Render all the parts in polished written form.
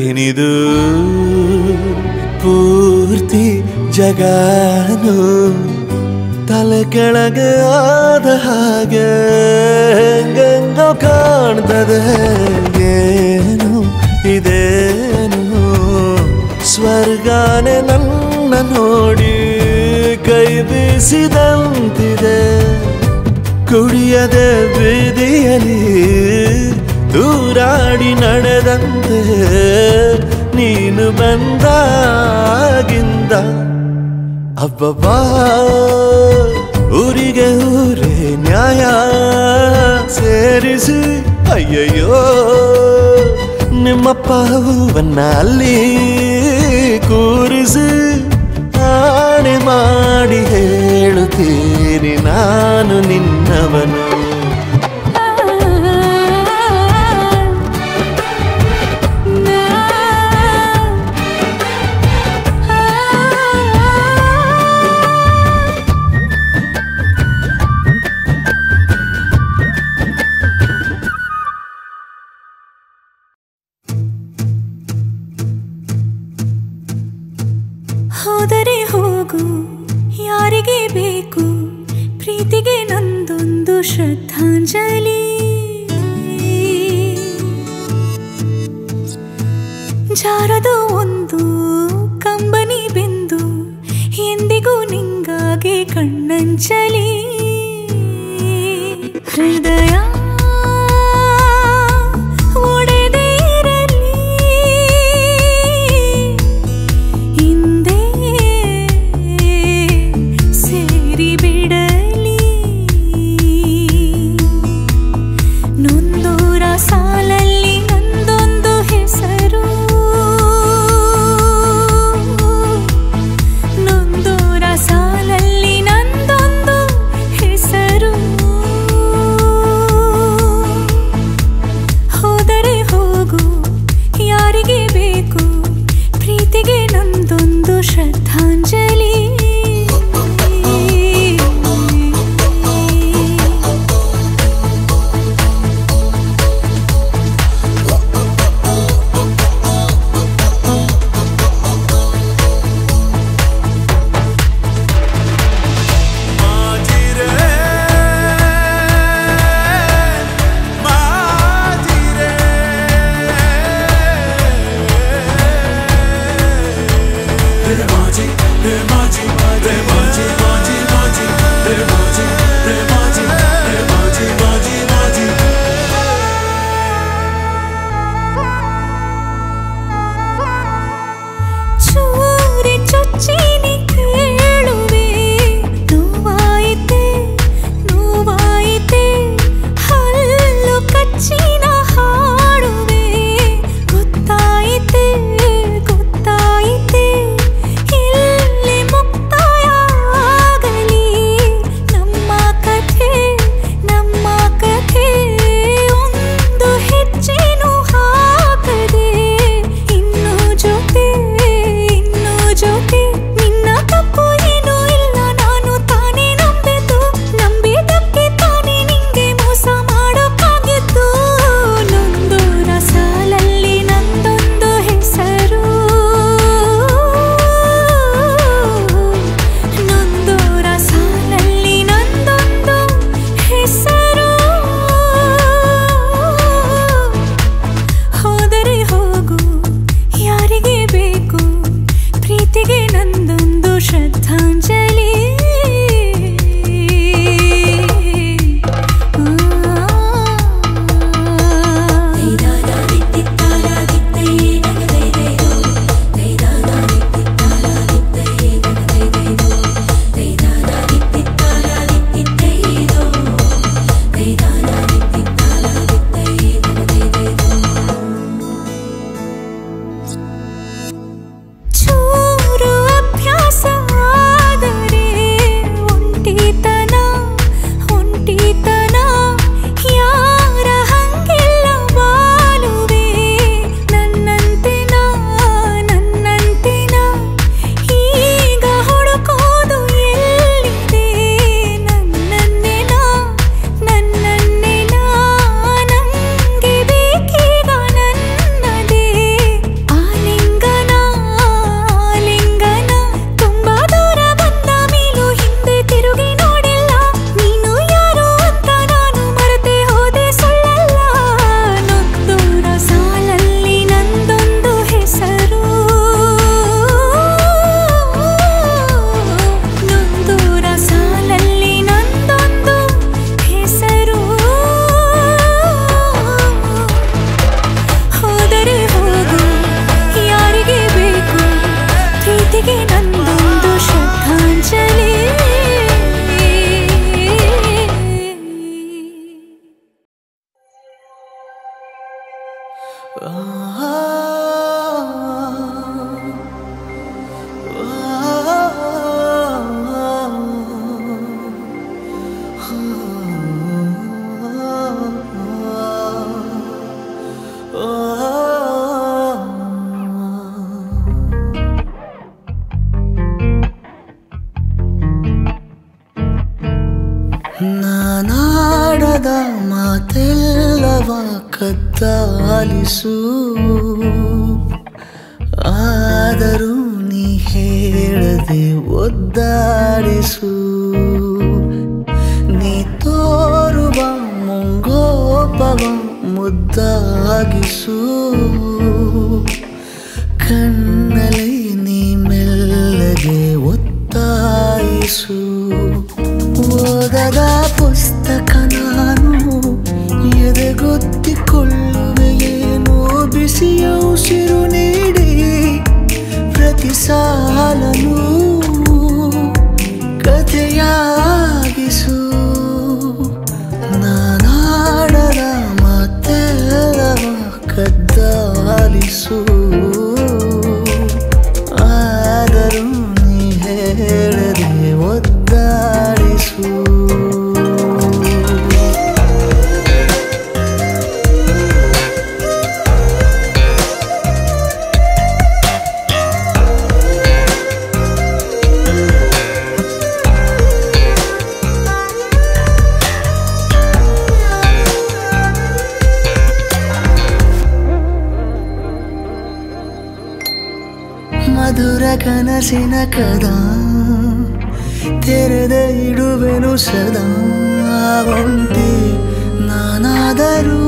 ಏನಿದು ಪೂರ್ತಿ ಜಗನು ತಲೆ ಕೆಳಗೆ ಆದ ಹಾಗೆ ಹೆಂಗೆಂಗೋ ಕಾಣ್ತದೆ ಏನು ಇದೇನು ಸ್ವರ್ಗಾನೆ ನನ್ನ ನೋಡಿ ಕೈ ಬೀಸಿದಂತಿದೆ ಕುಡಿಯದೆ ಬೀದಿಯಲ್ಲಿ ದೂರಾಡಿ ನಡೆದಂತೆ ನೀನು ಬಂದಾಗಿಂದ ಅಬ್ಬಬ್ಬಾ ಊರಿಗೆ ಊರೇ ನ್ಯಾಯ ಸೇರಿಸಿ ಅಯ್ಯಯ್ಯೋ ನಿಮ್ಮಪ್ಪ ಹೂವನ್ನ ಅಲ್ಲಿ ಕೂರಿಸಿ ಆಣೆ ಮಾಡಿ ಹೇಳುತ್ತೀನಿ ನಾನು ನಿನ್ನವನು ಹೋದರೆ ಹೋಗು ಯಾರಿಗೆ ಬೇಕು ಪ್ರೀತಿಗೆ ನಂದೊಂದು ಶ್ರದ್ಧಾಂಜಲಿ ಜಾರದು ಒಂದು ಕಂಬನಿ ಬೆಂದು ಎಂದಿಗೂ ನಿಂಗಾಗಿ ಕಣ್ಣಂಚಲಿ ಹೃದಯ ಶ್ರದ್ಧಾಂಜಲಿ ಮುಕ್ತ ಮಾತೆಲ್ಲವ ಕದ್ದಾಲಿಸು ಆದರೂ ನೀ ಹೇಳದೆ ಒದ್ದಾಡಿಸು ನೀ ತೋರುವ ಮುಂಗೋಪವ ಮುದ್ದಾಗಿಸು ಕಣ್ಣಲ್ಲಿ ನೀ ಮೆಲ್ಲಗೆ ಒತ್ತಾಯಿಸು ಓದದ ಪುಸ್ತಕ ನಾನು ಎದೆಗೊತ್ತಿಕೊಳ್ಳುವೆಯೇನೋ ಬಿಸಿಯ ಉಸಿರು ನೀಡಿ ಪ್ರತಿ ಸಾಲನು ಕಥೆಯಾಗಿಸು ನಾನಾಡದ ಮಾತೆಲ್ಲವ ಕದ್ದಾಲಿಸು ಆದರೂ ನೀ ಹೇಳದೆ ಒದ್ದಾಡಿಸು ಮಧುರ ಕನಸಿನ ಕದ ತೆರೆದ ಇಡುವೆನು ಸದಾ ಒಂಟಿ ನಾನಾದರೂ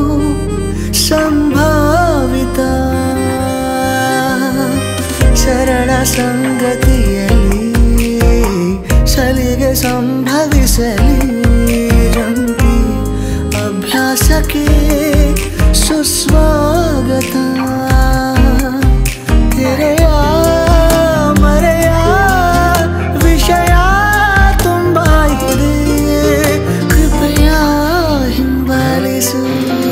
ಸಂಭಾವಿತ ಸರಳ ಸಂಗತಿಯಲ್ಲಿ ಸಲಿಗೆ ಸಂಭವಿಸಲಿ ಜಂಟಿ ಅಭ್ಯಾಸಕ್ಕೆ ಸುಸ್ವಾಗತ ತೆರೆಯ ಮರೆಯ ವಿಷಯ ತುಂಬ ಇದೆ ಕೃಪೆಯ ಹಿಂಬಾಲಿಸು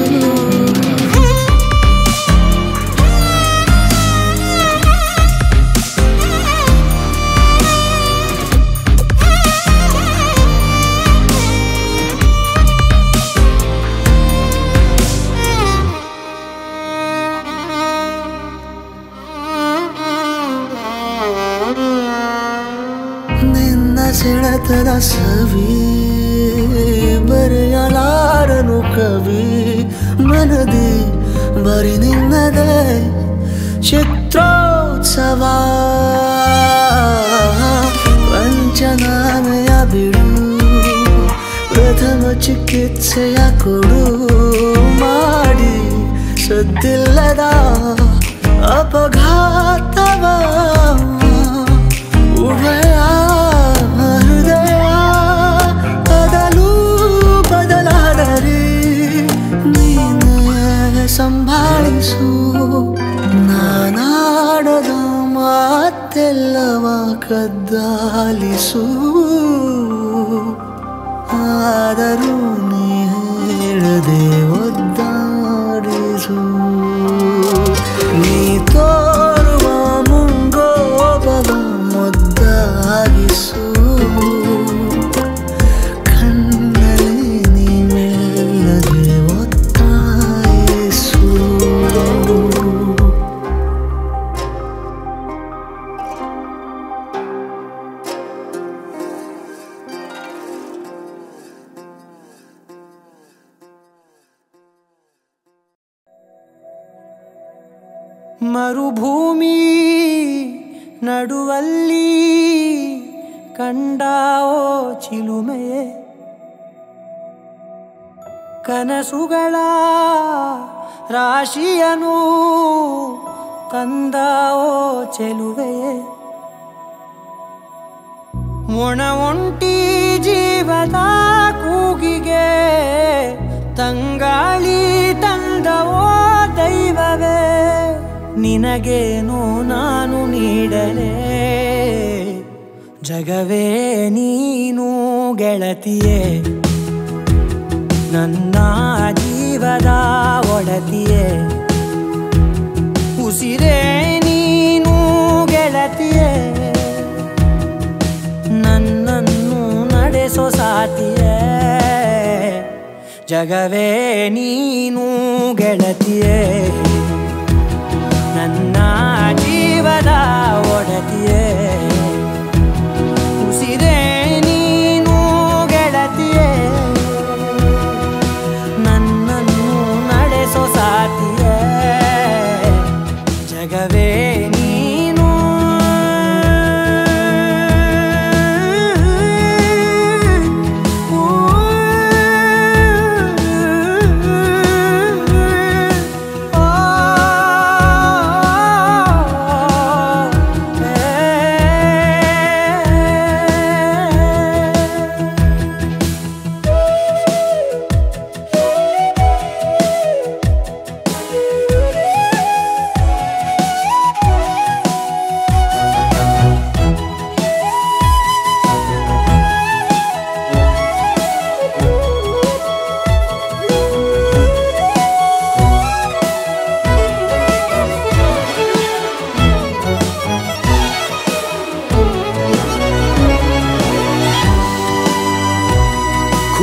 ಸೆಳೆತದ ಸವಿ ಬರೆಯಲಾರನು ಕವಿ ಮನದಿ ಬರಿ ನಿನ್ನದೇ ಚಿತ್ರೋತ್ಸವ ಪಂಚನಾಮೆಯ ಬಿಡು ಪ್ರಥಮ ಚಿಕಿತ್ಸೆಯ ಕೊಡು ಮಾಡಿ ಸದ್ದಿಲ್ಲದ ಅಪಘಾತವ ಉಭಯ ಸಂಭಾಳಿಸು ನಾನಾಡದ ಮಾತೆಲ್ಲವ ಕದ್ದಾಲಿಸು ಆದರೂ ನೀ ಹೇಳದೆ ಒದ್ದಾಡಿಸು ನೀ ತೋರುವ ಮುಂಗೋಪವ ಮುದ್ದಾಗಿಸು ಕಣ್ಣಲ್ಲಿ ನೀ ಮೆಲ್ಲದೆ ಮರುಭೂಮಿ ನಡುವಲ್ಲಿ ಕಂಡಾವೋ ಚಿಲುಮೆಯೇ ಕನಸುಗಳ ರಾಶಿಯನು ತಂದಾವೋ ಚೆಲುವೆಯೇ ಒಣ ಒಂಟಿ ಜೀವದ ಕೂಗಿಗೆ ತಂಗಾಳಿ ತಂದವೋ ದೈವವೇ ನಿನಗೇನು ನಾನು ನೀಡಲೇ ಜಗವೇ ನೀನು ಗೆಳತಿಯೇ ನನ್ನ ಜೀವದ ಒಡತಿಯೇ ಉಸಿರೇ ನೀನು ಗೆಳತಿಯೇ ನನ್ನನ್ನು ನಡೆಸೋ ಸಾತಿಯೇ ಜಗವೇ ನೀನು ಗೆಳತಿಯೇ ನನ್ನ ಜೀವದ ಒಡತಿಯೇ ಉಸಿರೇ ನೀನು ಗೆಳತಿಯೇ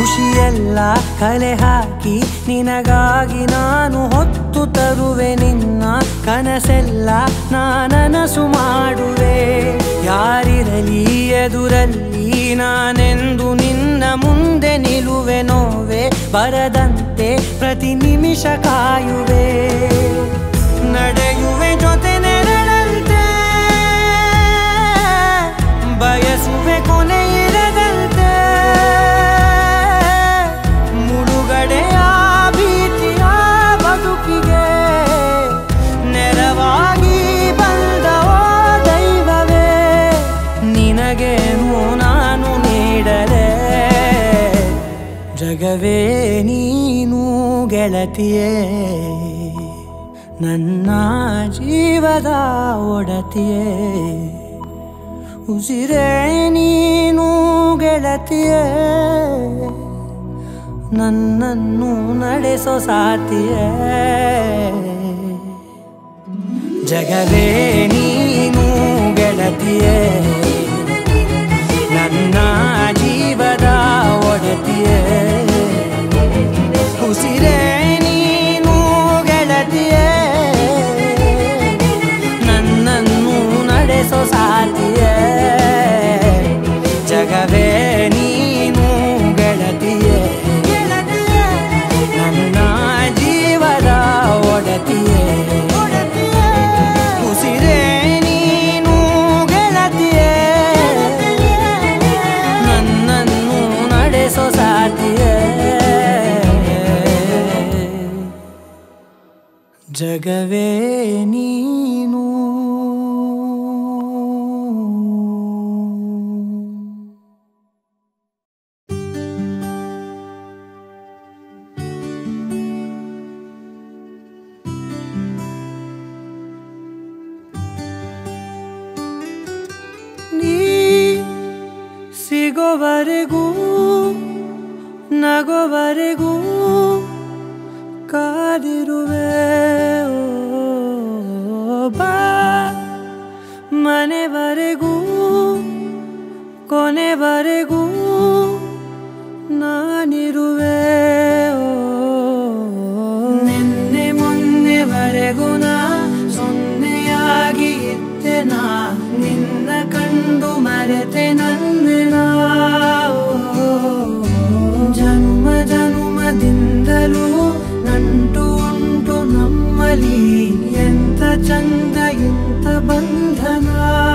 ಖುಷಿಯೆಲ್ಲ ಕಲೆ ಹಾಕಿ ನಿನಗಾಗಿ ನಾನು ಹೊತ್ತು ತರುವೆ ನಿನ್ನ ಕನಸೆಲ್ಲ ನಾನನಸು ಮಾಡುವೆ ಯಾರಿರಲಿ ಎದುರಲ್ಲಿ ನಾನೆಂದು ನಿನ್ನ ಮುಂದೆ ನಿಲ್ಲುವೆ ನೋವೆ ಬರದಂತೆ ಪ್ರತಿ ನಿಮಿಷ ಕಾಯುವೆ ನಡೆಯುವೆ ಜೊತೆ ನೆರಳಂತೆ ಬಯಸುವೆ ಕೊನೆ ಇರದಂತೆ ಮುಳುಗಡೆಯ ಭೀತಿಯ ಬದುಕಿಗೆ ನೆರವಾಗಿ ಬಂದವೋ ದೈವವೇ ನಿನಗೇನು ನಾನು ನೀಡಲೆ ಜಗವೇ ನೀನು ಗೆಳತಿಯೇ ನನ್ನ ಜೀವದ ಒಡತಿಯೇ ಉಸಿರೇ ನೀನು ಗೆಳತಿಯೇ ನನ್ನನ್ನು ನಡೆಸೋ ಸಾತಿಯೇ ಜಗವೇ ನೀನು ಗೆಳತಿಯೇ ನನ್ನ ಜೀವದ ಒಡತಿಯೇ ಉಸಿರೇ ನೀನು ಗೆಳತಿಯೇ ನನ್ನನ್ನು ನಡೆಸೋ ಸಾತಿಯೇ ಜಗವೇ ನೀನು ಗೆಳತಿಯೇ ನನ್ನ ಜೀವದ ಒಡತಿಯೇ ಉಸಿರೇ ನೀನು ಗೆಳತಿಯೇ ನನ್ನನ್ನು ನಡೆಸೋ ಸಾತಿಯೇ ಜಗವೇ ನೀನು ಸಿಗೋವರೆಗೂ ನಗೋವರೆಗೂ ಕಾದಿರುವೆ ಬಾ ಮನೆವರೆಗೂ ಕೊನೆವರೆಗೂ ನಾನಿರುವೆ ನಿನ್ನೆ ಮೊನ್ನೆವರೆಗೂ ನಾ ಸೊನ್ನೆಯಾಗಿ ಇದ್ದೆ ನಾ ನಿನ್ನ ಕಂಡು ಮರೆತೆ ನನ್ನೆನಾ ಜನ್ಮ ಜನ್ಮದಿಂದಲೂ ನಂಟು ಉಂಟು ನಮ್ಮಲ್ಲಿ ಎಂತ ಚಂದ ಎಂತ ಬಂಧನ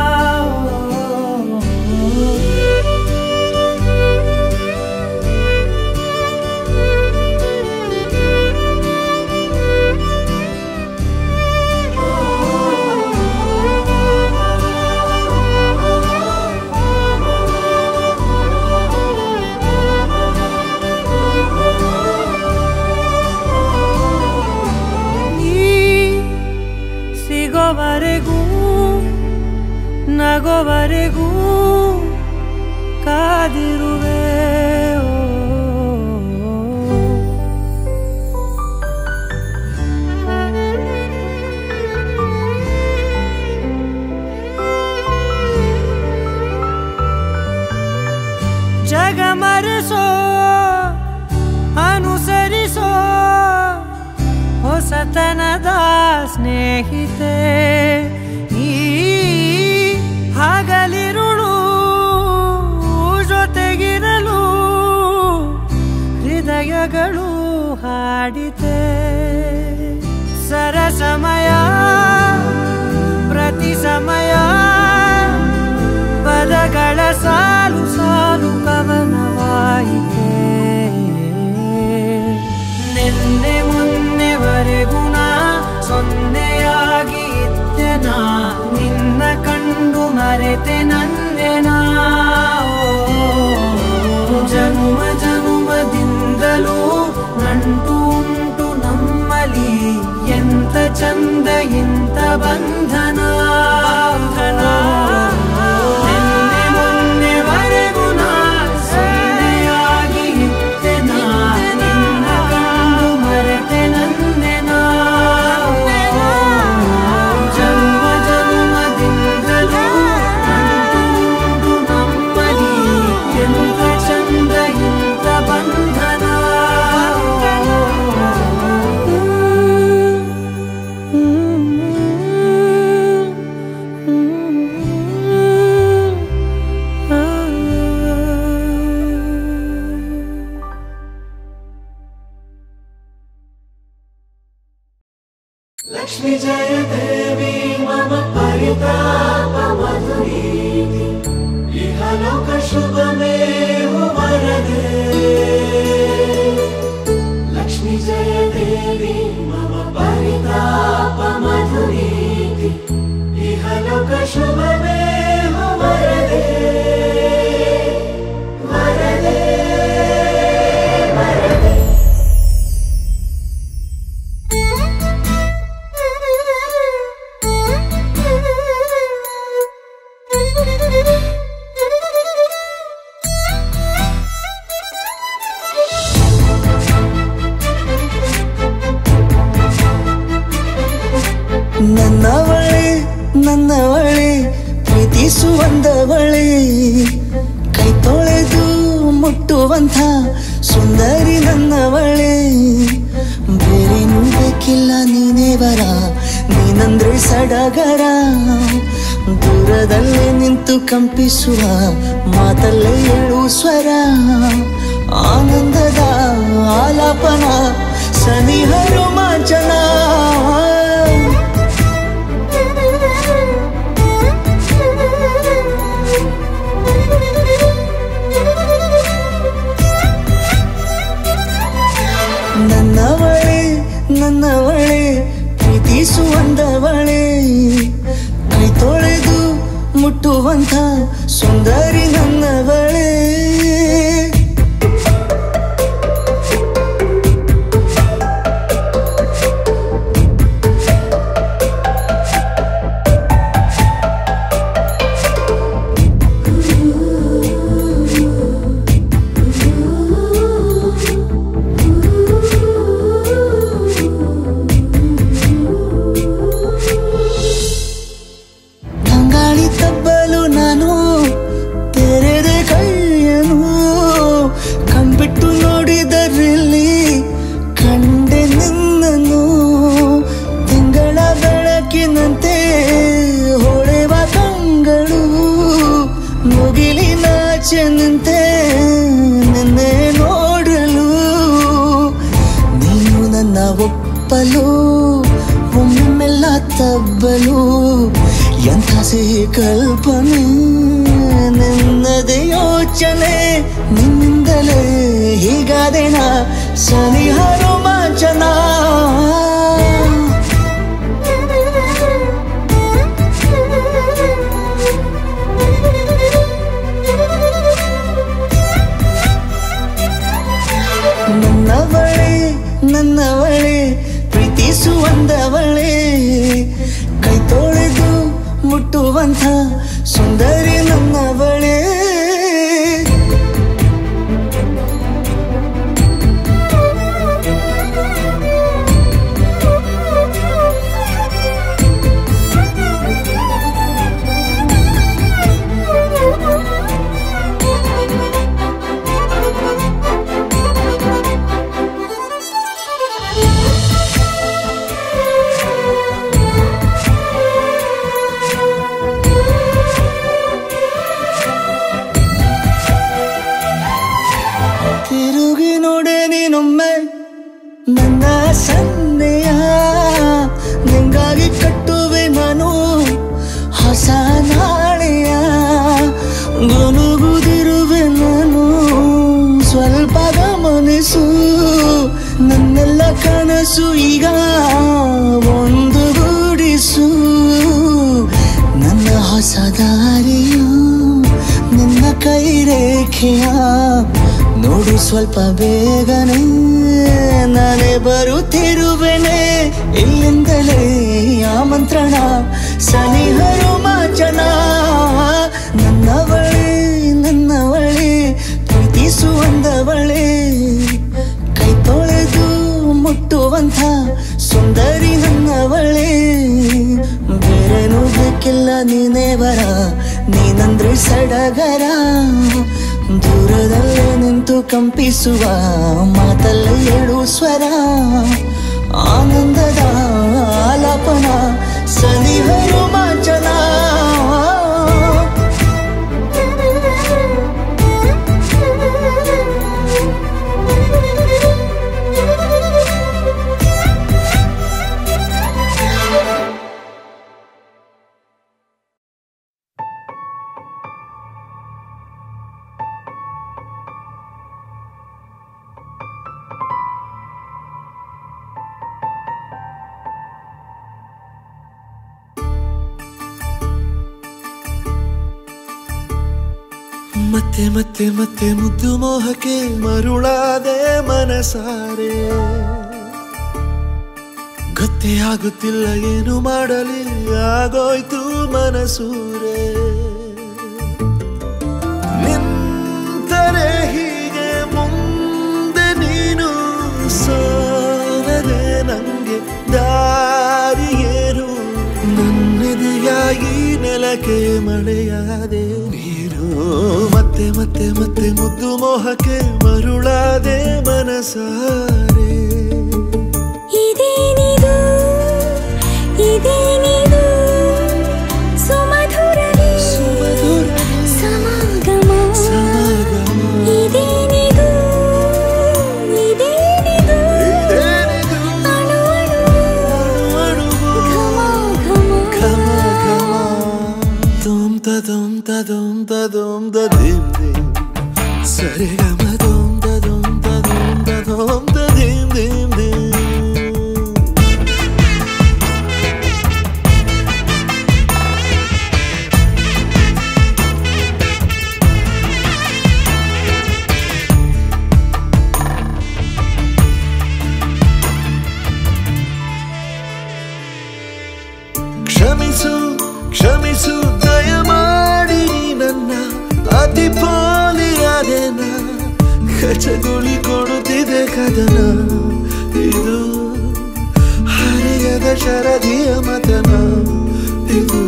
ಸಿಗೋವರೆಗೂ ನಗೋವರೆಗೂ ಕಾದಿರುವೆ ಜಗ ಮರೆಸೋ ಅನುಸರಿಸೋ ಹೊಸತನದ ಸ್ನೇಹಿತೆ ಈ ಹಗಲಿರುಳು ಜೊತೆಗಿರಲು ಹೃದಯಗಳು ಹಾಡಿತೆ ಸರಸಮಯ ಪ್ರತಿ ಸಮಯ ಪದಗಳ ಸಾಲು ಸಾಲು ಕವನವಾಯಿತೆ ನಿನ್ನೆ ಮೊನ್ನೆವರೆಗೂ ನಾ ಸೊನ್ನೆಯಾಗಿ ಇದ್ದೆ ನಾ ನಿನ್ನ ಕಂಡು ಮರೆತೆ ನನ್ನೆನಾ ಜನ್ಮ ಜನ್ಮದಿಂದಲೂ ನಂಟು ಉಂಟು ನಮ್ಮಲ್ಲಿ ಎಂತ ಚಂದ ಎಂತ ಬಂಧನ ನಿನ್ನೆ ಮೊನ್ನೆವರೆಗೂ ನಾ ಸೊನ್ನೆಯಾಗಿ ಇದ್ದೆ ನಾ ನಿನ್ನ ಕಂಡು ಮರೆತೆ ನನ್ನೆನಾ ಜನ್ಮ ಜನ್ಮದಿಂದಲೂ ನಂಟು ಉಂಟು ನಮ್ಮಲ್ಲಿ ಎಂತ ಚಂದ ಎಂತ ಬಂಧನ ಅಂದವಳೆ ಕೈ ತೊಳೆದು ಮುಟ್ಟುವಂಥ ಸುಂದರಿ ನನ್ನವಳೆ ಬೇರೇನೂ ಬೇಕಿಲ್ಲ ನೀನೇ ಬರ ನೀನಂದ್ರೆ ಸಡಗರ ದೂರದಲ್ಲೇ ನಿಂತು ಕಂಪಿಸುವ ಮಾತಲ್ಲೇ ಏಳು ಸ್ವರ ಆನಂದದ ಆಲಾಪನ ಸನಿಹ ರೋಮಾಂಚನ ನನ್ನವಳೆ ನನ್ನವಳೆ ಪ್ರೀತಿಸುವಂದವಳೆ ಕೈ ತೊಳೆದು ಮುಟ್ಟುವಂಥ ಸುಂದರಿ ನನ್ನವಳೆ ನಿಂತೆ ನಿನ್ನೆ ನೋಡಲು ನೀನು ನನ್ನ ಒಪ್ಪಲು ಒಮ್ಮೆಲ್ಲ ತಬ್ಬಲು ಎಂಥ ಸಿಹಿ ಕಲ್ಪನೆ ನಿನ್ನದೇ ಯೋಚನೆ ನಿನ್ನಿಂದಲೇ ಹೀಗಾದೆನ ಸನಿಹ ರೋಮಾಂಚನ ನನ್ನವಳೆ ನನ್ನವಳೆ ಪ್ರೀತಿಸುವಂದವಳೆ ಕೈ ತೊಳೆದು ಮುಟ್ಟುವಂಥ ಸುಂದರಿ ನನ್ನವಳೆ ತಿರುಗಿ ನೋಡೆ ನೀನೊಮ್ಮೆ ನನ್ನ ಸನ್ನೆಯ ನಿಂಗಾಗಿ ಕಟ್ಟುವೆ ನಾನು ಹೊಸ ನಾಳೆಯ ಗುನುಗುದಿರುವೆ ನಾನು ಸ್ವಲ್ಪ ಗಮನಿಸು ನನ್ನೆಲ್ಲ ಕನಸು ಈಗ ಒಂದು ಗೂಡಿಸು ನನ್ನ ಹೊಸ ದಾರಿಯು ನಿನ್ನ ಕೈ ರೇಖೆಯ ನೋಡು ಸ್ವಲ್ಪ ಬೇಗನೆ ನಾನೇ ಬರುತ್ತಿರುವೆನೆ ಇಲ್ಲಿಂದಲೇ ಆಮಂತ್ರಣ ಸನಿಹ ರೋಮಾಂಚನ ನನ್ನವಳೆ ನನ್ನವಳೆ ಪ್ರೀತಿಸುವಂದವಳೆ ಕೈ ತೊಳೆದು ಮುಟ್ಟುವಂಥ ಸುಂದರಿ ನನ್ನವಳೆ ಬೇರೇನೂ ಬೇಕಿಲ್ಲ ನೀನೇ ಬರ ನೀನಂದ್ರೆ ಸಡಗರ ದೂರದಲ್ಲೇ ನಿಂತು ಕಂಪಿಸುವ ಮಾತಲ್ಲೇ ಏಳು ಸ್ವರ ಆನಂದದ ಆಲಾಪನ ಸನಿಹ ರೋಮಾಂಚನ ಮತ್ತೆ ಮತ್ತೆ ಮತ್ತೆ ಮುದ್ದು ಮೋಹಕ್ಕೆ ಮರುಳಾದೆ ಮನಸಾರೆ ಗೊತ್ತೇ ಆಗುತ್ತಿಲ್ಲ ಏನು ಮಾಡಲಿ ಆಗೋಯ್ತು ಮನಸೂರೆ ನಿಂತರೆ ಹೀಗೆ ಮುಂದೆ ನೀನು ಸೋನದೆ ನಂಗೆ ದಾರಿಯೇನು ನನ್ನೆದೆಯಾಗಿ ನೆಲ ಏಕೆ ಮಳೆಯಾದೆ ನೀನು ಮತ್ತೆ ಮತ್ತೆ ಮತ್ತೆ ಮುದ್ದು ಮೋಹಕ್ಕೆ ಮರುಳಾದೆ ಮನಸಾರೆ ಇದೇನಿದು ಇದೇನಿದು ಸುಮಧುರವೇ ಸಮಾಗಮ ಇದೇನಿದು ಇದೇನಿದು ಅಣು ಅಣು ಘಮ ಘಮ ದೊಮ್ ತದೊಮ್ ತದೊಮ್ ತದೊಮ್ ದದಿಮ್ ದಿಮ್ ಸರೆ ಗಮ ದೊಮ್ ತದೊಮ್ ತದೊಮ್ ತದೊಮ್ ದದಿಮ್ ದಿಮ್ ದಿಮ್ ಕ್ಷಮಿಸು ಕ್ಷಮಿಸು ದಯಮಾಡಿ ನನ್ನ ಅತಿ ಪೋಲಿಯಾದೆನ ಕಚಗುಳಿ ಕೊಡುತ್ತಿದೆ ಕದನ ಇದು ಹರಿಯದ ಶರದಿಯ ಮತನ ಇದು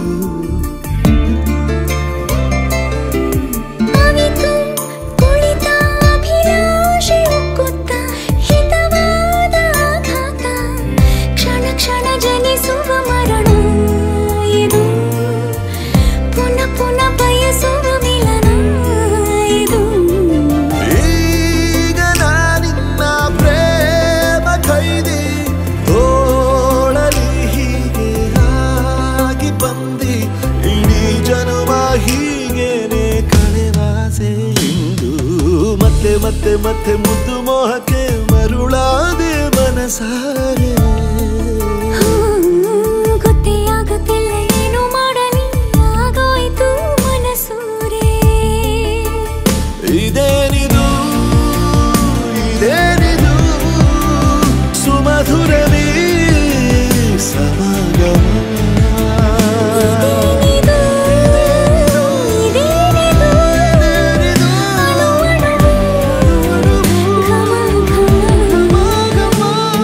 ಅವಿತು ಕುಳಿತ ಅಭಿಲಾಷೆ ಉಕ್ಕುತ್ತ ಹಿತವಾದ ಆಘಾತ ಕ್ಷಣ ಕ್ಷಣ ಜನಿಸುವ ಮರಣ ಇದು ಪುನಃ ಪುನಃ ಬಯಸುವ ಮಿಲನ ಇದು ಈಗ ನಾನಿನ್ನ ಪ್ರೇಮ ಕೈದಿ ತೋಳಲಿ ಹೀಗೆ ಆಗಿ ಬಂದಿ ಇಡೀ ಜನುಮ ಹೀಗೇನೆ ಕಳೆವಾಸೆ ಇಂದು ಮತ್ತೆ ಮತ್ತೆ ಮತ್ತೆ ಮುದ್ದು ಮೋಹಕ್ಕೆ ಮರುಳಾದೆ ಮನಸಾರೆ ಗೊತ್ತೇ ಆಗುತ್ತಿಲ್ಲ ಏನು ಮಾಡಲಿ ಆಗೋಯ್ತು ಮನಸೂರೆ ಇದೇನಿದು ಇದೇನಿದು ಸುಮಧುರವೇ ಸಮಾಗಮ ಇದೇನಿದು ಇದೇನಿದು ಅಣು ಅಣು ಘಮ ಘಮ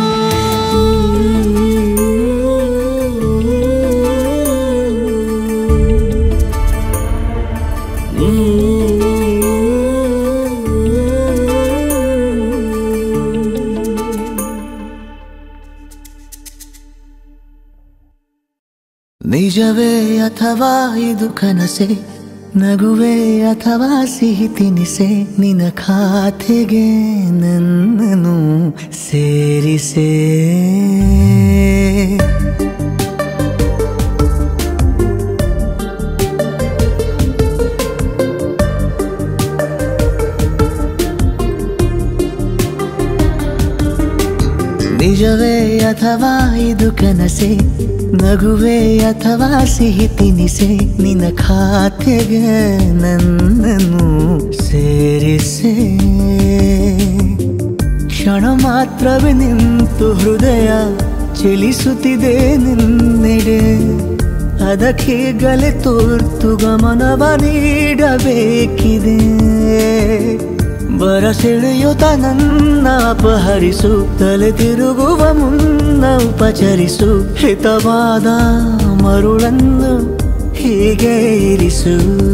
ನಿಜವೇ ಅಥವಾ ಇದು ಕನಸೆ ನಗುವೆ ಅಥವಾ ಸಿಹಿ ತಿನಿಸೆ ನಿನ್ನ ಖಾತೆಗೆ ನನ್ನನ್ನು ಸೇರಿಸೆ ನಿಜವೇ ಅಥವಾ ಇದು ಕನಸೆ ನಗುವೆ ಅಥವಾ ಸಿಹಿ ತಿನಿಸೆ ನಿನ್ನ ಖಾತೆಗೆ ನನ್ನನ್ನು ಸೇರಿಸೆ ಕ್ಷಣ ಮಾತ್ರವೇ ನಿಂತು ಹೃದಯ ಚಲಿಸುತ್ತಿದೆ ನಿನ್ನೆಡೆ ಅದಕ್ಕೀಗಲೇ ತುರ್ತು ಗಮನವ ನೀಡಬೇಕಿದೆ ಬರಸೆಳೆಯುತ್ತ ನನ್ನ ಅಪಹರಿಸು ತಲೆ ತಿರುಗುವ ಮುನ್ನ ಉಪಚರಿಸು ಹಿತವಾದ ಮರುಳನ್ನು ಹೀಗೆ ಇರಿಸು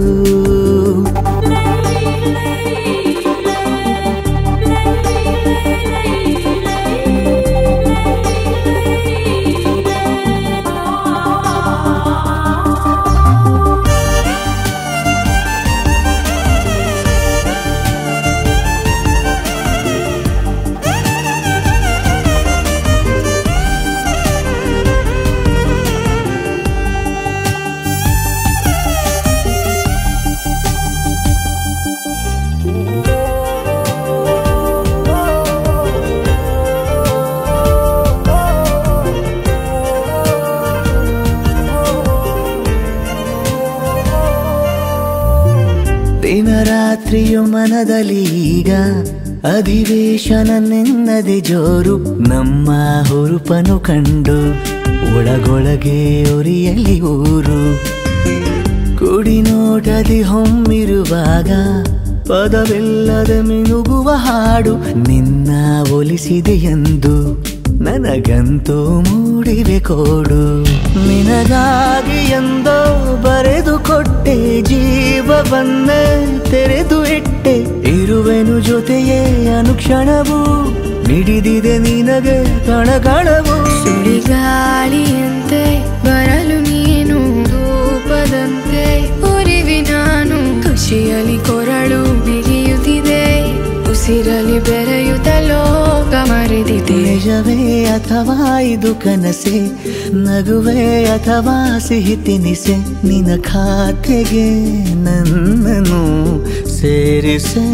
ದಿನರಾತ್ರಿಯು ಮನದಲ್ಲಿ ಈಗ ಅಧಿವೇಶನ ನೆನ್ನದೆ ಜೋರು ನಮ್ಮ ಹುರುಪನು ಕಂಡು ಒಳಗೊಳಗೆ ಉರಿಯಲಿ ಊರು ಕುಡಿ ನೋಟದಿ ಹೊಮ್ಮಿರುವಾಗ ಪದವಿಲ್ಲದ ಮಿನುಗುವ ಹಾಡು ನಿನ್ನ ಒಲಿಸಿದೆ ಎಂದು ನನಗಂತೂ ಮೂಡಿವೆ ಕೋಡು ನಿನಗಾಗಿ ಎಂದೋ ಬರೆದು ಕೊಟ್ಟೆ ಜೀವವನ್ನೇ ತೆರೆದು ಇಟ್ಟೆ ಇರುವೆನು ಜೊತೆಯೇ ಅನುಕ್ಷಣವು ಮಿಡಿದಿದೆ ನಿನಗೆ ಕಣಕಣವು ಸುಳಿಗಾಳಿಯಂತೆ ಬರಲು ನೀನು ಧೂಪದಂತೆ ಉರಿವಿ ನಾನು ಖುಷಿಯಲ್ಲಿ ಕೊರಳು ಬಿಗಿಯುತ್ತಿದೆ ಉಸಿರಲಿ ಬೆರೆಯುತ್ತ ಲೋಕ ಮರೆದಿದೆ ನಿಜವೇ ಅಥವಾ ಇದು ಕನಸೆ ನಗುವೆ ಅಥವಾ ಸಿಹಿ ತಿನಿಸೆ ನಿನ್ನ ಖಾತೆಗೆ ನನ್ನನ್ನು ಸೇರಿಸೆ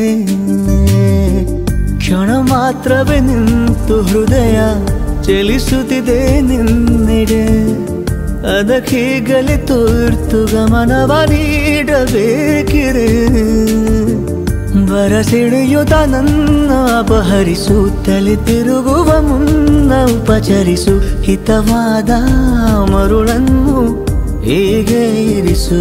ಕ್ಷಣ ಮಾತ್ರವೇ ನಿಂತು ಹೃದಯ ಚಲಿಸುತ್ತಿದೆ ನಿನ್ನೆಡೆ ಅದಕ್ಕೀಗಲೇ ತುರ್ತು ಗಮನವ ನೀಡಬೇಕಿದೆ ಬರಸಿಡಿಯುತ್ತ ನನ್ನ ಅಪಹರಿಸುತ್ತಲೇ ತಿರುಗುವ ಮುನ್ನ ಉಪಚರಿಸು ಹಿತವಾದ ಮರುಳನ್ನು ಹೀಗೆ ಇರಿಸು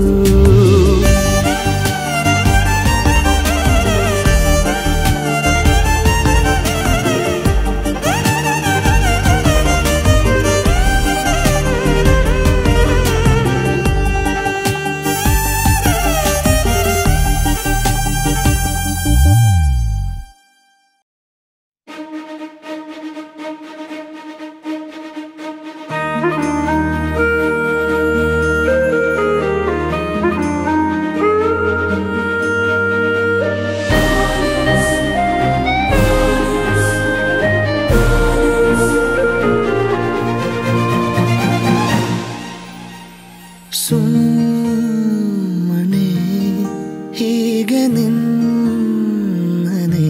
ಸುಮ್ಮನೆ ಹೀಗೆ ನಿನ್ನನೆ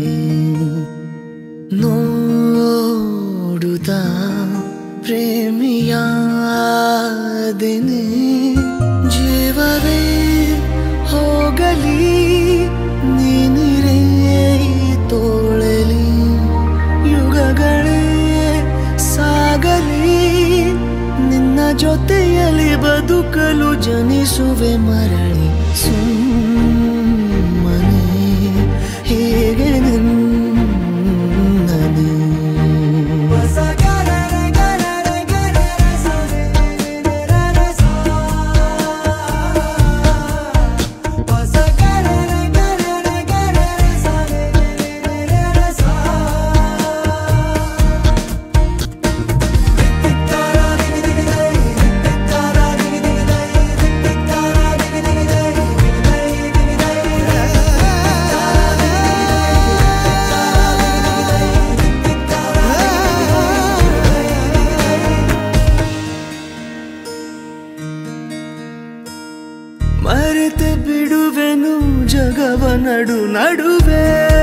ನೋಡುತ್ತ ಪ್ರೇಮಿಯಾದೆನೆ ಜೀವವೇ ಹೋಗಲಿ ನೀನಿರೇ ತೋಳಲಿ ಯುಗಗಳೇ ಸಾಗಲಿ ನಿನ್ನ ಜೊತೆಯಲ್ಲಿ ಬದುಕಲು ಜನಿಸುವೆ ಮರಳಿ ಸುಮ್ಮನೆ ಹೇಗೆ ನಿನ್ನನೆ ಮರೆತೆ ಬಿಡುವೆನು ಜಗವ ನಡುವೆ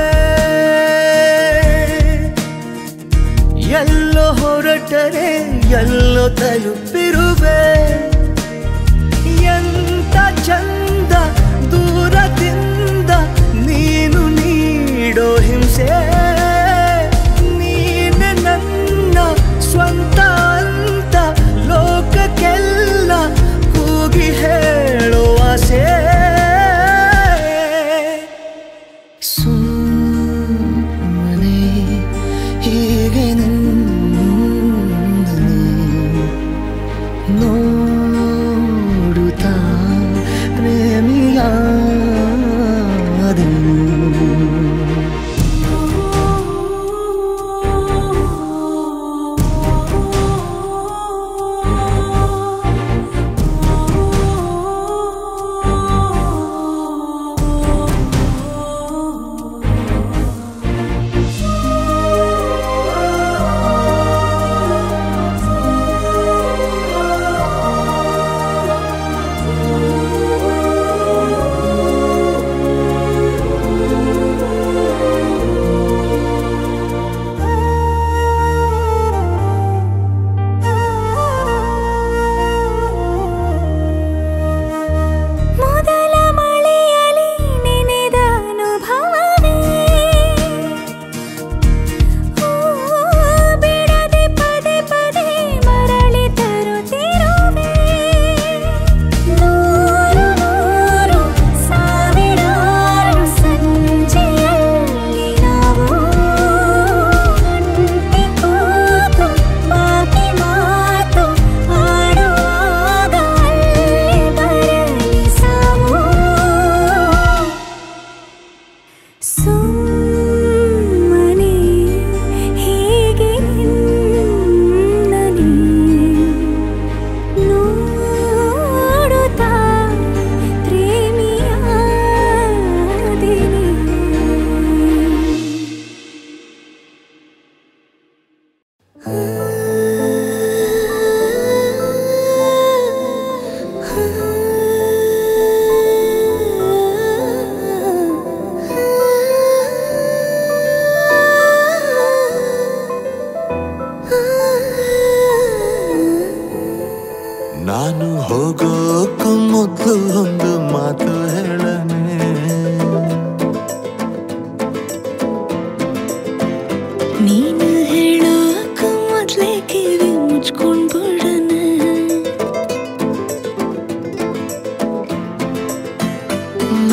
ಎಲ್ಲೋ ಹೊರಟರೆ ಎಲ್ಲೋ ತಲುಪಿರುವೆ ಎಂತ ಚಂದ ದೂರದಿಂದ ನೀನು ನೀಡೋ ಹಿಂಸೆ ನೀನೆ ನನ್ನ ಸ್ವಂತ ಅಂತ ಲೋಕಕ್ಕೆಲ್ಲ ಕೂಗಿ ಹೇಳೋ ಆಸೆ ಸುಮ್ಮನೆ ಹೀಗೆ ನನ್ನನೆ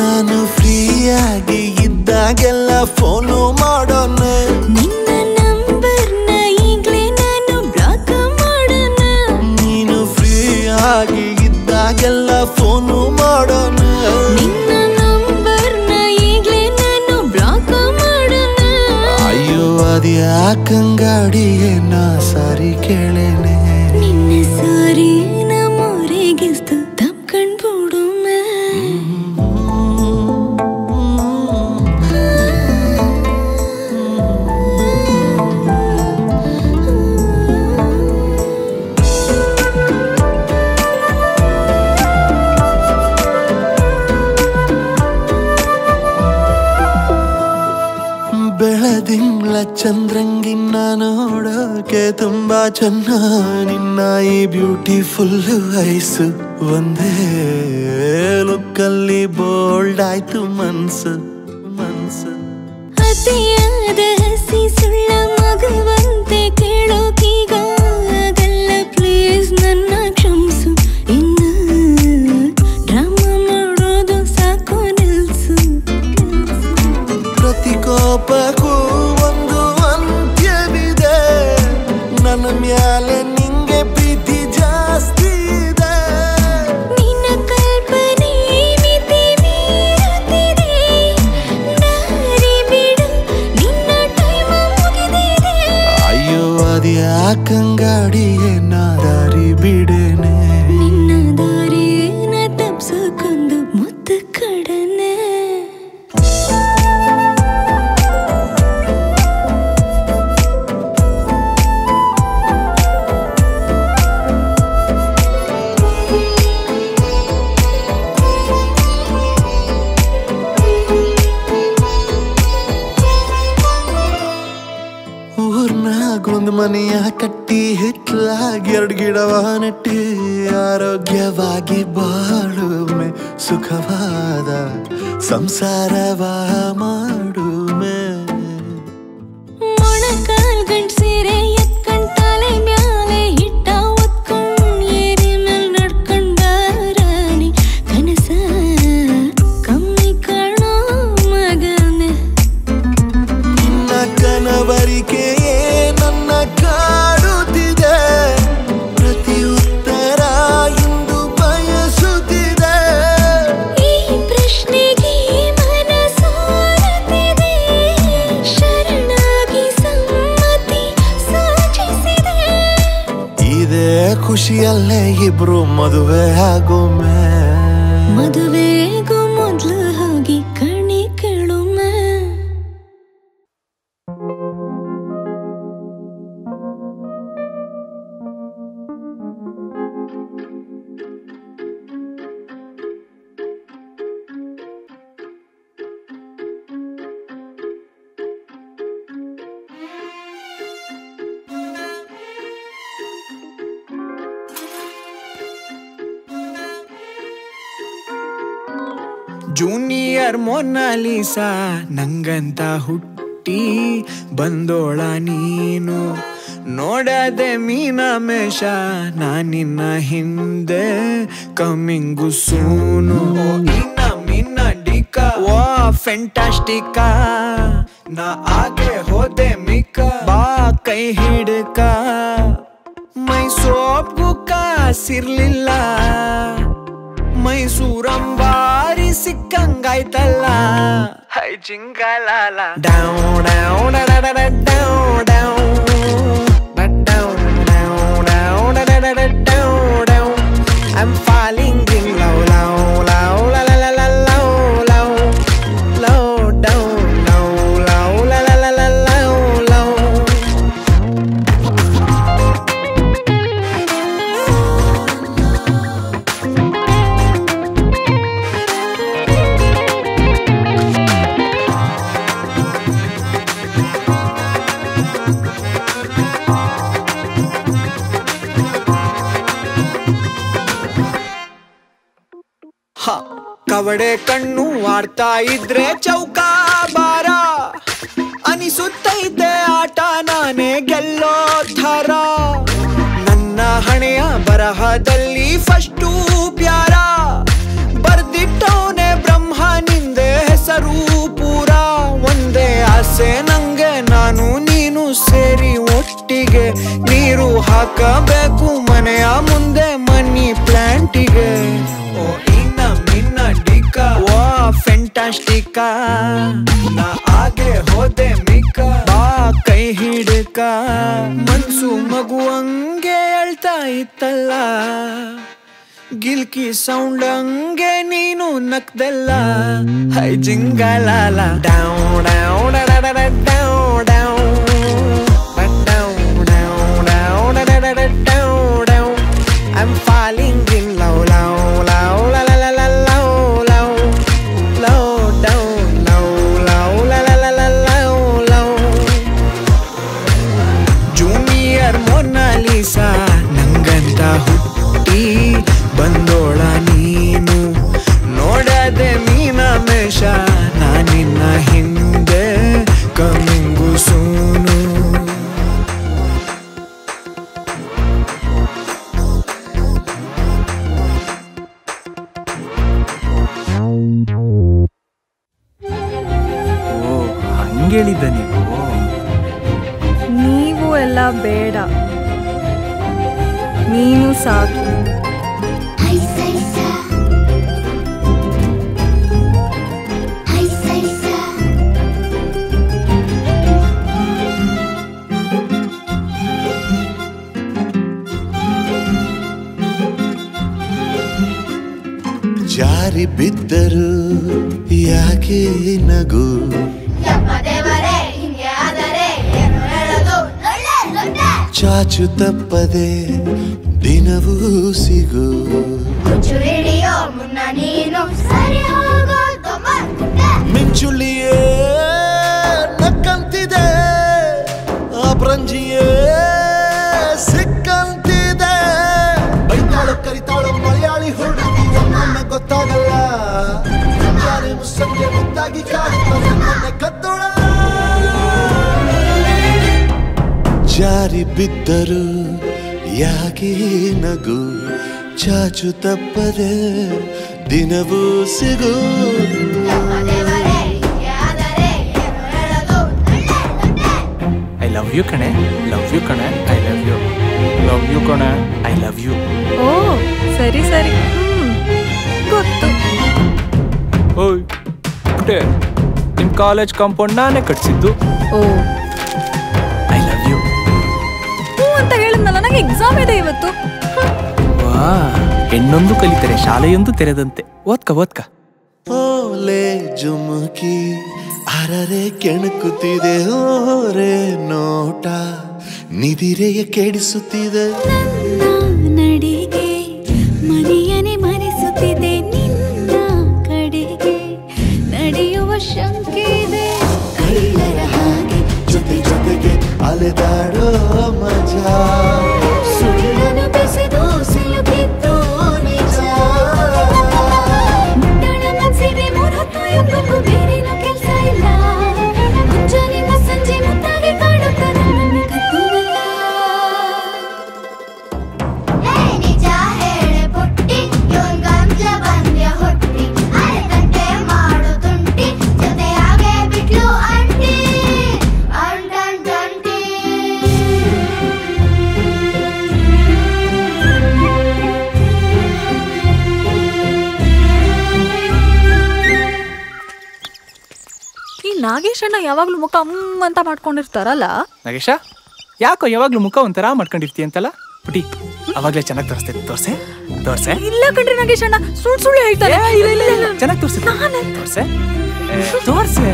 ನಾನು ಫ್ರೀಯಾಗಿ ಇದ್ದಾಗೆಲ್ಲ ಫೋನು ಮಾಡೋಣ. ನಿನ್ನ ನಂಬರ್ನ ಈಗ್ಲೇ ನಾನು ಬ್ಲಾಕ್ ಮಾಡೋಣ. ನೀನು ಫ್ರೀಯಾಗಿ ಇದ್ದಾಗೆಲ್ಲ ಫೋನು ಮಾಡೋಣ. ನಿನ್ನ ನಂಬರ್ನ ಈಗ್ಲೇ ನಾನು ಬ್ಲಾಕ್ ಮಾಡೋಣ. ಅಯ್ಯೋ ಅದ್ಯಾಕಂಗಾಡಿಯೇ ನಾ ಸಾರಿ ಕೇಳೇನೆ. ನಿನ್ನ ಸಾರಿ ನಮ್ಮೂರಿಗಿಸ್ತು ತಪ್ಕೊಂಡ್ಬಿಡುಮೆ. ಬೆಳದಿಂಗ್ಳ ಚಂದ್ರಂಗಿನ್ನ ನೋಡೋಕೆ ತುಂಬಾ ಚೆನ್ನ. ನಿನ್ನ ಈ ಬ್ಯೂಟಿಫುಲ್ ಐಸು ಒಂದೇ ಲುಕ್ಕಲ್ಲಿ ಬೋಲ್ಡ್ ಆಯ್ತು ಮನ್ಸು ಮನ್ಸು. ಅತಿಯಾದ ಹಸಿ ಸುಳ್ಳ ಮಗುವಂತೆ ಕೇಳೋಕೀಗ ಆಗಲ್ಲ ಪ್ಲೀಸ್ ನನ್ನ ಕ್ಷಮಿಸು. ಇನ್ನು ಡ್ರಾಮಾ ಮಾಡೋದು ಸಾಕು ನಿಲ್ಸು. ಪ್ರತಿ ಕೋಪಕ್ಕೂ ಒಂದು ಅಂತ್ಯವಿದೆ. ನನ್ನ ಮ್ಯಾಲೆ ನಿಂಗೆ ಪ್ರೀತಿ ಜಾಸ್ತಿ ಇದೆ. ನಿನ್ನ ಕಲ್ಪನೆ ಮಿತಿ ಮೀರುತ್ತಿದೆ. ದಾರಿ ಬಿಡು ನಿನ್ನ ಟೈಮ್ ಮುಗಿದಿದೆ. ಅಯ್ಯೋ ಅದ್ಯಾಕಂಗಾಡಿಯೇ ನಾ ದಾರಿ ಬಿಡೇನೆ. ನಿನ್ನ ದಾರಿನ ತಪ್ಸಕ್ಕೊಂದು ಮುತ್ತು ಕಡನೆ. ಊರ್ನಾಗೊಂದು ಮನೆಯ ಕಟ್ಟಿ ಹಿತ್ಲಾಗಿ 2 ಗಿಡವ ನೆಟ್ಟಿ ಆರೋಗ್ಯವಾಗಿ ಬಾಳುಮೆ. ಸುಖವಾದ ಸಂಸಾರವ ಮಾಡುಮೆ. ಮೊಣಕಾಲ್ ಗಂಟ್ ಸೀರೆ ಎತ್ಕೊಂಡ್ ತಲೆ ಮ್ಯಾಲೆ ಹಿಟ್ಟ ಒತ್ಕೊಂಡ್ ಏರಿ ಮೇಲ್ ನಡ್ಕೊಂಡ್ ಬಾರಾಣಿ. ಕನಸ ಕಮ್ಮಿ ಕಾಣೋ ಮಗನೆ. ನಿನ್ನ ಕನವರಿಕೆಯೇ ನನ್ನ ಕಾಡುತ್ತಿದೆ. ಪ್ರತಿ ಉತ್ತರ ಇಂದು ಬಯಸುತ್ತಿದೆ. ಈ ಪ್ರಶ್ನೆಗೆ ಮನ ಸೋರುತ್ತಿದೆ. ಶರಣಾಗಿ ಸಮ್ಮತಿ ಸೂಚಿಸಿದೆ. ಇದೇ ಖುಷಿಯಲ್ಲೇ ಇಬ್ರು ಮದುವೆ ಆಗೋಮೆ. ಮದುವೆಗೂ ಮೊದ್ಲು ಹೋಗಿ ಕಣಿ ಕೇಳುಮೆ. ಜೂನಿಯರ್ ಮೊನಾಲಿಸಾ ನಂಗಂತ ಹುಟ್ಟಿ ಬಂದೋಳ ನೀನು. ನೋಡದೆ ಮೀನಮೇಷ ನಾನಿನ್ನ ಹಿಂದೆ ಕಮ್ಮಿಂಗು ಸೂನು. ಇನ್ನ ಮಿನ್ನ ಡಿಕ ವಾ ಫೆಂಟಾಸ್ಟಿಕ. ನಾ ಆಗೆ ಹೋದೆ ಮಿಕ್ಕ ಬಾ ಕೈ ಹಿಡ್ಕ. ಮೈ ಸೋಪ್ಗೂ ಕಾಸಿರ್ಲಿಲ್ಲ. ಮೈಸೂರಂಬಾರಿ ಸಿಕ್ಕಂಗಾಯ್ತಲ್ಲ. ಹೈ ಜಿಂಗಲಾಲ ಡೌ ಡೌ ಡಡ ಡೌ ಡೌ ಡೌ ಡೌ ಡೌ ಡೌ ಡೌ. I'm falling in love, love, love, la la la la love, love, love, down, love, love, la la la la love, love. ಕವಡೆ ಕಣ್ಣು ಆಡ್ತಾ ಇದ್ರೆ ಚೌಕಾ ಬಾರ ಅನಿಸುತ್ತೈತೆ ಆಟ ನಾನೇ ಗೆಲ್ಲೋ ಥರ. ನನ್ನ ಹಣೆಯ ಬರಹದಲ್ಲಿ ಫಸ್ಟು ಪ್ಯಾರ ಬರ್ದಿಟ್ಟವನೆ ಬ್ರಹ್ಮ. ಹಾಕಬೇಕು ಮನೆಯ ಮುಂದೆ ಮನಿ ಪ್ಲಾಂಟಿಗೆ. ಓ ಇನ್ನ ಮಿನ್ನ ಡಿಕ್ಕ ಓ ಫೆಂಟಾಸ್ಟಿಕ ನಾ ಆಗೆ ಹೋದೆ ಮಿಕ್ಕ ಬಾ ಕೈ ಹಿಡ್ಕ. ಮನ್ಸು ಮಗುವಂಗೆ ಅಳ್ತಾ ಇತ್ತಲ್ಲ ಗಿಲ್ಕಿ ಸೌಂಡ್ ಹಂಗೆ ನೀನು ನಕ್ದಲ್ಲ. ಹೈ ಜಿಂಗಲಾಲ ಡೌ ಡೌ ಡಡ ಡೌ ಡೌ I'm falling in low, low, low, la la la la low, low, low down, low, low, la la la la low, low. Junior Mona Lisa ನಂಗಂತ ಹುಟ್ಟಿ ಬಂದೋಳ ನೀನು ನೋಡದೆ ಮೀನ ಮೇಷ ನಾನಿನ್ನ ಹಿಂದೆ ಕಮಿಂಗು ಸೂನು. ಹೇಳಿದ್ದ ನೀವು ಎಲ್ಲ ಬೇಡ, ನೀನು ಸಾಕು. ಜಾರಿ ಬಿದ್ದರು ಯಾಕೆ ನಗು ಚಾಚು ತಪ್ಪದೆ ದಿನವೂ ಸಿಗು. ಮಿಂಚುಳಿಯೇ ನಕ್ಕಂತಿದೆ ಅಪರಂಜಿಯೇ ಸಿಕ್ಕಂತಿದೆ. ಬೈತಾಳು ಕರಿತಾಳು ಮಲಯಾಳಿ ಹುಡುಗಿ ಒಮ್ಮೊಮ್ಮೆ ಗೊತ್ತಾಗಲ್ಲ. ಸಂಜೆ ಮುದ್ದಾಗಿ ಕಾಡುತ್ತಾನೆ ಕತ್ತೋಳಲ್ಲ. ಜಾರಿ ಬಿದ್ದರು ಯಾಕೆ ನಗು ಚಾಚು ತಪ್ಪದೆ ದಿನವೂ ಸಿಗು. ಐ ಲವ್ ಯು ಕಣೆ, ಲವ್ ಯು ಕಣೆ, I love you, love you ಕಣೆ, ಐ ಲವ್ ಯು. ಓ ಸರಿ ಸರಿ, ಗೊತ್ತು. ಓಯ್ ಪುಟ್ಟೆ, ನಿಮ್ಮ ಕಾಲೇಜ್ ಕಾಂಪೌಂಡ್ ನಾನೇ ಕಟ್ಸಿದ್ದು. ಓ ಐ ಲವ್ ಯು ಅಂತ ಹೇಳಿದ್ನಲ್ಲ, ನಂಗೆ ಎಕ್ಸಾಮ್ ಇದೆ ಇವತ್ತು. ವಾ, ಹೆಣ್ಣೊಂದು ಕಲಿತರೆ ಶಾಲೆಯೊಂದು ತೆರೆದಂತೆ. ಓದ್ಕ ಓದ್ಕ. ಓಲೆ ಜುಮುಕಿ ಅರರೆ ಕೆಣಕುತ್ತಿದೆ ಓರೆ ನೋಟ ನಿದಿರೆಯ ಕೆಡಿಸುತ್ತಿದೆ. ನಡಿಗೆ ಮನೆಯನೆ ಮರೆಸುತ್ತಿದೆ ನಿನ್ನ ಕಡೆಗೆ ನಡೆಯುವ ಶಂಕೆ ಇದೆ. ಕಳ್ಳರ ಹಾಗೆ ಜೊತೆ ಜೊತೆಗೆ ಅಲೆದಾಡೋ ಮಜಾ ಸುಳ್ಳನ್ನು ಬೆಸೆದು ಸಿಲುಕಿದ್ದು ನಿಜ. ಮುಟ್ಟಣ ಮನಸ್ಸಿಗೆ ಮೂರೊತ್ತು ಎಪ್ಪಕ್ಕೂ ಬೇರೇನು ಕೆಲಸ ಇಲ್ಲ. ಮುಂಜಾನೆ ಸಂಜೆ ಮುತ್ತಾಗಿ ಕಾಡುತ್ತಾನೆ ನನ್ನ ಕತ್ತೂರಲ್ಲ. ನಿಜ ಹೇಳೆ ಪುಟ್ಟಿ ಇವನ್ ಗಂಜ ಬಂದ್ಯ ಹೊಟ್ಟಿ ಅರೆಗಂಟೆ ಮಾಡು ತುಂಟಿ ಜೊತೆಯಾಗೆ ಬಿಟ್ಲು ಅಂಟಿ ಅಂಟಂಟಂಟಿ. ಈ ನಾಗೇಶ್ ಅಣ್ಣ ಯಾವಾಗ್ಲೂ ಮುಖ ಅಂತ ಮಾಡ್ಕೊಂಡಿರ್ತಾರಲ್ಲ. ನಾಗೇಶ, ಯಾಕೋ ಯಾವಾಗ್ಲೂ ಮುಖ ಒಂಥರ ಮಾಡ್ಕೊಂಡಿರ್ತೀಯ ಅಂತಲ್ಲ ಪುಟಿ? ಅವಾಗ್ಲೇ ಚೆನ್ನಾಗಿ ತೋರಿಸ್ತೈತೆ. ತೋರ್ಸೆ ತೋರ್ಸೆ. ಇಲ್ಲ ಕಣ್ರಿ ನಾಗೇಶ್ ಅಣ್ಣ, ಸುಳ್ಳು ಹೇಳ್ತಾರೆ. ಚೆನ್ನಾಗಿ ತೋರಿಸ್ತೈತೆ. ತೋರ್ಸೆ ತೋರ್ಸೆ.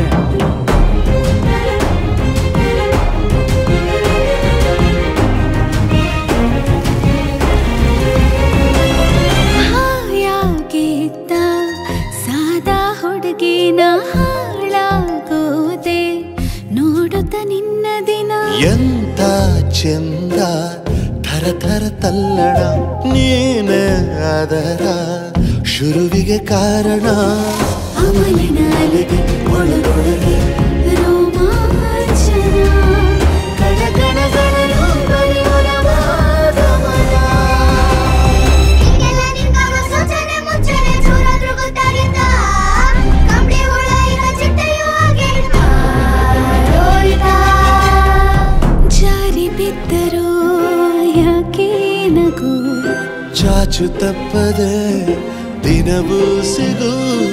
ಹಾಯಾಗಿದ್ದ ಸಾದಾ ಹುಡುಗಿನ ಹಾಳಾಗೋದೆ ನೋಡುತ್ತ ನಿನ್ನ ದಿನ. ಎಂತ ಚಂದ ಥರ ಥರ ತಲ್ಲಣ ನೀನೆ ಅದರ ಶುರುವಿಗೆ ಕಾರಣ. ಅವನ ಅಲೆಗೆ ಒಳಗೊಳಗೆ ರೋಮಾಂಚನ ಕಣಕಣಗಳು ಬರೆಯುವ ಗಮನ. ಈಗೆಲ್ಲ ನಿಂಗಾಗ ಸೂಚನೆ ಮುಚ್ಚನೆ ಚೂರಾದ್ರೂ ಗೊತ್ತಾಗಿತ್ತ. ಕಂಬಳಿ ಹುಳ ಈಗ ಚಿಟ್ಟೆಯೂ ಆಗಿರ್ತ ಜಾರಿ ಬಿದ್ದರು ಯಾಕೆ ಖರ್ಚು ತಪ್ಪದೆ ದಿನವೂ ಸಿಗು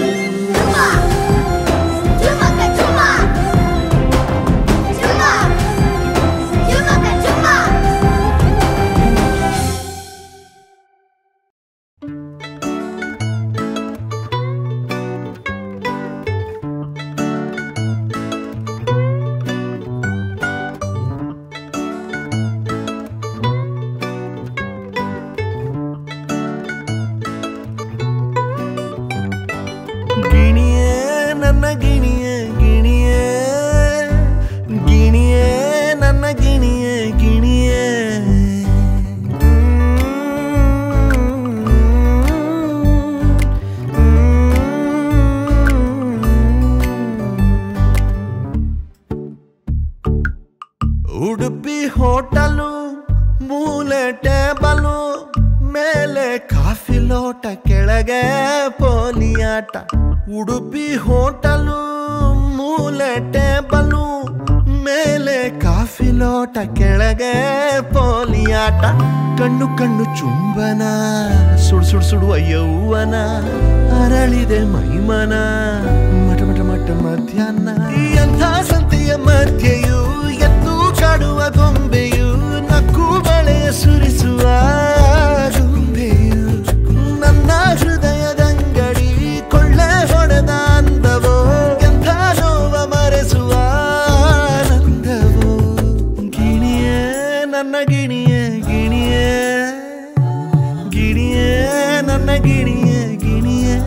ಉಡುಪಿ ಹೋಟಲು ಮೂಲೆ ಟೇಬಲು ಮೇಲೆ ಕಾಫಿ ಲೋಟ ಕೆಳಗೆ ಪೋಲಿಯಾಟ ಉಡುಪಿ ಹೋಟಲು ಮೂಲೆ ಟೇಬಲು ಮೇಲೆ ಕಾಫಿ ಲೋಟ ಕೆಳಗೆ ಪೋಲಿಯಾಟ ಕಣ್ಣು ಕಣ್ಣು ಚುಂಬನ ಸುಡು ಸುಡು ಸುಡುವ ಯೌವನ ಅರಳಿದೆ ಮೈಮನ ಮಟ ಮಟ ಮಟ ಮಧ್ಯಾಹ್ನ ಎಂಥ ಸಂತೆಯ ಮಧ್ಯೆಯೂ ಎದ್ದು ಕಾಡುವ ಗೊಂಬೆಯು ನಕ್ಕು ಬಳೆಯ ಸುರಿಸುವ ಗೊಂಬೆಯು ನನ್ನ ಹೃದಯದಂಗಡಿ ಕೊಳ್ಳೆ ಹೊಡೆದ ಅಂದವೋ ಎಂಥ ನೋವ ಮರೆಸುವ ಆನಂದವೋ ಗಿಣಿಯೇ ನನ್ನ ಗಿಣಿಯೇ ಗಿಣಿಯೇ ಗಿಣಿಯೇ ನನ್ನ ಗಿಣಿಯೇ ಗಿಣಿಯೇ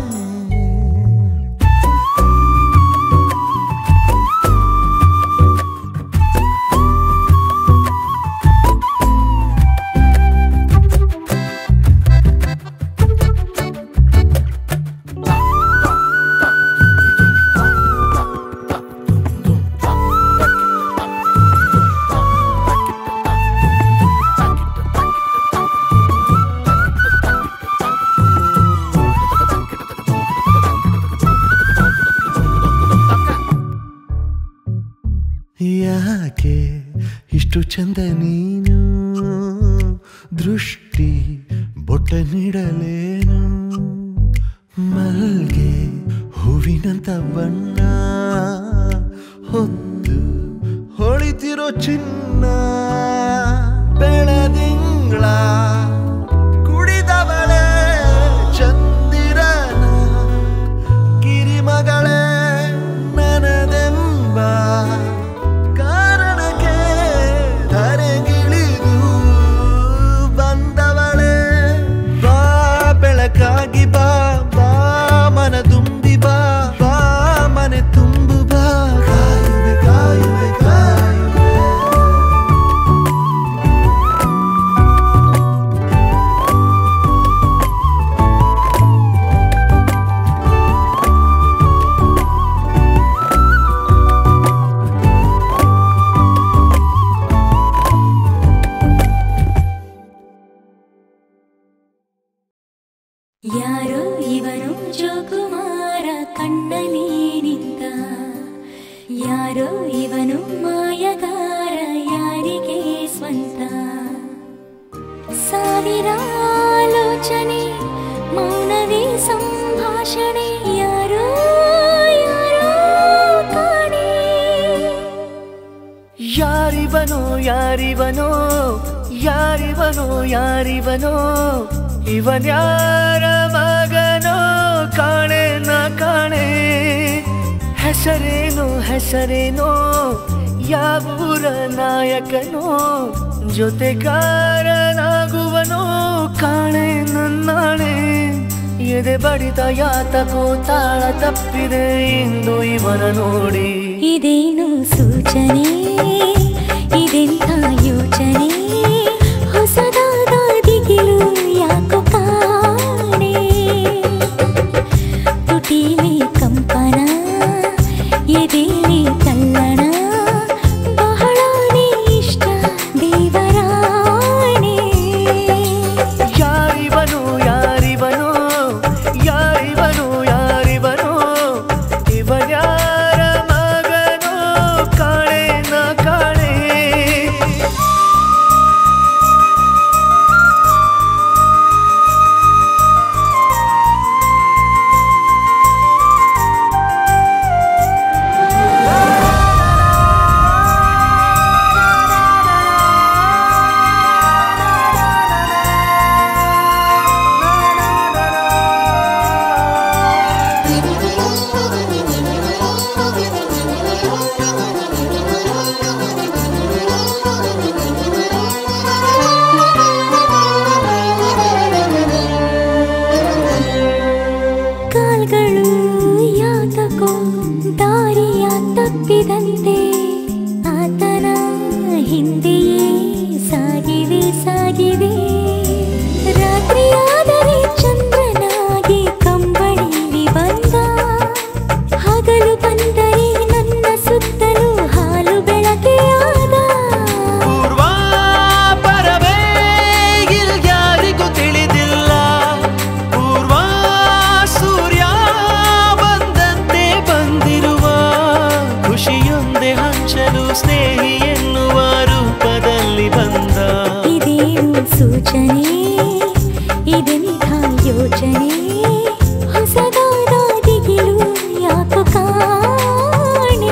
ಯಾಕೆ ಇಷ್ಟು ಚಂದ ನೀನು ದೃಷ್ಟಿ ಬೊಟ್ಟ ನೀಡಲೇನು ಮಲ್ಗೆ ಹೂವಿನಂತ ಬಣ್ಣ ಹೊತ್ತು ಹೊಳಿತಿರೋ ಚಿನ್ನ ಬೆಳದಿಂಗಳ ಕುಡಿದವಳೆ ಚಂದಿರನ ಕಿರಿಮಗಳೇ ನನದೆಂಬ ಬೆಳಕಾಗಿ ಬಾ ಬಾ ಮನ ತುಂಬಿ ಬಾ ಬಾ ಮನೆ ತುಂಬು ಬಾ ಕಾಯುವೆ ಕಾಯುವೆ ಕಾಯುವೆ ಯಾರೋ ಇವನು ಜೋಕುಮಾರ ಕಣ್ಣಲ್ಲಿ ನಿಂತ ಯಾರೋ ಇವನು ಮಾಯಗಾರ ಯಾರಿಗೆ ಸ್ವಂತ ಸಾವಿರ ಆಲೋಚನೆ ಮೌನವೇ ಸಂಭಾಷಣೆ ಯಾರೋ ಯಾರೋ ಕಾಣೆ ಯಾರಿವನೋ ಯಾರಿವನೋ ಯಾರಿವನೋ ಯಾರಿವನೋ ಇವನ್ಯಾರ ಮಗನೋ ಕಾಣೆ ನ ಕಾಣೆ ಹೆಸರೇನೋ ಹೆಸರೇನೋ ಯಾವೂರ ನಾಯಕನೋ ಜೊತೆಗಾರನಾಗುವನೋ ಕಾಣೆ ನನ್ನಾಣೆ ಎದೆ ಬಡಿತ ಯಾತಕೋ ತಾಳ ತಪ್ಪಿದೆ ಇಂದು ಇವನ ನೋಡಿ ಇದೇನು ಸೂಚನೆ ಇದೆಂಥ ಯೋಚನೆ ಹೊಸದಾದ ದಿಗಿಲು ಯಾಕೋ ಕಾಣೆ ತುಟಿಲಿ ಕಂಪನ ಎದೆಲಿ ತಲ್ಲಣ ಬಹಳನೇ ಇಷ್ಟ ದೇವರಾಣೆ ಯಾರಿವನು ಯಾರಿವನು ಯಾರಿವನು ಯಾರಿವನು ಇವನ್ಯಾರ ಮಗನೋ ಕಾಣೆ ನ ತಪ್ಪಿದಂತೆ ಆತನ ಹಿಂದೆಯೇ ಸಾಗಿವೆ ಸಾಗಿವೆ. ರಾತ್ರಿಯಾದರೆ ಚಂದ್ರನಾಗಿ ಕಂಬಳಿಲಿ ಬಂದ, ಹಗಲು ಬಂದರೆ ನನ್ನ ಸುತ್ತಲೂ ಹಾಲು ಬೆಳಕೆಯಾದ. ಪೂರ್ವ ಪರವೇ ಯಾರಿಗೂ ತಿಳಿದಿಲ್ಲ, ಪೂರ್ವ ಸೂರ್ಯ ಬಂದಂತೆ ಬಂದಿರುವ ಖುಷಿಯೊಂದೇ ಹಂಚಲು ಸ್ನೇಹಿ ಎನ್ನುವ ರೂಪದಲ್ಲಿ ಬಂದ. ಇದೇನು ಸೂಚನೆ, ಇದೆಂಥ ಯೋಚನೆ, ಹೊಸದಾದ ದಿಗಿಲು ಯಾಕೋ ಕಾಣೆ.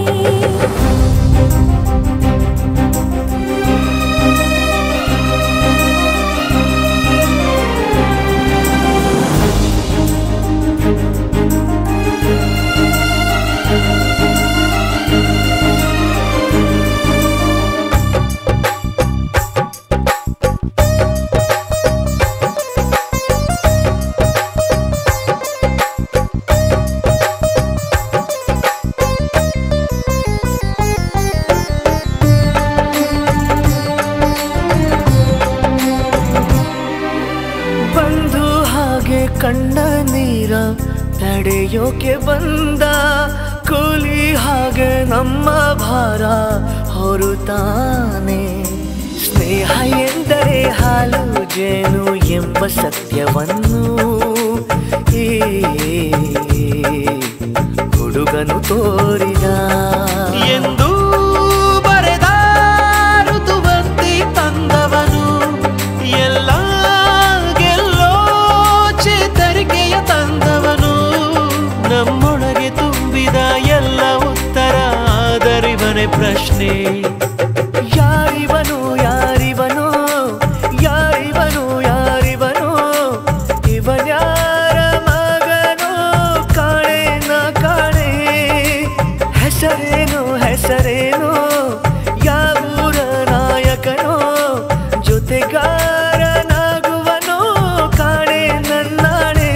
ಬಂದು ಹಾಗೆ ಕಣ್ಣ ನೀರ ತಡೆಯೋಕೆ ಬಂದ, ಕೂಲಿ ಹಾಗೆ ನಮ್ಮ ಭಾರ ಹೊರುತ್ತಾನೆ. ಸ್ನೇಹ ಎಂದರೆ ಹಾಲು ಜೇನು ಎಂಬ ಸತ್ಯವನ್ನು ಈ ಹುಡುಗನು ತೋರಿದ. ಎಂದು ಬರೆದ ಋತುವಂತಿ ತಂದವನು, ಎಲ್ಲ ಗೆಲ್ಲೋ ಚೇತರಿಕೆಯ ತಂದವನು. ನಮ್ಮೊಳಗೆ ತುಂಬಿದ ಎಲ್ಲ ಉತ್ತರ ಆದರಿವನೇ ಪ್ರಶ್ನೆ. ಯಾರಿವನು ಯಾರಿವನು ಯಾರಿವನು ಯಾರಿವನು, ಇವನ್ಯಾರ ಮಗನೋ ಕಾಣೆ ನ ಕಾಣೆ. ಹೆಸರೇನು ಹೆಸರೇನು, ಯಾವೂರ ನಾಯಕನೋ, ಜೊತೆಗಾರನಾಗುವನೋ ಕಾಣೆ ನನ್ನಾಣೆ.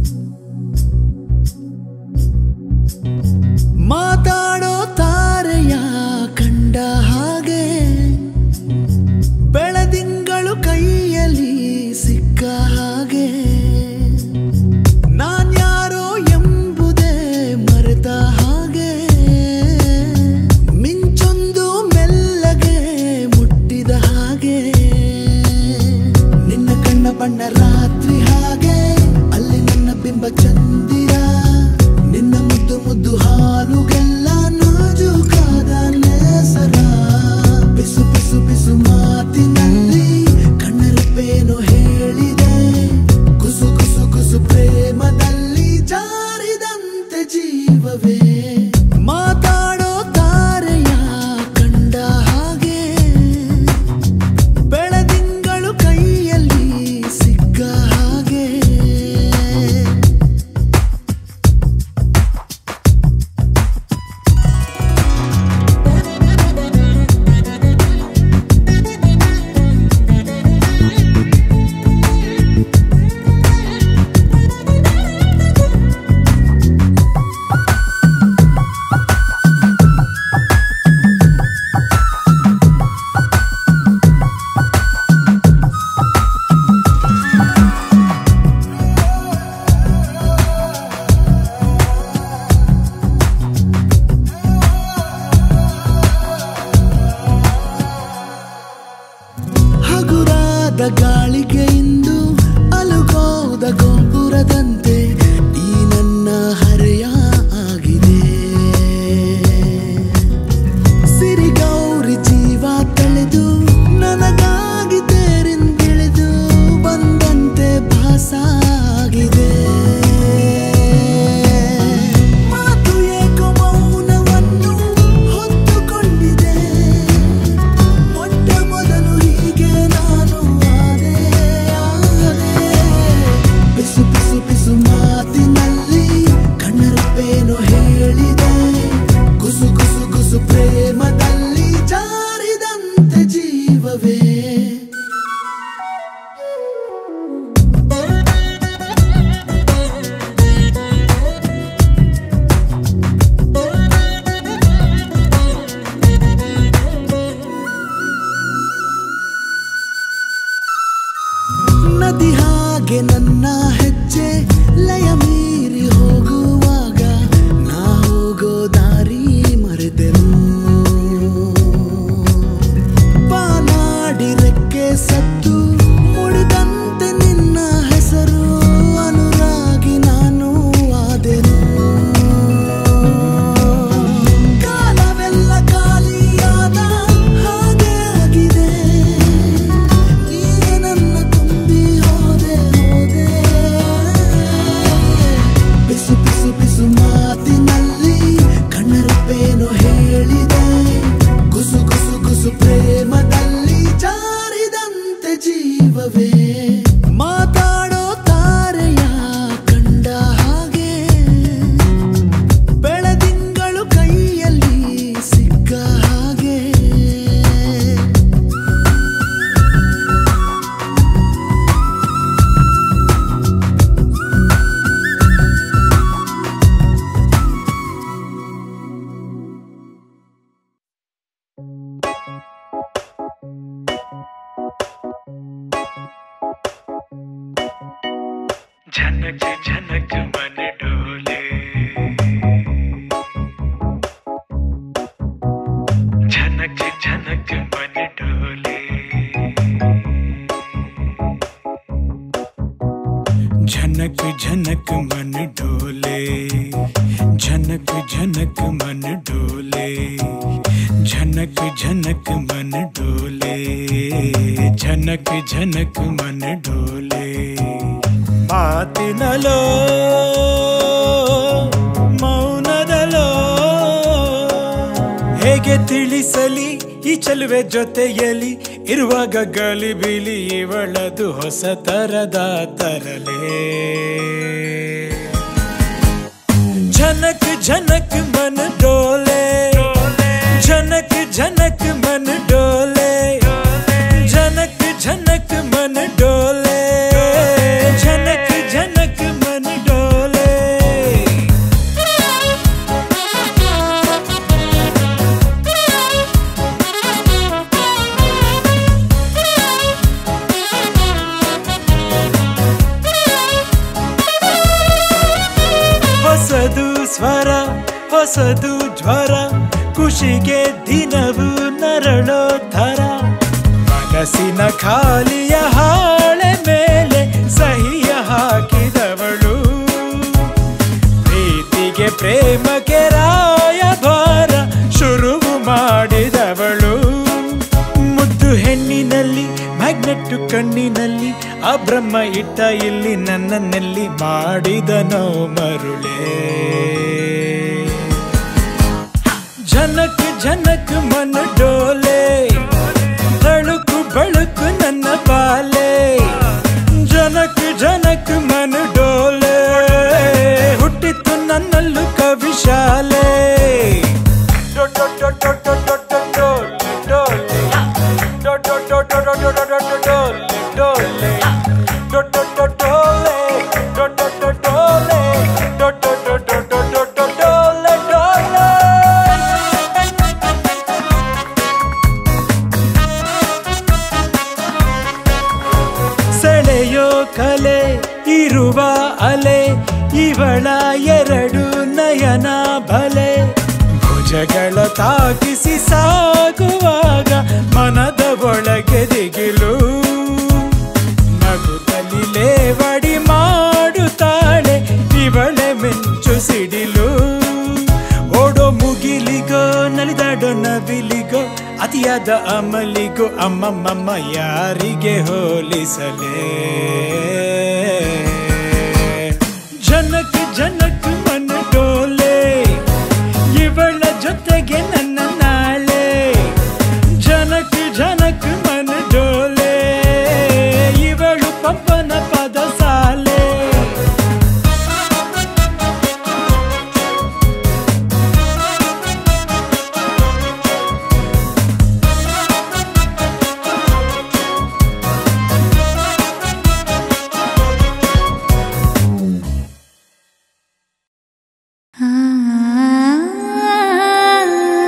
ಮಾತಾಡೋ ತಾರೆಯ ಹೇಗೆ ನನ್ನ ಹೆಜ್ಜೆ ಲಯ ಮೀರಿ ಹೋಗುವಾಗ ನಾ ಹೋಗೋ ದಾರಿ ಮರೆತೆನು ಬಾನಾಡಿ ರೆಕ್ಕೆ ಸತ್ತು ಮುಡಿದಂತೆ ನಿನ್ನ ಹೆಸರು ಅನುರಾಗಿ ನಾನು ಆದೆನು ಕಾಲವೆಲ್ಲ ಖಾಲಿಯಾದ ಹಾಗೆ ಆಗಿದೆ ನೀನೆ ನನ್ನ ತುಂಬಿ ಹೋದೆ ಹೋದೆ ಬಿಸು ಬಿಸು ಬಿಸು ಮಾತಿನಲ್ಲಿ ಕಣ್ಣರಪ್ಪೇನು ಹೇಳಿದೆ ಗುಸು ಗುಸು ಗುಸು ಪ್ರೇಮದಲ್ಲಿ ಜಾರಿದಂತೆ ಜೀವವೇ ಮಾತಾಡೋ ತಾರೆಯ ಕಂಡ ಹಾಗೆ ಬೆಳದಿಂಗಳು ಕೈಯಲ್ಲಿ ಸಿಕ್ಕ ಹಾಗೆ झनक झनक मन डोले झनक झनक मन डोले झनक झनक मन डोले झनक झनक मन डोले झनक झनक मन डोले झनक झनक मन डोले ಮಾತಿನಲೋ ಮೌನದಲೋ ಹೇಗೆ ತಿಳಿಸಲಿ ಈ ಚೆಲುವೆ ಜೊತೆಯಲ್ಲಿ ಇರುವಾಗ ಗಲಿಬಿಲಿ ಇವಳದು ಹೊಸ ತರದ ತರಲೆ ಝನಕ್ ಝನಕ್ ಮನ ಡೋಲೆ ಝನಕ್ ಝನಕ್ ಮನ ಡೋಲೆ ಝನಕ್ ಝನಕ್ ಮನ ಡೋಲೆ झनक झनक मन डोले ಹೊಸದು ಸ್ವರ ಹೊಸದು ಜ್ವರ ಖುಷಿಗೆ ದಿನವು ನರಳೋ ಥರ ಮನಸ್ಸಿನ ಖಾಲಿಯ ಹಾಳೆ ಮೇಲೆ ಸಹಿಯ ಹಾಕಿದವಳು ಪ್ರೀತಿಗೆ ಪ್ರೇಮಕ್ಕೆ ರಾಯಭಾರ ಶುರು ಮಾಡಿದವಳು ಮುದ್ದು ಹೆಣ್ಣಿನಲ್ಲಿ ಮ್ಯಾಗ್ನೆಟ್ಟು ಕಣ್ಣಿನಲ್ಲಿ ಆ ಬ್ರಹ್ಮ ಇಟ್ಟ ಇಲ್ಲಿ ನನ್ನನ್ನೆಲ್ಲಿ ಮಾಡಿದನೋ ಮರುಳೇ ಝನಕ್ ಝನಕ್ ಮನ ಡೋಲೆ ತಳುಕು ಬಳುಕು ನನ್ನ ಬಾಲೆ ಜನಕ್ ಜನಕ್ ಮನ ಡೋಲೆ ಹುಟ್ಟಿತ್ತು ನನ್ನಲ್ಲೂ ಕವಿಶಾಲೆ ಸೆಳೆಯೋ ಕಲೆ ಇರುವ ಅಲೆ ಇವಳ ಎರಡು ನಯನ ಬಲೆ ಭುಜಗಳ ತಾಕಿಸಿ ಸಾಗುವಾಗ ಮನದ ಒಳಗೆ ದಿಗಿಲು ನಗುತ್ತಲಿ ಲೇವಡಿ ಮಾಡುತ್ತಾಳೆ ಇವಳೆ ಮಿಂಚು ಸಿಡಿಲು ಓಡೋ ಮುಗಿಲಿಗೋ ನಲಿದಾಡೋ ನವಿಲಿಗೋ ಅತಿಯಾದ ಅಮಲಿಗೋ ಅಮ್ಮಮ್ಮಮ್ಮ ಯಾರಿಗೆ ಹೋಲಿಸಲೇ ಜನಕ್ ಜನಕ್ ಮನ ಡೋಲೆ ಇವಳ ಜೊತೆಗೆ ನನ್ನ ನಾಳೆ ಜನಕ್ ಜನಕ್ ಮನ ಡೋಲೆ ಇವಳು ಪಪ್ಪನ ಪದ ಸಾಲೆ ಆ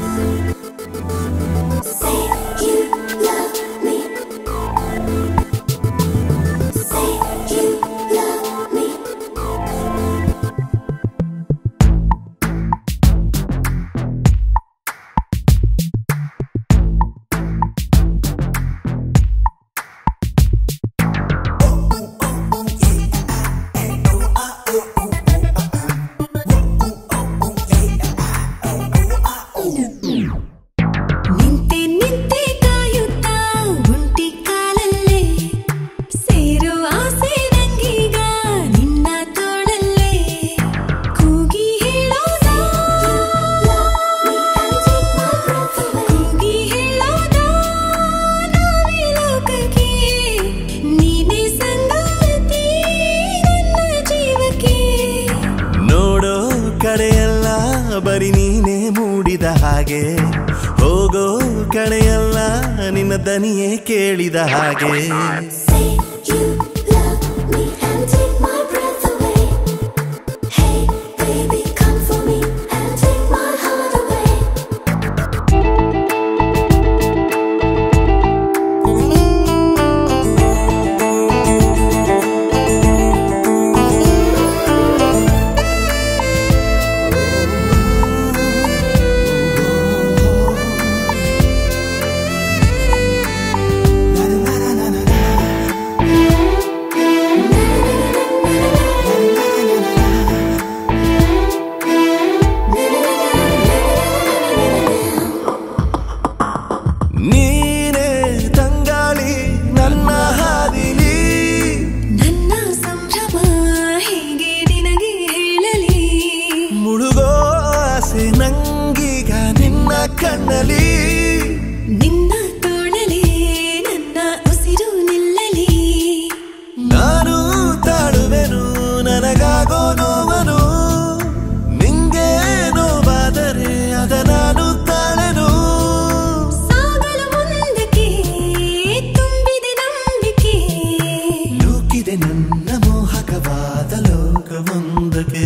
ಬರಿ ನೀನೇ ಮೂಡಿದ ಹಾಗೆ ಹೋಗೋ ಕಡೆಯಲ್ಲ ನಿನ್ನ ದನಿಯೇ ಕೇಳಿದ ಹಾಗೆ ಕಣ್ಣಲಿ ನಿನ್ನ ತೋಳಲಿ ನನ್ನ ಉಸಿರು ನಿಲ್ಲಲಿ ನಾನು ತಾಳುವೆನು ನನಗಾಗೋ ನೋವನು ನಿಂಗೆ ನೋವಾದರೆ ಅದ ನಾನು ತಾಳೆನು ಸಾಗಲು ಮುಂದಕ್ಕೆ ತುಂಬಿದೆ ನಂಬಿಕೆ ನೂಕಿದೆ ನನ್ನ ಮೋಹಕವಾದ ಲೋಕವೊಂದಕ್ಕೆ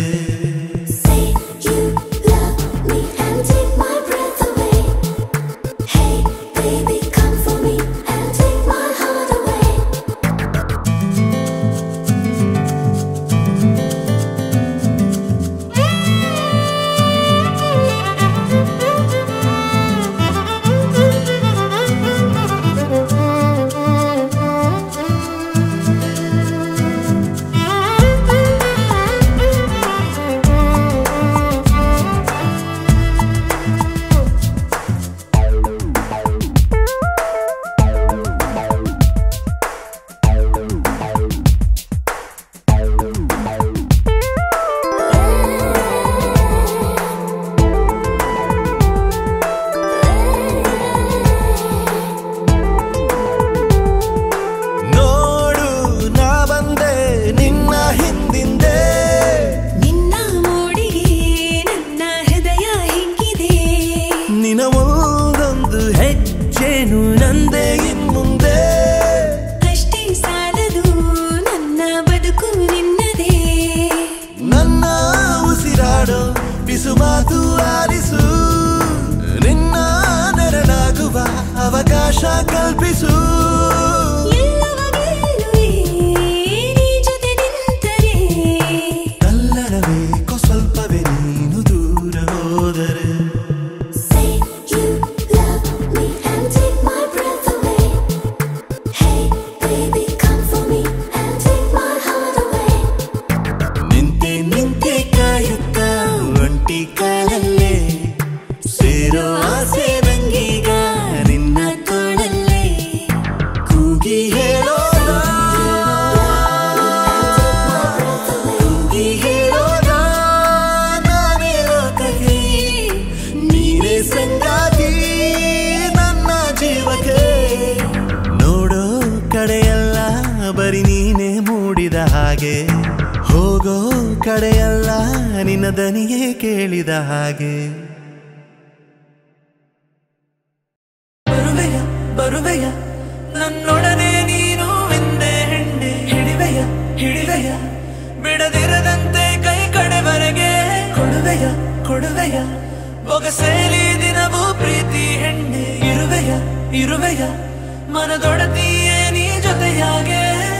ಮಾತು ಆಲಿಸು ನಿನ್ನ ನೆರಳಾಗುವ ಅವಕಾಶ ಕಲ್ಪಿಸು ತಲ್ಲಡಬೇಕು ಸ್ವಲ್ಪವೇ ನೀನು ದೂರ ಹೋದರೆ ನಿಂತೆ ನಿಂತೆ ಕಾಯುತ್ತ ಒಂಟಿ ಕಾಲಲ್ಲೇ ಸೇರೋ ಆಸೆ ನಂಗೀಗ ನಿನ್ನ ತೋಳಲ್ಲೇ ಕೂಗಿ ಹೇಳೋಣ ಕೂಗಿ ಹೇಳೋಣ ನಾನೇ ಲೋಕಕ್ಕೆ ನೀನೇ ಸಂಗಾತಿ ನನ್ನ ಜೀವಕ್ಕೆ ನೋಡೋ ಕಡೆಯಲ್ಲ ಬರಿ ನೀನೇ ಮೂಡಿದ ಹಾಗೆ ಹೋಗೋ ಕಡೆಯಲ್ಲ ನಿನ್ನ ದನಿಯೇ ಕೇಳಿದ ಹಾಗೆ ಬರುವೆಯ ಬರುವೆಯ ನನ್ನೊಡನೆ ನೀನು ಎಂದೇ ಹೆಣ್ಣೆ ಹಿಡಿವೆಯ ಹಿಡಿವೆಯ ಬಿಡದಿರದಂತೆ ಕೈ ಕಡೆವರೆಗೆ ಕೊಡುವೆಯ ಕೊಡುವೆಯ ಬೊಗಸೇಲಿ ದಿನವೂ ಬೇಗ ಮನದೊಡತಿಯೇ ನೀ ಜೊತೆಯಾಗೆ.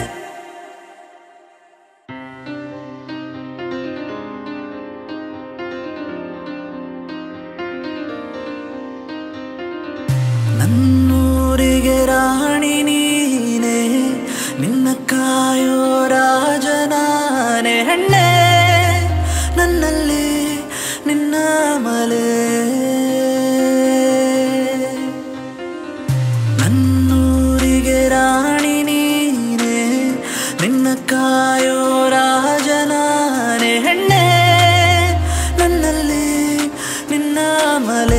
ನನ್ನೂರಿಗೆ ರಾಣಿ ನೀನೆ, ನಿನ್ನ ಕಾಯೋ ರಾಜನಾನೆ ಹೆಣ್ಣೆ, ನನ್ನಲ್ಲಿ ನಿನ್ನ ಮಲೆ. ನನ್ನೂರಿಗೆ ರಾಣಿ ನೀನೆ, ನಿನ್ನ ಕಾಯೋ ರಾಜನಾನೆ ಹೆಣ್ಣೆ, ನನ್ನಲ್ಲಿ ನಿನ್ನ ಮಲೆ.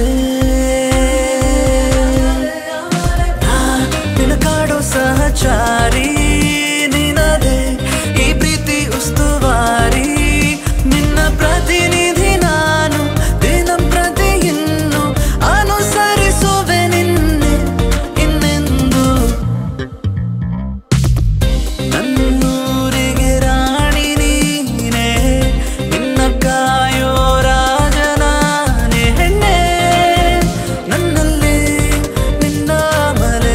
ಸಹಚಾರಿ ನಿನದೆ ಈ ಪ್ರೀತಿ ಉಸ್ತುವಾರಿ, ನಿನ್ನ ಪ್ರತಿನಿಧಿ ನಾನು ದಿನಂಪ್ರತಿ ಇನ್ನು ಅನುಸರಿಸುವೆ ನಿನ್ನೆ ಇನ್ನೆಂದು. ನನ್ನೂರಿಗೆ ರಾಣಿ ನೀನೆ, ನಿನ್ನ ಕಾಯೋ ರಾಜನಾನೆ ಹೆಣ್ಣೆ, ನನ್ನಲ್ಲಿ ನಿನ್ನ ಮಲೆ.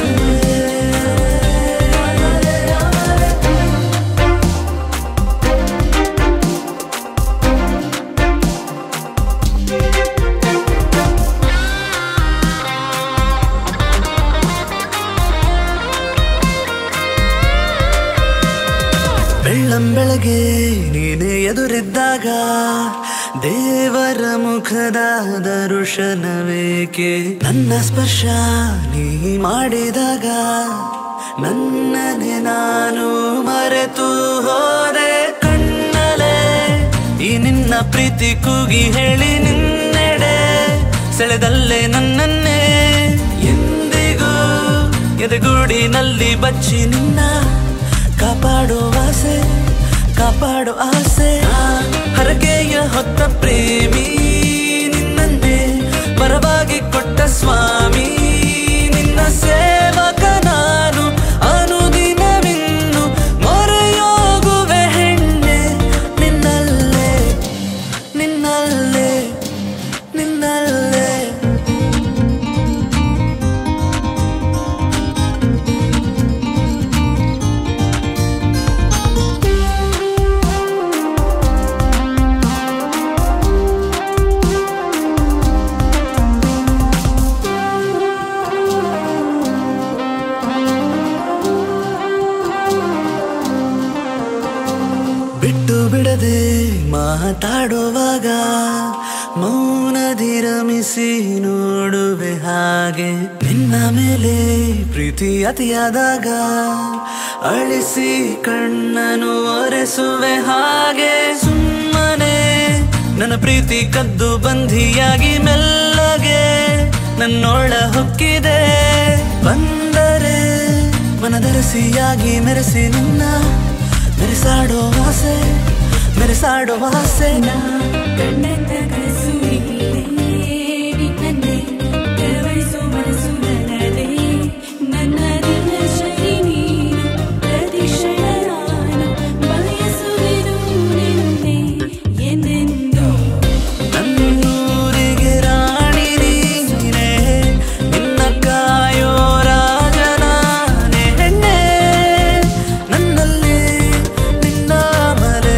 ಬೆಳ್ಳಂಬೆಳಗ್ಗೆ ನೀನೆ ಎದುರಿದ್ದಾಗ ದೇವರ ಮುಖದ ದರ್ಶನವೇಕೆ, ನನ್ನ ಸ್ಪರ್ಶ ನೀ ಮಾಡಿದಾಗ ನನ್ನನೆ ನಾನು ಮರೆತು ಹೋದೆ. ಕಣ್ಣಲೆ ಈ ನಿನ್ನ ಪ್ರೀತಿ ಕೂಗಿ ಹೇಳಿ ನಿನ್ನೆಡೆ ಸೆಳೆದಲ್ಲೇ ನನ್ನನ್ನೇ, ಎಂದಿಗೂ ಎದೆಗೂಡಿನಲ್ಲಿ ಬಚ್ಚಿ ನಿನ್ನ ಕಾಪಾಡೋ ಆಸೆ, ಕಾಪಾಡೋ ಆಸೆ. ಹರಕೆಯ ಹೊತ್ತ ಪ್ರೇಮಿ ನಿನ್ನನ್ನೇ ಪರವಾಗಿ ಕೊಟ್ಟ ಸ್ವಾಮಿ, ನಿನ್ನ ಸೇವಕ ನಾನು ಅನುದಿನವಿನ್ನು ಮೊರೆಯೋಗುವೆ ಹೆಣ್ಣೆ, ನಿನ್ನಲ್ಲೇ ನಿನ್ನಲ್ಲೇ ನಿನ್ನಲ್ಲೇ. ಬಿಟ್ಟು ಬಿಡದೆ ಮಾತಾಡುವಾಗ ಮೌನದಿ ರಮಿಸಿ ನೋಡುವೆ ಹಾಗೆ, ನಿನ್ನ ಮೇಲೆ ಪ್ರೀತಿ ಅತಿಯಾದಾಗ ಅಳಿಸಿ ಕಣ್ಣನು ಒರೆಸುವೆ ಹಾಗೆ. ಸುಮ್ಮನೆ ನನ್ನ ಪ್ರೀತಿ ಕದ್ದು ಬಂಧಿಯಾಗಿ ಮೆಲ್ಲಗೆ ನನ್ನೊಳ ಹೊಕ್ಕಿದೆ, ಬಂದರೆ ಮನದರಸಿಯಾಗಿ ಮೆರೆಸಿ ನಿನ್ನ ಮೆರೆಸಾಡೋ ಆಸೆ, ಮೆರೆಸಾಡೋ ಆಸೆ. ಕಣ್ಣಂತ ಕನಸು ನಿನ್ನೆ ಕರವಳಿಸೋ ಮನಸ್ಸು ನನ್ನದೇ, ನನ್ನ ದಿನ ಶೈ ನೀನು ಪ್ರತಿಕ್ಷಣ ನಾನು ಬಯಸುವೆನು ನಿನ್ನೆ ಎಂದೆಂದು. ನನ್ನೂರಿಗೆ ರಾಣಿ ನೀನೆ, ನಿನ್ನ ಕಾಯೋ ರಾಜನಾನೆ ಹೆಣ್ಣೆ, ನನ್ನಲ್ಲಿ ನಿನ್ನ ಮಲೆ.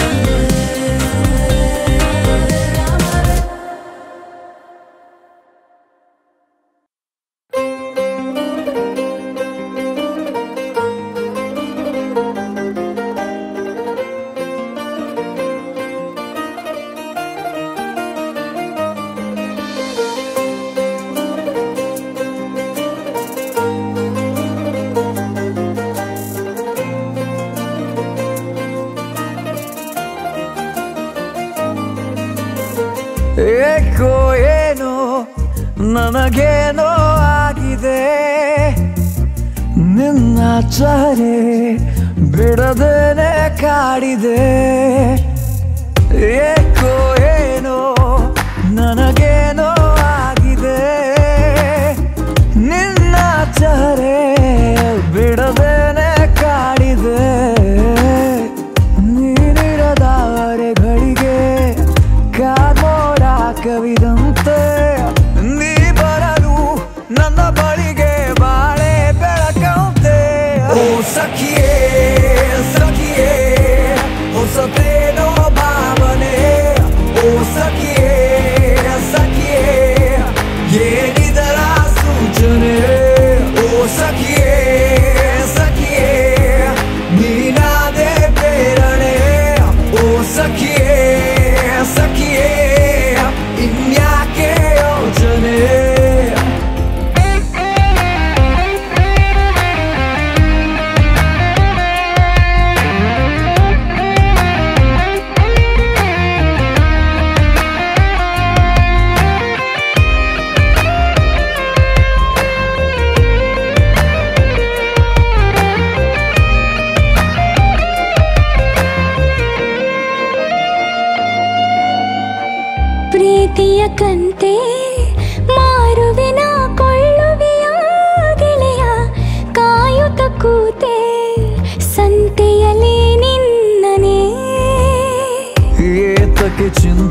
ಏಕೋ ಏನೋ ನನಗೇನೋ ಆಗಿದೆ, ನಿನ್ನ ಚಾರೆ ಬಿಡದೇನೆ ಕಾಡಿದೆ. ಏಕೋ ಏನೋ ನನಗೇನೋ ಆಗಿದೆ, ನಿನ್ನ ಚಾರೆ ಬಿಡದೇನೆ ಕಾಡಿದೆ. ನೀನಿರದವರೆಗಳಿಗೆ ಕಾಮೋಡ ಕವಿದಂತೆ ನೀ ಬರಲು ನನ್ನ ಬಳಿಗೆ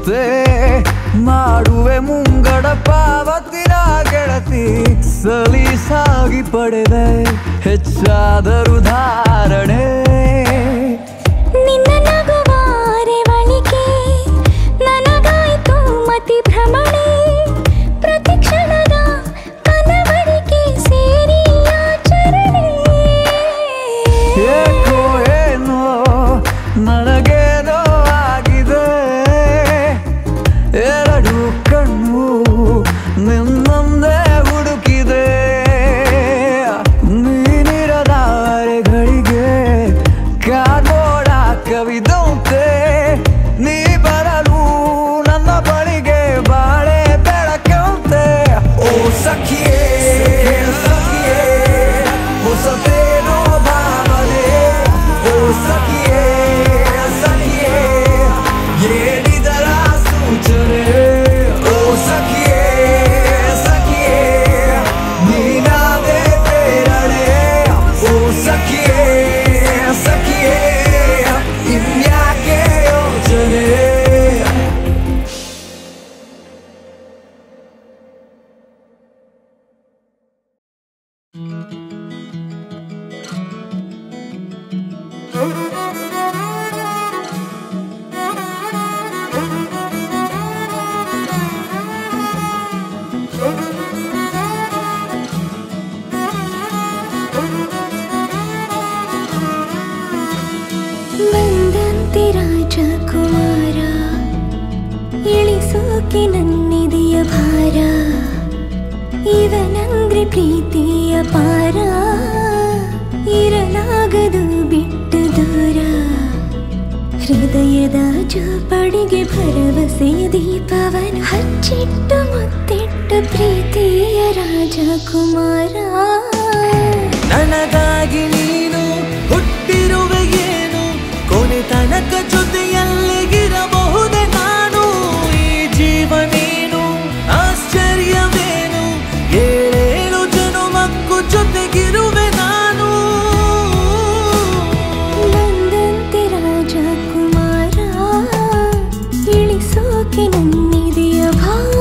ಪಡೆದಂತೆ ಮಾಡುವೆ ಮುಂಗಡ ಪಾವತಿನ ಗೆಳತಿ ಸಲೀಸಾಗಿ ಪಡೆದೆ ಹೆಚ್ಚಾದರೂ ಧಾರಣೆ ನಿನ್ನ ನಗುವಾರೆ ಬಳಿಕೆ ನನಗಾಯ್ತು ಮತಿ ಭ್ರಮಣೆ ಪ್ರತಿ ಕ್ಷಣದ ಮನವರಿಕೆ ಸೇರಿ ಆಚರಣೆ ಏಕೋ ಏನೋ ನನಗೇನೋ ಆಗಿದೆ ಎರಡು ಕಣ್ಣು ನಿನ್ನೊಂದೇ ಹುಡುಕಿದೆ ನೀನಿರದಾರೆಗಳಿಗೆ ಕಾನೋಡ ಕವಿದಂತೆ ನೀ ಬರಲು ನನ್ನ ಬಳಿಗೆ ಬಾಳೆ ಬೆಳಕಂತೆ ಓ ಸಖಿಯೇ ಸಖಿಯೇ ಹೊಸತೇನೋ ಭಾವನೆ ಓ ಸಖಿಯೇ ಸಖಿಯೇ ಏನಿದರ ಸೂಚನೆ ಓ ಸಖಿಯೇ ಸಖಿಯೇ ನೀನಾದೆ ಪ್ರೇರಣೆ ಓ ಸಖಿಯೇ ಸಖಿಯೇ ಇನ್ಯಾಕೆ ಯೋಚನೆ ಬಂದಂತೆ ರಾಜಕುಮಾರ ಇಳಿಸೋಕೆ ನನ್ನಿದೆಯ ಭಾರ ಇವನಂದ್ರೆ ಪ್ರೀತಿಯ ಪಾರ ಇರಲಾಗದು ಬಿಟ್ಟು ದೂರ ಹೃದಯದ ಜೋಪಡಿಗೆ ಭರವಸೆಯ ದೀಪವನ ಹಚ್ಚಿಟ್ಟು ಮುತ್ತಿಟ್ಟು ಪ್ರೀತಿಯ ರಾಜಕುಮಾರ ನನಗಾಗಿ ನೀನು ಹುಟ್ಟಿರುವೆ ಏನು ಕೊನೆ ತನಕ ಜೊತೆಯಲ್ಲಿಗಿರಬಹುದೇ ನಾನು ಈ ಜೀವ ನೀನು ಆಶ್ಚರ್ಯವೇನು ಏಳೇಳು ಜನುಮಕ್ಕೂ ಜೊತೆಗಿರುವೆ ನಾನು ಬಂದಂತೆ ರಾಜಕುಮಾರ ಇಳಿಸೋಕೆ ನನ್ನಿದೆಯ ಭಾರ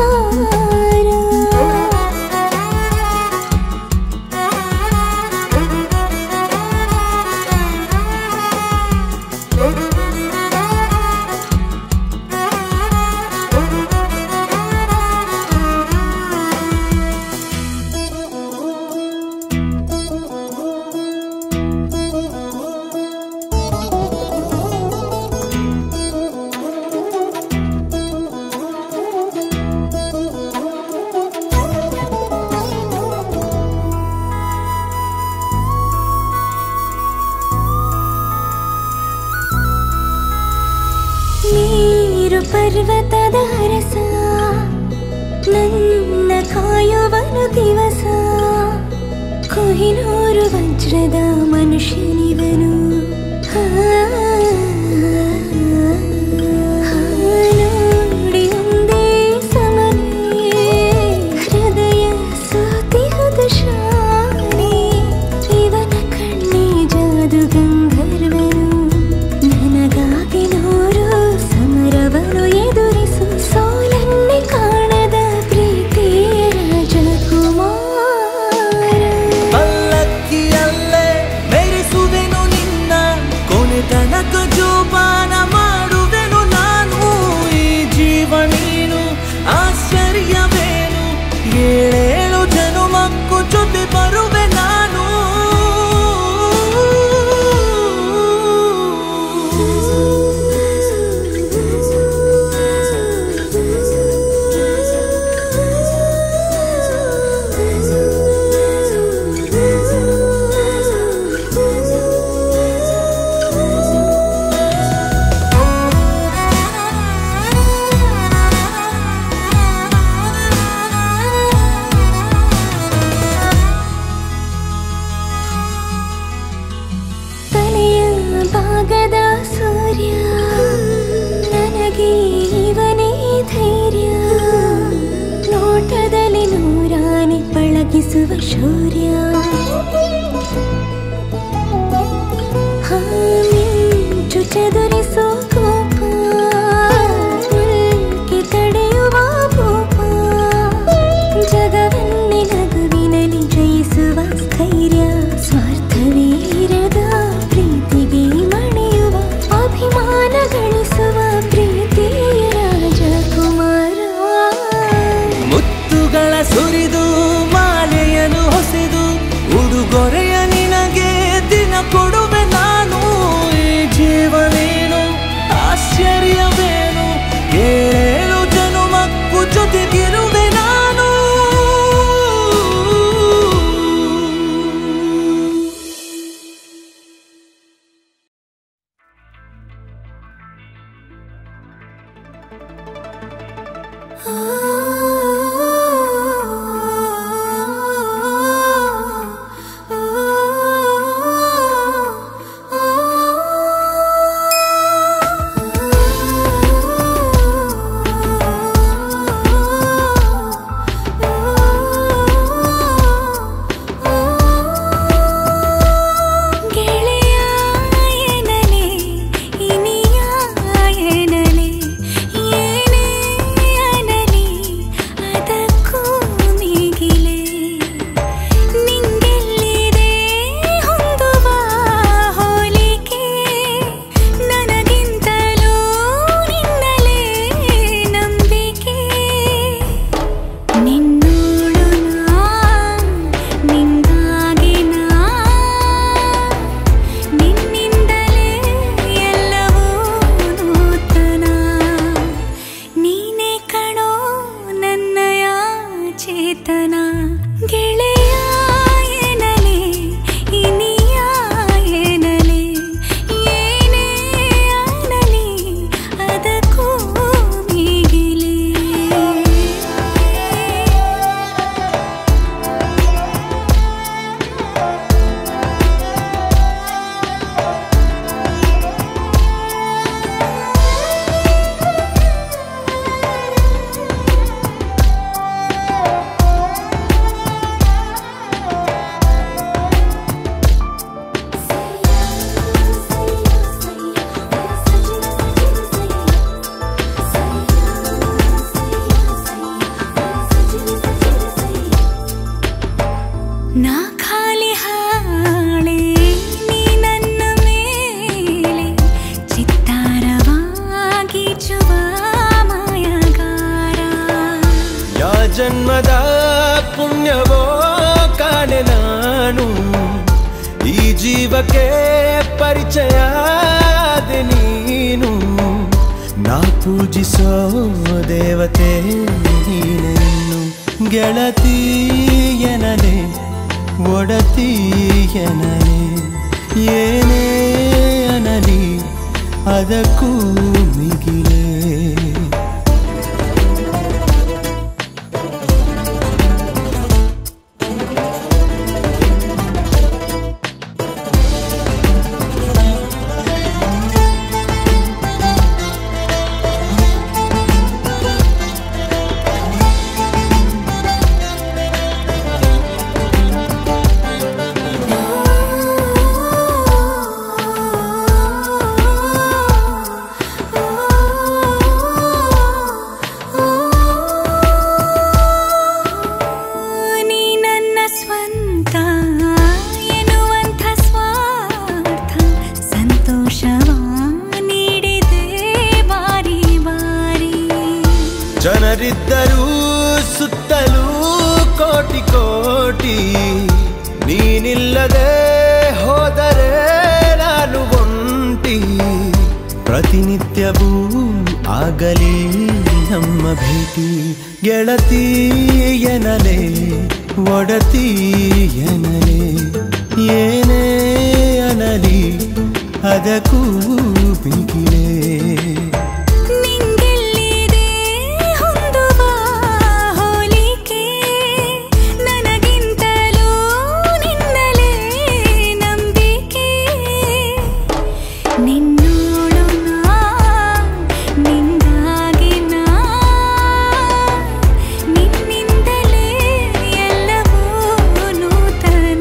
ನೀರು ಪರ್ವತದ ರಸ ನನ್ನ ಕಾಯುವನು ದಿವಸ ಕೊಹಿನೂರು ವಜ್ರದ ಮನುಷ್ಯನಿವನು ನೋಡಿ ಒಂದೇ ಸಮನೆ ಹೃದಯ ಸೋತಿಹದ ಶಾನೆ ಇವನ ಕಣ್ಣಿ ಜಾದು ಗಂಧರ್ವನು ನನಗಾಗಿ ನೂರು ಸಮರವನ್ನು ಎದುರಿಸು ಸೋಲನ್ನೇ ಕಾಣದ ಪ್ರೀತಿಯ ರಾಜಕುಮಾರ ಪಲ್ಲಕ್ಕಿಯಲ್ಲೇ ಮೆರೆಸುವೆನು ನಿನ್ನ ಕೊನೆ ತನಕ ಜೋಪಾನ ಮಾಡುವೆನು ನಾನು ಈ ಜೀವ ನೀನು ಆಶ್ಚರ್ಯವೇನು ಏಳೇಳು ಜನುಮಕ್ಕೂ ಜೊತೆ ಬರುವೆ ನಾನು ತಲೆಯ ಭಾಗದ ಸೂರ್ಯ ನನಗೆ ಇವನೇ ಧೈರ್ಯ ನೋಟದಲ್ಲಿ ನೂರಾನೆ ಪಳಗಿಸುವ ಶೌರ್ಯ ಮಿಂಚು ಚದುರಿಸೋ ಕೋಪ ಮುರಿದು ಮಾಲೆಯನ್ನು ಹೊಸೆದು ಉಡುಗೊರೆಯ ನಿನಗೆ ದಿನ ಕೊಡುವೆ ನಾನು. ಈ ಜೀವನೇನು ಆಶ್ಚರ್ಯವೇನು, ಏಳು ಜನುಮಕ್ಕೂ ಜೊತೆಗಿರುವೆ ನಾನು. ಜನ್ಮದ ಪುಣ್ಯವೋ ಕಾಣೆ ನಾನು, ಈ ಜೀವಕ್ಕೆ ಪರಿಚಯಾದ ನೀನು. ನಾ ಪೂಜಿಸೋ ದೇವತೆ ನೀನು. ಗೆಳತಿಯನಲೆ ಒಡತಿಯನಲೆ ಏನೇ ಅನಲಿ ಅದಕ್ಕೂ ಮಿಗಿಲೇ. ಜನರಿದ್ದರೂ ಸುತ್ತಲೂ ಕೋಟಿ ಕೋಟಿ, ನೀನಿಲ್ಲದೆ ಹೋದರೆ ನಾನು ಒಂಟಿ. ಪ್ರತಿನಿತ್ಯವೂ ಆಗಲಿ ನಮ್ಮ ಭೇಟಿ, ಗೆಳತಿಯನಲೆ ಒಡತಿಯನಲೆ ಏನೇ ಅನಲಿ ಅದಕ್ಕೂ ಬಿಗಿಲೇ.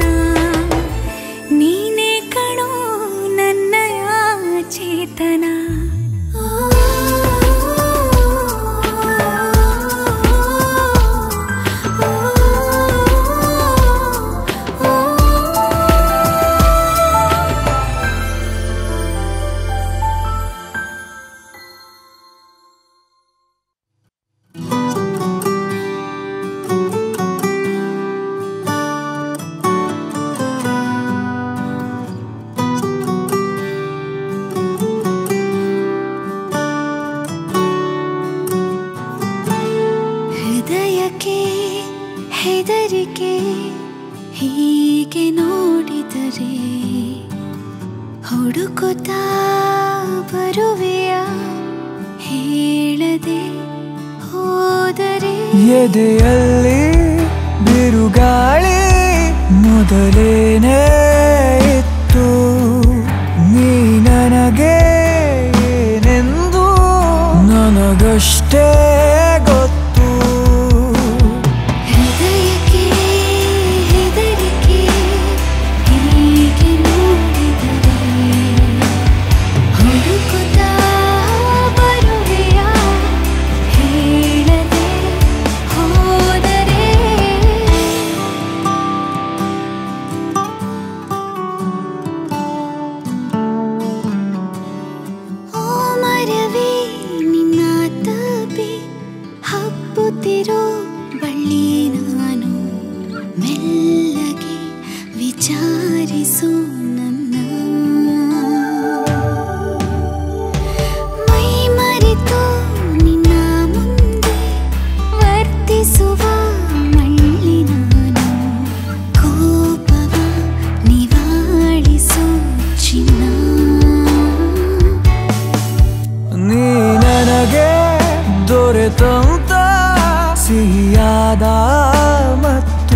ಚೇತನ ಹೆದರಿಕೆ ಹೀಗೆ ನೋಡಿದರೆ ಹುಡುಕುತ್ತಾ ಬರುವೆಯ ಹೇಳದೆ ಹೋದರೆ ಎದೆಯಲ್ಲಿ ಬಿರುಗಾಳಿ ಮೊದಲೇನೇ ಇತ್ತು ನೀ ನನಗೆ ಏನೆಂದು ನನಗಷ್ಟೇ ಗೊತ್ತು ಹೃದಯಕ್ಕೆ ಹೆದರಿಕೆ ಹೀಗೆ ನೋಡಿದರೆ ಹುಡುಕುತ್ತಾ ಬರುವೆಯ ಹೇಳದೆ ಹೋದರೆ ಓ ಮರವೇ ನಿನ್ನ ತಪಿ ಹಬ್ಬುತ್ತಿರೋ ಬಳ್ಳಿ ನಾನು ಮೆಲ್ಲಗೆ ವಿಚಾರಿಸು ನನ್ನ ಮೈ ಮರೆತು ನಿನ್ನ ಮುಂದೆ ವರ್ತಿಸುವ ಮಳ್ಳಿ ನಾನು ಕೋಪವ ನಿವಾಳಿಸು ಚಿನ್ನ ನೀ ನನಗೆ ದೊರೆತಂತ ಸಿಹಿಯಾದ ಮತ್ತು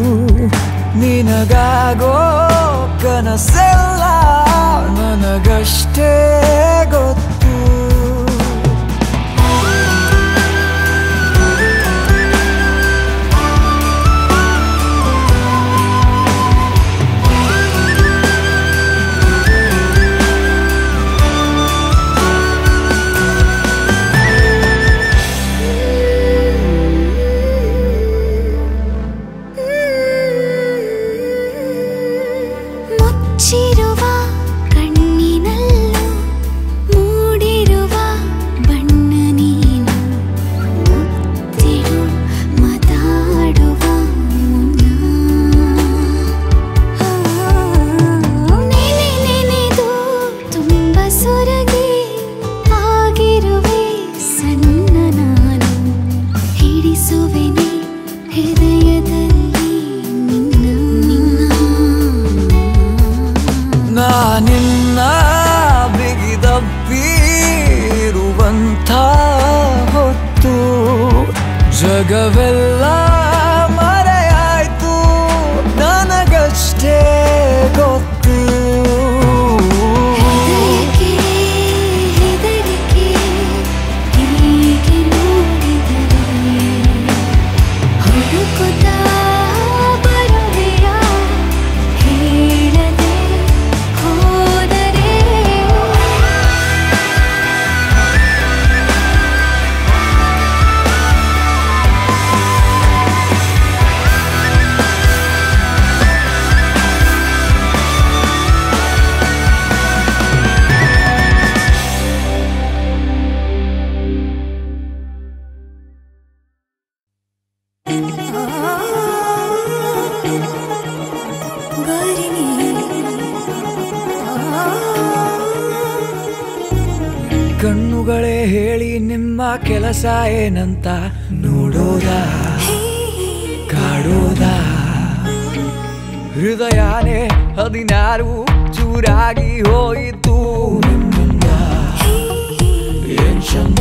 ನಿನಗಾಗೋ ಕನಸೆಲ್ಲ ನನಗಷ್ಟೇ ಗೊತ್ತು ಮುಚ್ಚಿರುವ ಕಣ್ಣಿನಲ್ಲೂ ಮೂಡಿರುವ ಬಣ್ಣ ನೀನು ಮುತ್ತಿಡು ಮಾತಾಡುವ ನೆನೆ ನೆನೆದು ತುಂಬ ಸೊರಗಿ ಆಗಿರುವೆ ಸಣ್ಣ ನಾನು ಹಿಡಿಸುವೆನೆ ಹೃದಯದಲ್ಲಿ ನಾನಿನ್ನ ಬಿಗಿದಪ್ಪಿರುವಂಥ ಹೊತ್ತು ಜಗವೆಲ್ಲ ಮರೆಯಾಯ್ತು ನನಗಷ್ಟೇ ಗೊತ್ತು ಹೃದಯಕ್ಕೆ ಹೆದರಿಕೆ ಹೀಗೆ ನೋಡಿದರೆ ಹುಡುಕುತ್ತಾ ಬರುವೆಯ ಹೇಳದೆ ಹೋದರೆ ಕಣ್ಣುಗಳೇ ಹೇಳಿ ನಿಮ್ಮ ಕೆಲಸ ಏನಂತ ನೋಡೋದ ಕಾಡೋದ ಹೃದಯನೇ 16 ಚೂರಾಗಿ ಹೋಯಿತು ನಿಮ್ಮಿಂದ ಏನ್ ಚಂದ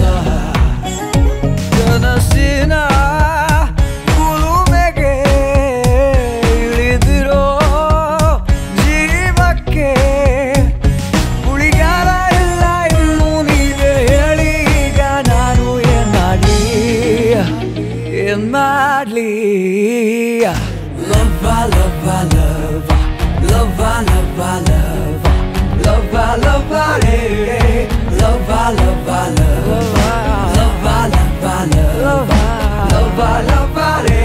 ಕನಸಿನ ಕುಲುಮೆಗೆ ಇಳಿದಿರೋ ಜೀವಕ್ಕೆ ಉಳಿಗಾಲ ಇಲ್ಲ ಇನ್ನು ನೀವೇ ಹೇಳಿ ಈಗ ನಾನು ಏನ್ ಮಾಡ್ಲಿ ಲವ್ವ ಲವ್ವ ಲವ್ವ ಲವ್ವ ಲವ್ವ ಲವ್ವ ಲವ್ವ ಲವ್ವ ರೇ ಲವ್ವ ಲವ್ವ ಲವ್ವ ಲವ್ವ ಲವ್ವ ಲವ್ವ ಲವ್ವ ಲವ್ವ ರೇ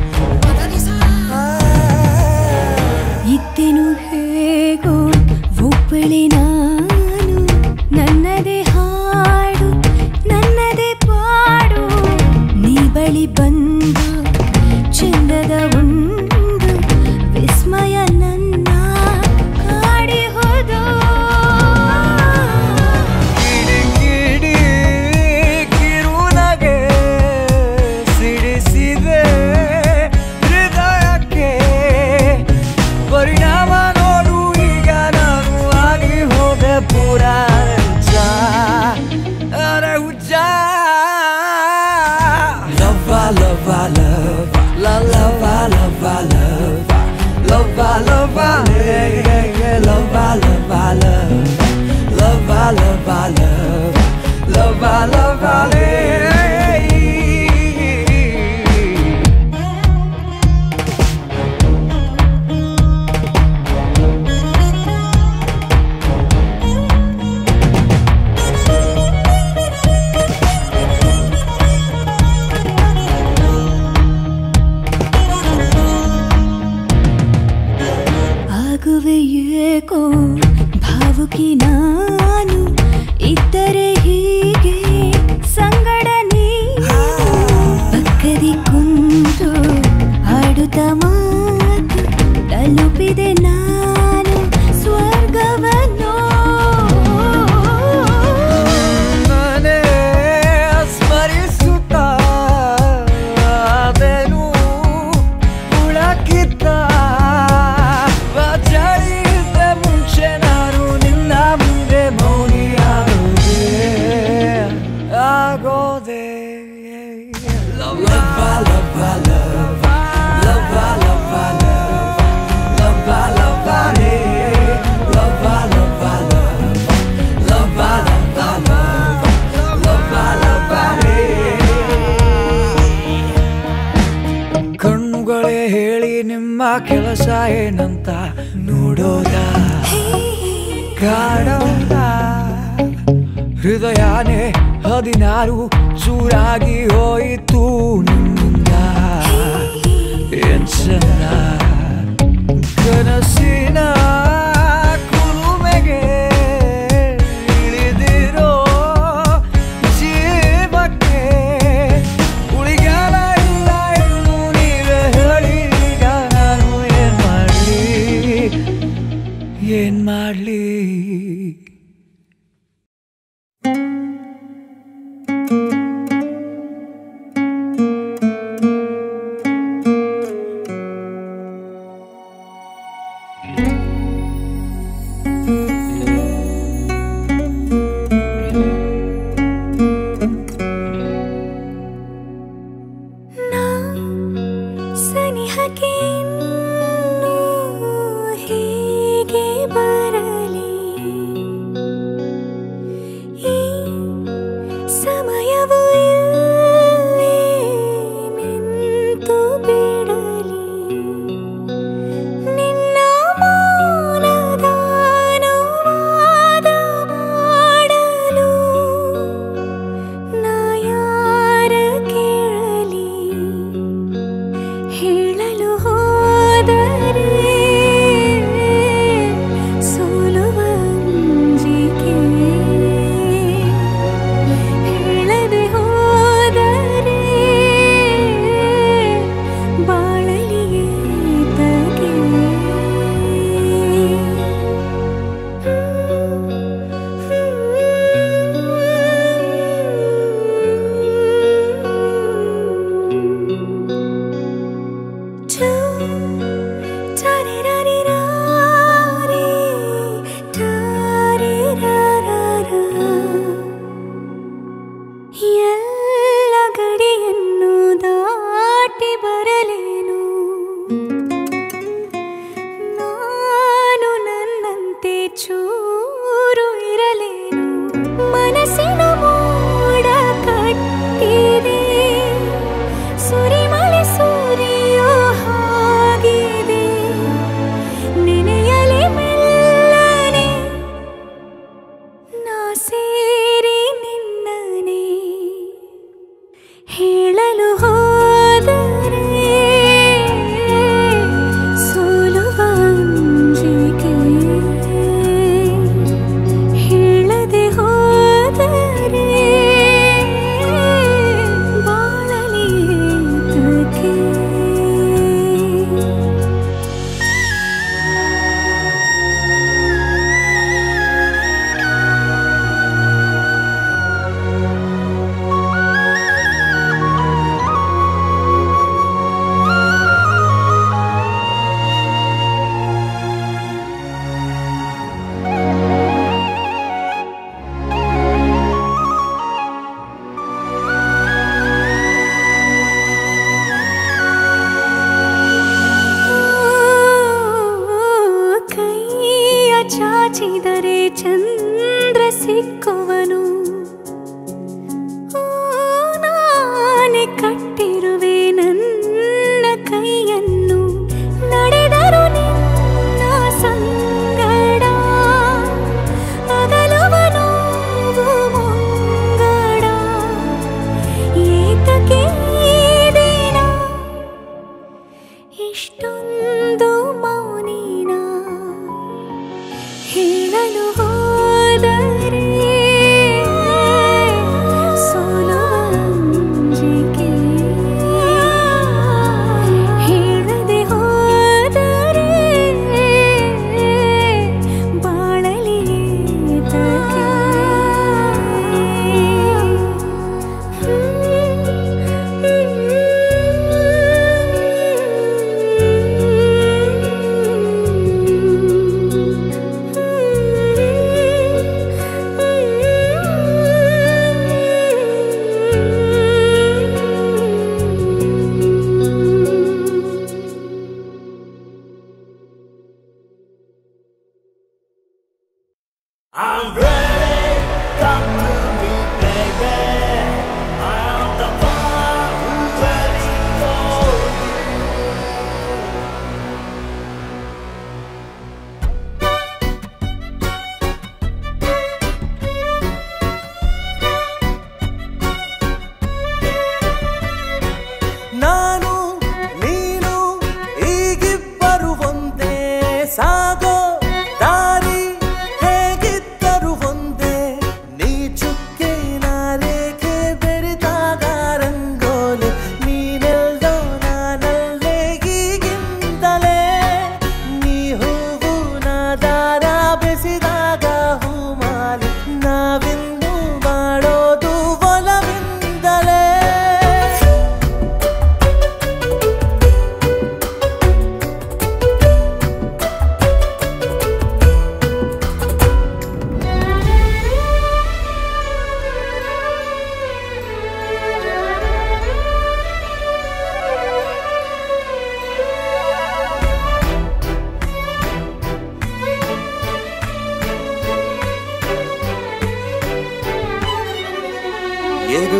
ಇತ್ತೇನು ಹೇಗೋ ಬಳಿ ಬಂದು ಚಂದದ ಒಂದು ವಿಸ್ಮಯ ನನ್ನ ಕಾಡಿ ಹೋದೋ ಕಿಡಿ ಕಿರುನಗೆ ಸಿಡಿಸಿದೆ ಹೃದಯಕ್ಕೆ ಪರಿಣಾಮ ನೋಡು ಈಗ ನಾನು ಆಗಿ ಹೋದೆ ಪೂರ ಅರೆ ಹುಚ್ಚ love love love la love love love love love love love love love love ಆಗುವೆ ಏಕೋ ಭಾವುಕಿ ನಾನು ಇದ್ದರೆ ಹೀಗೆ ಸಂಗಡ ನೀನು ಪಕ್ಕದಿ ಕುಂತು ಆಡುತ್ತ ಮಾತು ತಲುಪಿದೆ ನಾನು ಸ್ವರ್ಗವನ್ನು ಮನೆ ಸ್ಮರಿಸುತ್ತ ಅದೆನು ಉಳಕಿತ್ತ ಚಳಿದ ಮುಂಚೆ ನಾನು ನಿನ್ನ ಮುಂದೆ ಮೌನಿಯಾಗೋದೆ ಆಗೋದೆ love love love love love love love love ಕಣ್ಣುಗಳೇ ಹೇಳಿ ನಿಮ್ಮ ಕೆಲಸ ಏನಂತ ನೋಡೋದ ಕಾಡೋದ ಹೃದಯನೇ 16 ಚೂರಾಗಿ ಹೋಯಿತು ನಿನ್ನಿಂದ ಏನ್ ಚೆನ್ನ ಕನಸಿನ ಕುಲುಮೆಗೆ ಇಳಿದಿರೋ ಜೀವಕ್ಕೆ ಉಳಿಗಾಲ ಇಲ್ಲ ಎಂದು ನೀವೇ ಹೇಳಿ ಈಗ ನಾನು ಏನ್ ಮಾಡ್ಲಿ ಸನಿಹಕ್ಕೆ ಇನ್ನೂ ಹೇಗೆ ಬರಲಿ ಈ ಸಮಯವು ಇಲ್ಲೇ ನಿಂತು ಬಿಡಲಿ ನಿನ್ನ ಮೌನದ ಅನುವಾದ ಮಾಡಲು ನಾ ಯಾರ ಕೇಳಲಿ ಹೇಳಲು ಹೋದರೆ ಸೋಲುವ ಅಂಜಿಕೆ ಹೇಳದೆ ಹೋದರೆ ಬಾಳಲಿಯೇ ತಗೆ ಎಲ್ಲ ಗಡಿಯನ್ನು ದಾಟಿ ಬರಲೇನು ನಾನು ನನ್ನಂತೆ ಚೂರು ಇರಲೇನು ಮನಸ್ಸಿನ ಮೋಡ ಕಟ್ಟಿದೆ ಸುರಿಮಳೆ ಸುರಿಯೋ ಹಾಗಿದೆ ನೆನೆಯಲಿ ಮೆಲ್ಲನೆ ನಾ ಸೇರಿ ನಿನ್ನನೆ ಹೇಳಲು ಹೋದರೆ ಸೋಲುವ ಅಂಜಿಕೆ ಹೇಳದೆ ಹೋದರೆ ಬಾಳಲಿಯೇ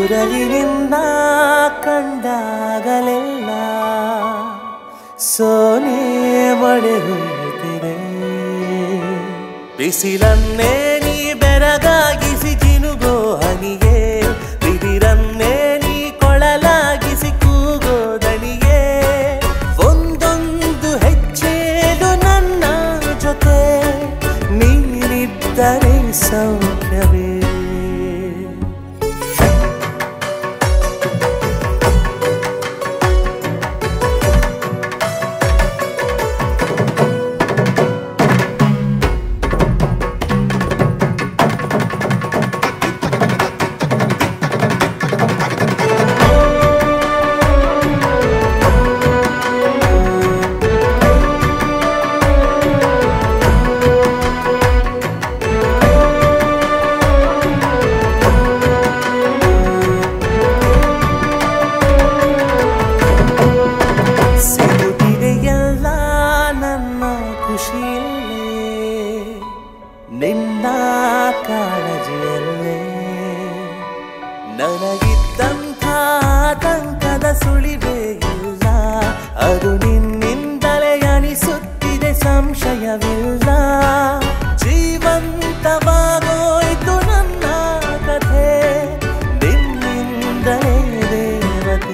ಊರಲಿನಿಂದ ಕಂಡಾಗಲೆಲ್ಲ ಸೋನೆ ಮಳೆ ಹೊಯ್ಯುತ್ತಿದೆ. ಬಿಸಿಲನ್ನೇ ನೀ ಬೆರಗಾಗಿಸಿ ಜಿನುಗೋ ಹನಿಗೆ, ಬಿದಿರನ್ನೇ ನೀ ಕೊಳಲಾಗಿಸಿ ಕೂಗೋ ದನಿಗೆ. ಒಂದೊಂದು ಹೆಜ್ಜೆಲು ನನ್ನ ಜೊತೆ ನೀನಿದ್ದರೆ ಸೌಖ್ಯವೇ. ನಿನ್ನ ಕಾಳಜಿಯಲ್ಲೇ ನನಗಿದ್ದಂಥ ಆತಂಕದ ಸುಳಿವೇ ಇಲ್ಲ. ಅದು ನಿನ್ನಿಂದಲೇ ಅನಿಸುತ್ತಿದೆ ಸಂಶಯವಿಲ್ಲ. ಜೀವಂತವಾಗೋಯ್ತು ನನ್ನ ಕಥೆ ನಿನ್ನಿಂದಲೇ ದೇವತೆ.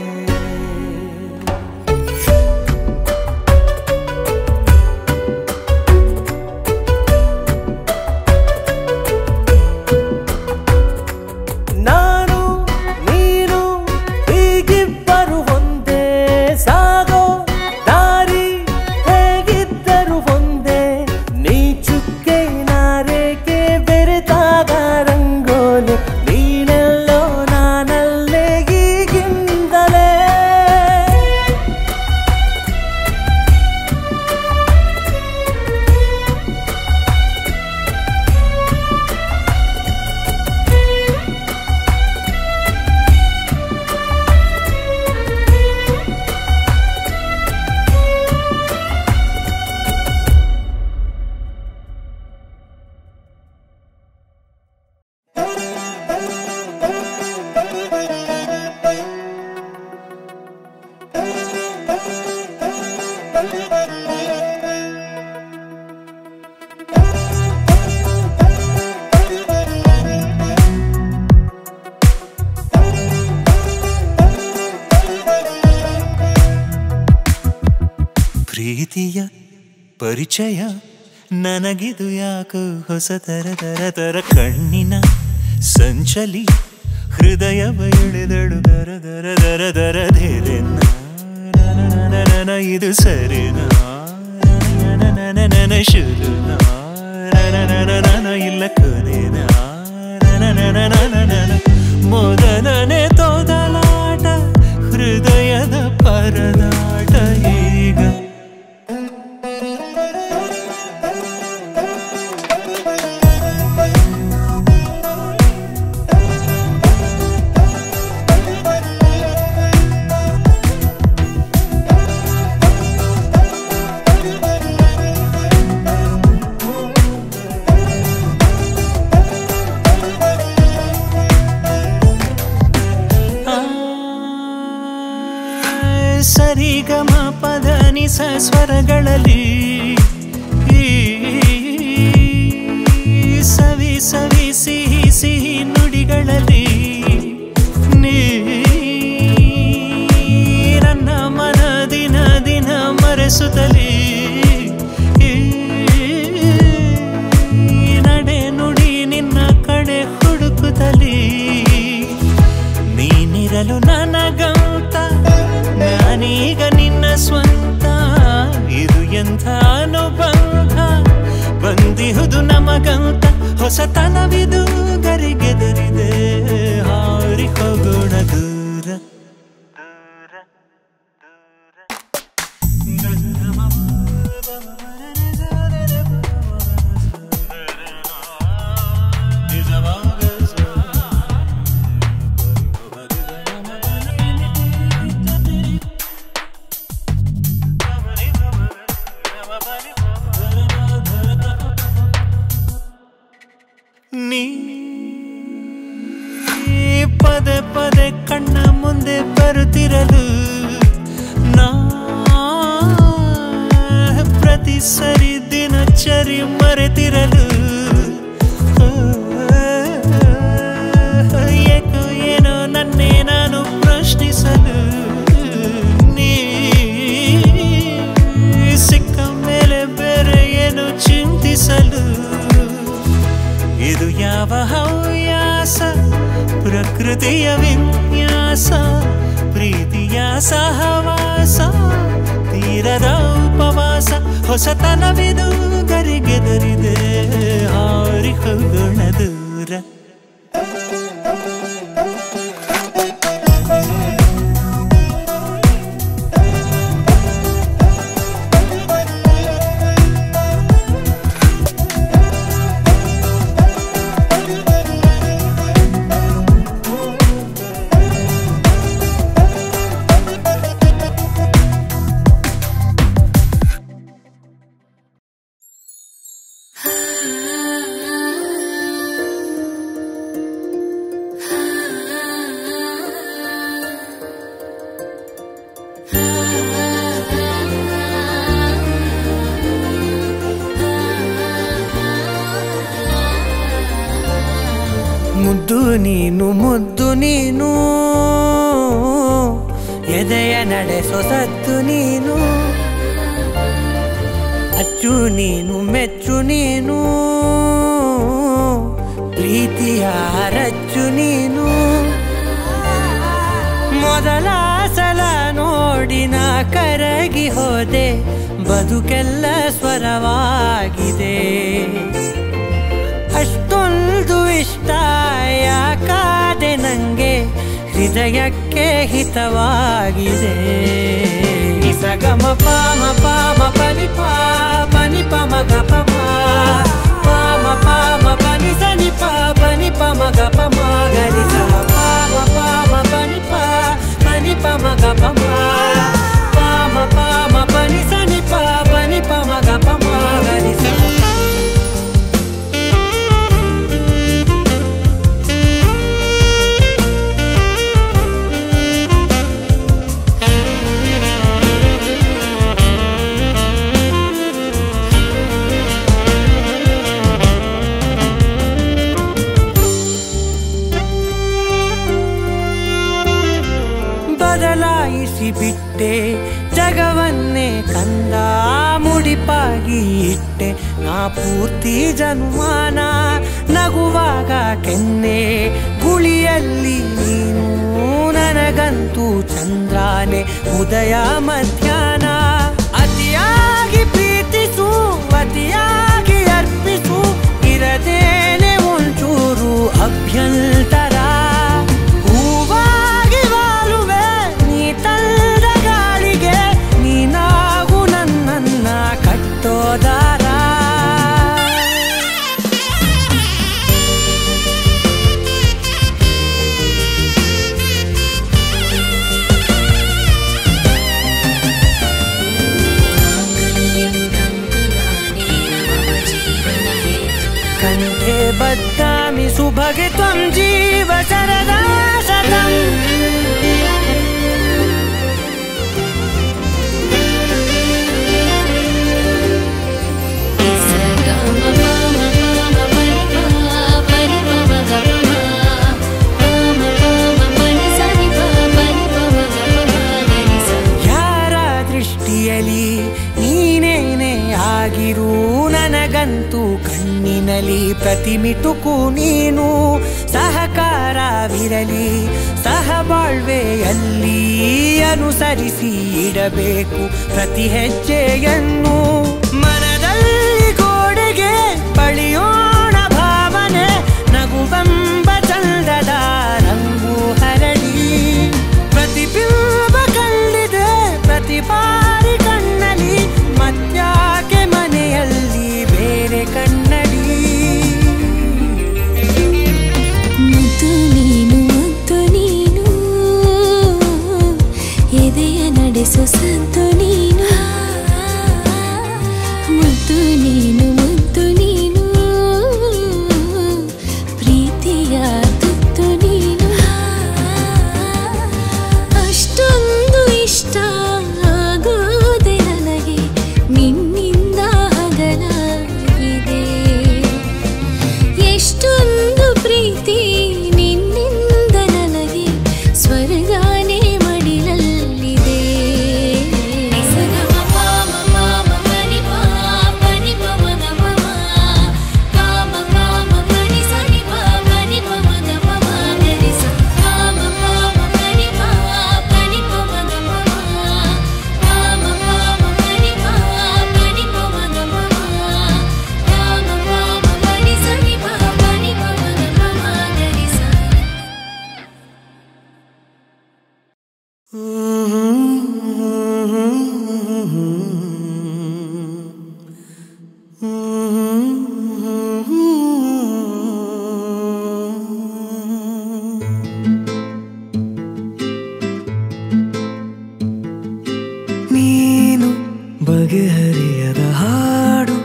ಪ್ರೀತಿಯ ಪರಿಚಯ ನನಗಿದು ಯಾಕೋ ಹೊಸ ತರ ಕಣ್ಣಿನ ಸಂಚಲಿ ಹೃದಯ ಬಯಳೆದಳು ದರ ದರ ದರ ದರ ಧೇರೆನ ಇದು ಸರಿನಾ ನನ್ನ ಶುರುನ ಇಲ್ಲ ಕೊನೆನ ಮೊದಲನೇ ತೋದಲಾಟ ಹೃದಯದ ಪರದಾಟ ಈಗ. ಸರಿಗಮ ಪದ ನಿಸ ಸ್ವರಗಳಲ್ಲಿ ಸವಿ ಸವಿ ಸಿಹಿ ಸಿಹಿ ನುಡಿಗಳಲ್ಲಿ ನೀ ನನ್ನ ಮನ ದಿನ ದಿನ ಮರೆಸುತ್ತಲೇ ನಡೆ ನುಡಿ ನಿನ್ನ ಕಡೆ ಹುಡುಕುತ್ತಲೇ ನೀನಿರಲು ನನಗಂತ ನಾನೀಗ ನಿನ್ನ ಸ್ವಂತ. ಇದು ಎಂಥ ಅನುಬಂಧ ಬಂದಿಹುದು ನಮಗಂತ ಹೊಸತನವಿದು ಗರಿಗೆದರಿದೆ ಹಾರಿ ಹೋಗೋಣ ದೂರ. ನೀ ಪದೇ ಪದೇ ಮುಂದೆ ಬರುತ್ತಿರಲು ನಾ ಪ್ರತಿ ಸರಿ ದಿನಚರಿ ಮರೆತಿರಲು ಏಕೋ ಏನೋ ನನ್ನೇ ನಾನು ಪ್ರಶ್ನಿಸಲು ನೀ ಸಿಕ್ಕ ಮೇಲೆ ಬೇರೆ ಏನು ಚಿಂತಿಸಲು ಇದು ಯಾವ ಹವ್ಯಾಸ ಪ್ರಕೃತಿಯ ವಿನ್ಯಾಸ ಪ್ರೀತಿಯ ಸಹವಾಸ ತೀರದ ಉಪವಾಸ ಹೊಸತನವಿದು ಗರಿಗೆದರಿದೆ ಹಾರಿ ಹೋಗೋಣ ದೂರ ಮುದ್ದು ನೀನು ಮುದ್ದು ನೀನು ಎದೆಯ ನಡೆಸೋ ಸದ್ದು ನೀನು ಅಚ್ಚು ನೀನು ಮೆಚ್ಚು ನೀನು ಪ್ರೀತಿಯ ರಚ್ಚು ನೀನು ಮೊದಲ ಸಲ ನೋಡಿ ನಾ ಕರಗಿ ಹೋದೆ ಬದುಕೆಲ್ಲ ಸ್ವರವಾಗಿದೆ ಅಷ್ಟೊಂದು ಇಷ್ಟ ಯಾಕಾದೆ ನಂಗೆ ಹೃದಯಕ್ಕೆ ಹಿತವಾಗಿದೆ ನಿಸಗಮ ಪಾಮ ಪಾಮ ಪನಿ ಪಾ ಪನಿ ಪಮ ಗ ಪಮ ಪಾಮ ಪಾಮ ಪನಿ ಸನಿ ಪಾ ಪನಿ ಪಮ ಗ ಪಮ ಗರಿ ಸಮ ಪಾಮ ಪಾಮ ಪನಿ ಪಾ ಪನಿ ಪಮ ಗ ಪಮ ಪಾಮ ಪಾಮ ಪನಿ ಸನಿ ಪಾ ಪನಿ ಪಮ ಗ ಪಮ ಗರಿ ಸಮ ಬದಲಾಯಿಸಿ ಬಿಟ್ಟೆ ಜಗವನ್ನೇ ಕಂದ ಮುಡಿಪಾಗಿ ಇಟ್ಟೆ ನಾ ಪೂರ್ತಿ ಜನುಮಾನ ನಗುವಾಗ ಕೆನ್ನೆ ಗುಳಿಯಲ್ಲಿ ನೀನು ನನಗಂತೂ ಚಂದ್ರಾನೆ ಉದಯ ಮಧ್ಯಾಹ್ನ ಅತಿಯಾಗಿ ಪ್ರೀತಿಸು ಅತಿಯಾಗಿ ಅರ್ಪಿಸು ಇರದೇನೆ ಒಂಚೂರು ಅಭ್ಯಂತರ ಕಂಠೆ ಬದ್ಧಾಮಿ ಸುಭಗೆ ತ್ವಂ ಜೀವ ಸರದಾ ಸದಂ ಯಾರ ದೃಷ್ಟಿಯಲ್ಲಿ ನೀನೇನೆ ಆಗಿರು ನನಗಂತೂ ಕಣ್ಣಿನಲ್ಲಿ ಪ್ರತಿಮಿಟುಕು ನೀನು ಸಹಕಾರವಿರಲಿ ಸಹಬಾಳ್ವೆಯಲ್ಲಿ ಅನುಸರಿಸಿ ಇಡಬೇಕು ಪ್ರತಿ ಹೆಜ್ಜೆಯನ್ನು ಮನದಲ್ಲಿ ಗೋಡೆಗೆ ಬಳಿಯೋಣ ಭಾವನೆ ನಗುವೆಂಬ ಚಂದದ ರಂಗು ಹರಡಿ ಪ್ರತಿಬಿಂಬ ಕಂಡಿದೆ ಪ್ರತಿ ಬಾರಿ ಕಣ್ಣಲ್ಲಿ ಮತ್ಯಾಕೆ ಮನೆಯಲ್ಲಿ ಬೇರೆ ಕಣ್ಣಡಿ ಮುದ್ದು ನೀನು ಎದೆಯ ನಡೆಸೋ ಸದ್ದು ನೀನು ಮುದ್ದು ನೀನು ಪ್ರೀತಿಯ ತುತ್ತು ನೀನು ನೀನು ಬಗೆಹರಿಯದ ಹಾಡು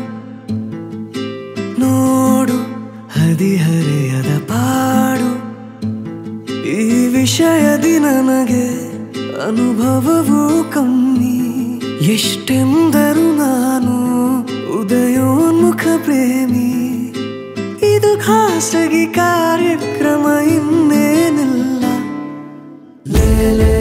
ನೋಡು ಹದಿಹರೆಯದ ಪಾಡು ಈ ವಿಷಯದಿ ನನಗೆ ಅನುಭವವೂ ಕಮ್ಮಿ ಎಷ್ಟೆಂದರೂ ನಾನು ಉದಯೋನ್ಮುಖ ಪ್ರೇಮಿ ಇದು ಖಾಸಗಿ ಕಾರ್ಯಕ್ರಮ ಇನ್ನೇನಿಲ್ಲ ಲೇಲೆ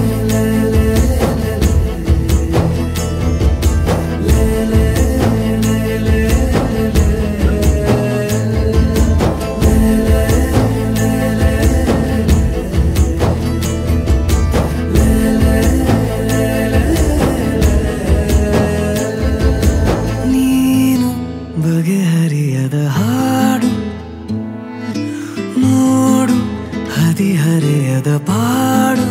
ಬಗೆಹರಿಯದ ಹಾಡು ನೋಡು ಹದಿಹರೆಯದ ಪಾಡು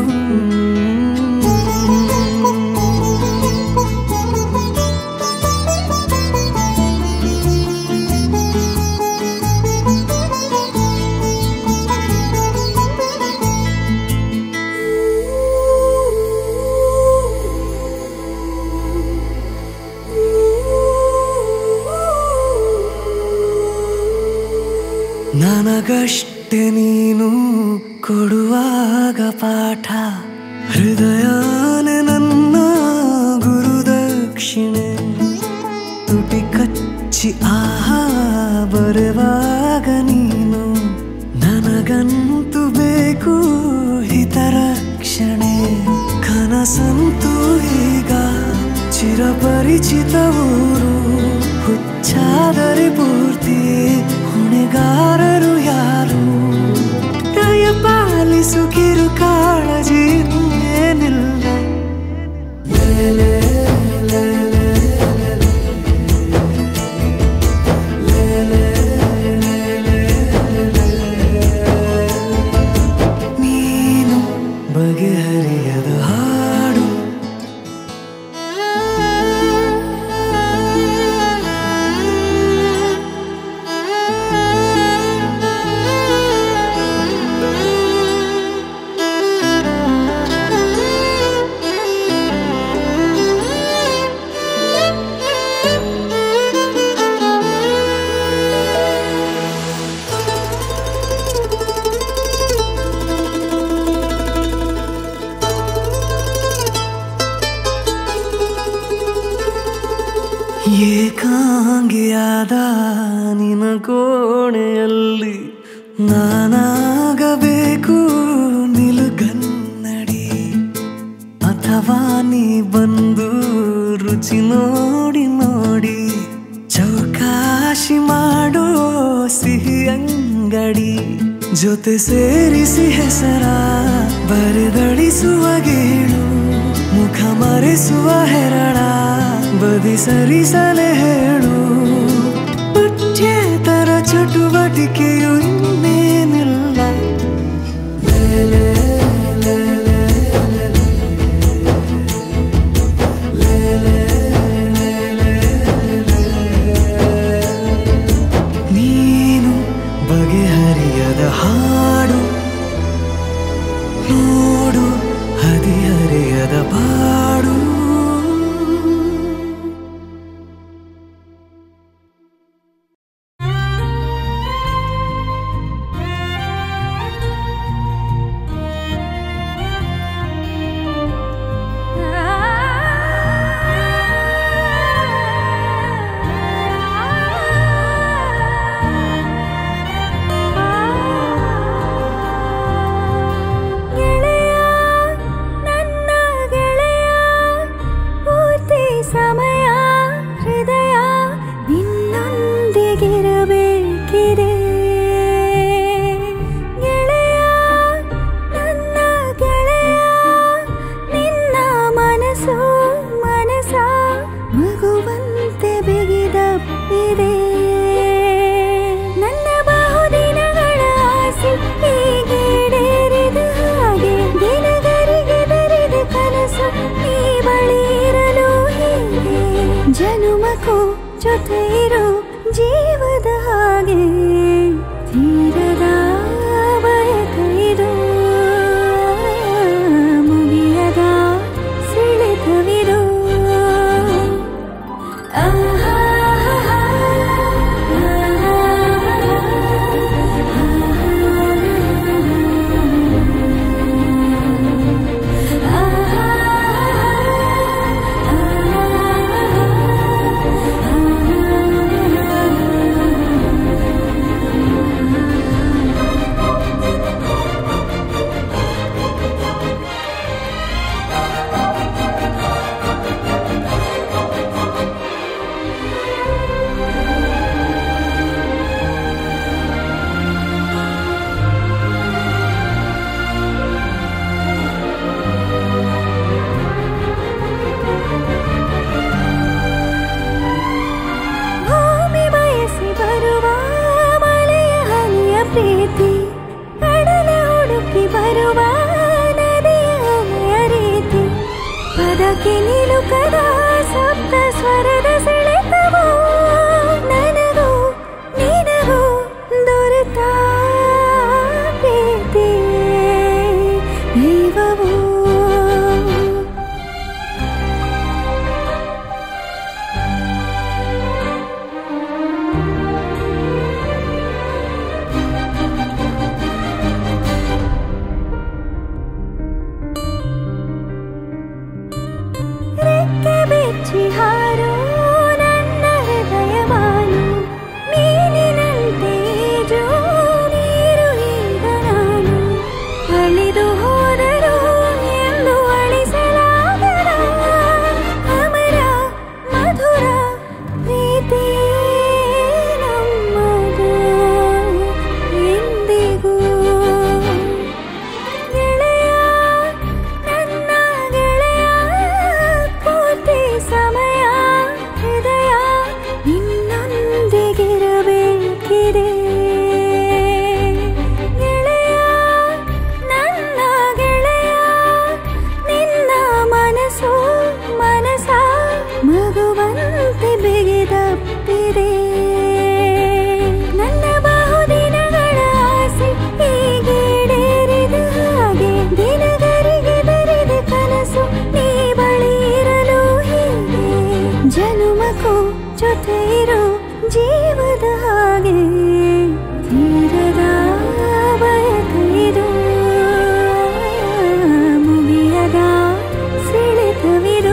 ನನಗಷ್ಟೆ ನೀನು ಕೊಡುವಾಗ ಪಾಠ ಹೃದಯನೇ ನನ್ನ ಗುರುದಕ್ಷಿಣೆ ತುಟಿ ಕಚ್ಚಿ ಆಹಾ ಬರುವಾಗ ನೀನು ನನಗಂತೂ ಬೇಕು ಹಿತರಕ್ಷಣೆ ಕನಸಂತೂ ಈಗ ಚಿರಪರಿಚಿತ ಊರು ಹುಚ್ಚಾದರೆ ಪೂರ್ತಿ ಹೊಣೆಗಾರರು ಯಾರು ದಯ ಪಾಲಿಸು ಕಿರು ಕಾಳಜಿ ಏನಿಲ್ಲ ಲೇಲೆ ನೀನು ಬಗೆಹರಿಯದ ಹಾಡು ಏಕಾಂಗಿಯಾದ ನಿನ ಕೋಣೆಯಲ್ಲಿ ನಾನಾಗಬೇಕು ನಿಲುಗನ್ನಡಿ ಅಥವಾ ನೀ ಬಂದು ರುಚಿ ನೋಡಿ ನೋಡಿ ಚೌಕಾಶಿ ಮಾಡೋ ಸಿಹಿ ಅಂಗಡಿ ಜೊತೆ ಸೇರಿಸಿ ಹೆಸರ ಬರೆದಳಿಸುವ ಗೇಳು ಮುಖ ಮರೆಸುವ ಹೆರಳ ಬದಿ ಸರಿಸಲೆ ಹೇಳು ಪಠ್ಯೇತರ ಚಟುವಟಿಕೆಯು ಇನ್ನೇನಿಲ್ಲ ಲೇಲೆ ನೀನು ಬಗೆಹರಿಯದ ಹಾಡು ನೋಡು ಹದಿಹರೆಯದ ಪಾಡು ಗೆಳೆಯ ಜೊತೆ ಇರೋ ಜೀವದ ಹಾಗೆ ತೀರದ ಬಯಕೆಯಿದು ಮುಗಿಯದ ಸೆಳೆತವಿದು ಪ್ರೀತಿ ಕಡಲ ಹುಡುಕಿ ಬರುವ ನದಿಯ ಅಲೆಯ ರೀತಿ ಪದಕ್ಕೆ ನಿಲುಕದ ಸಪ್ತ ಸ್ವರದ ಸೆಳೆತವೋ ನನಗೂ ನಿನಗೂ ದೊರೆತ ಪ್ರೀತಿ ದೈವವೋ ಹಾರೋ ನನ್ನ ಹೃದಯವಾನು ಮೀನಿನಂತೆ ಜೋ ನೀರು ಈಗ ನಾನು ಅಳಿದು ಹೋದರು ಎಂದು ಅಳಿಸಲಾಗದ ಅಮರ ಮಧುರ ಪ್ರೀತಿ ನಮ್ಮದು ಎಂದಿಗೂ ಗೆಳೆಯ ನನ್ನ ಗೆಳೆಯ ಪೂರ್ತಿ ಸಮಯ ಹೃದಯ ನಿನ್ನೊಂದಿಗಿರಬೇಕಿದೆ ಗೆಳೆಯ ನನ್ನ ಗೆಳೆಯ ನಿನ್ನ ಮನಸ್ಸು ಮನಸ ಮಗುವಂತೆ ಬಿಗಿದಪ್ಪಿದೆ ನನ್ನ ಬಹುದಿನಗಳ ಆಸೆ ಹೀಗೇಡೇರಿದ ಹಾಗೆ ದಿನಗರಿಗೆ ಬರೆದ ಕನಸು ನೀ ಬಳಿ ಇರಲು ಹೀಗೆ ಜನುಮಕ್ಕೂ ಜೊತೆ ಇರೋ ಜೀವದ ಹಾಗೆ ತೀರದ ಬಯಕೆಯಿದು ಮುಗಿಯದ ಸೆಳೆತವಿದು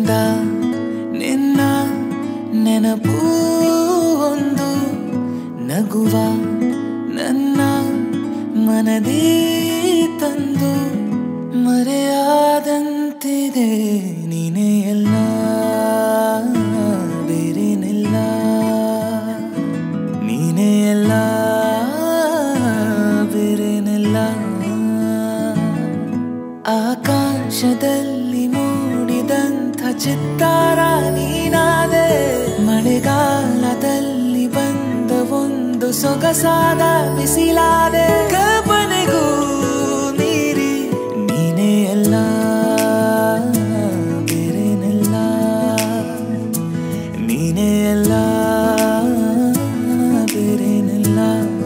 ಚಂದ ನಿನ್ನ ನೆನಪು ಒಂದು ನಗುವ ನನ್ನ ಮನದೇ ತಂದು ಮರೆಯಾದಂತಿದೆ ನೀನೇ ಎಲ್ಲ ಬೇರೇನಿಲ್ಲ ನೀನೇ ಎಲ್ಲ ಬೇರೇನಿಲ್ಲ ಆಕಾಶದಲ್ಲಿ ಮೂಡಿದಂಥ ಚಿತ್ತಾರ ನೀನಾದೆ ಮಳೆಗಾಲದಲ್ಲಿ ಬಂದ ಒಂದು ಸೊಗಸಾದ ಬಿಸಿಲಾದೆ ಕಲ್ಪನೆಗೂ ಮೀರಿ ನೀನೇ ಎಲ್ಲ ಬೇರೇನಿಲ್ಲ ನೀನೇ ಎಲ್ಲ ಬೇರೇನಿಲ್ಲ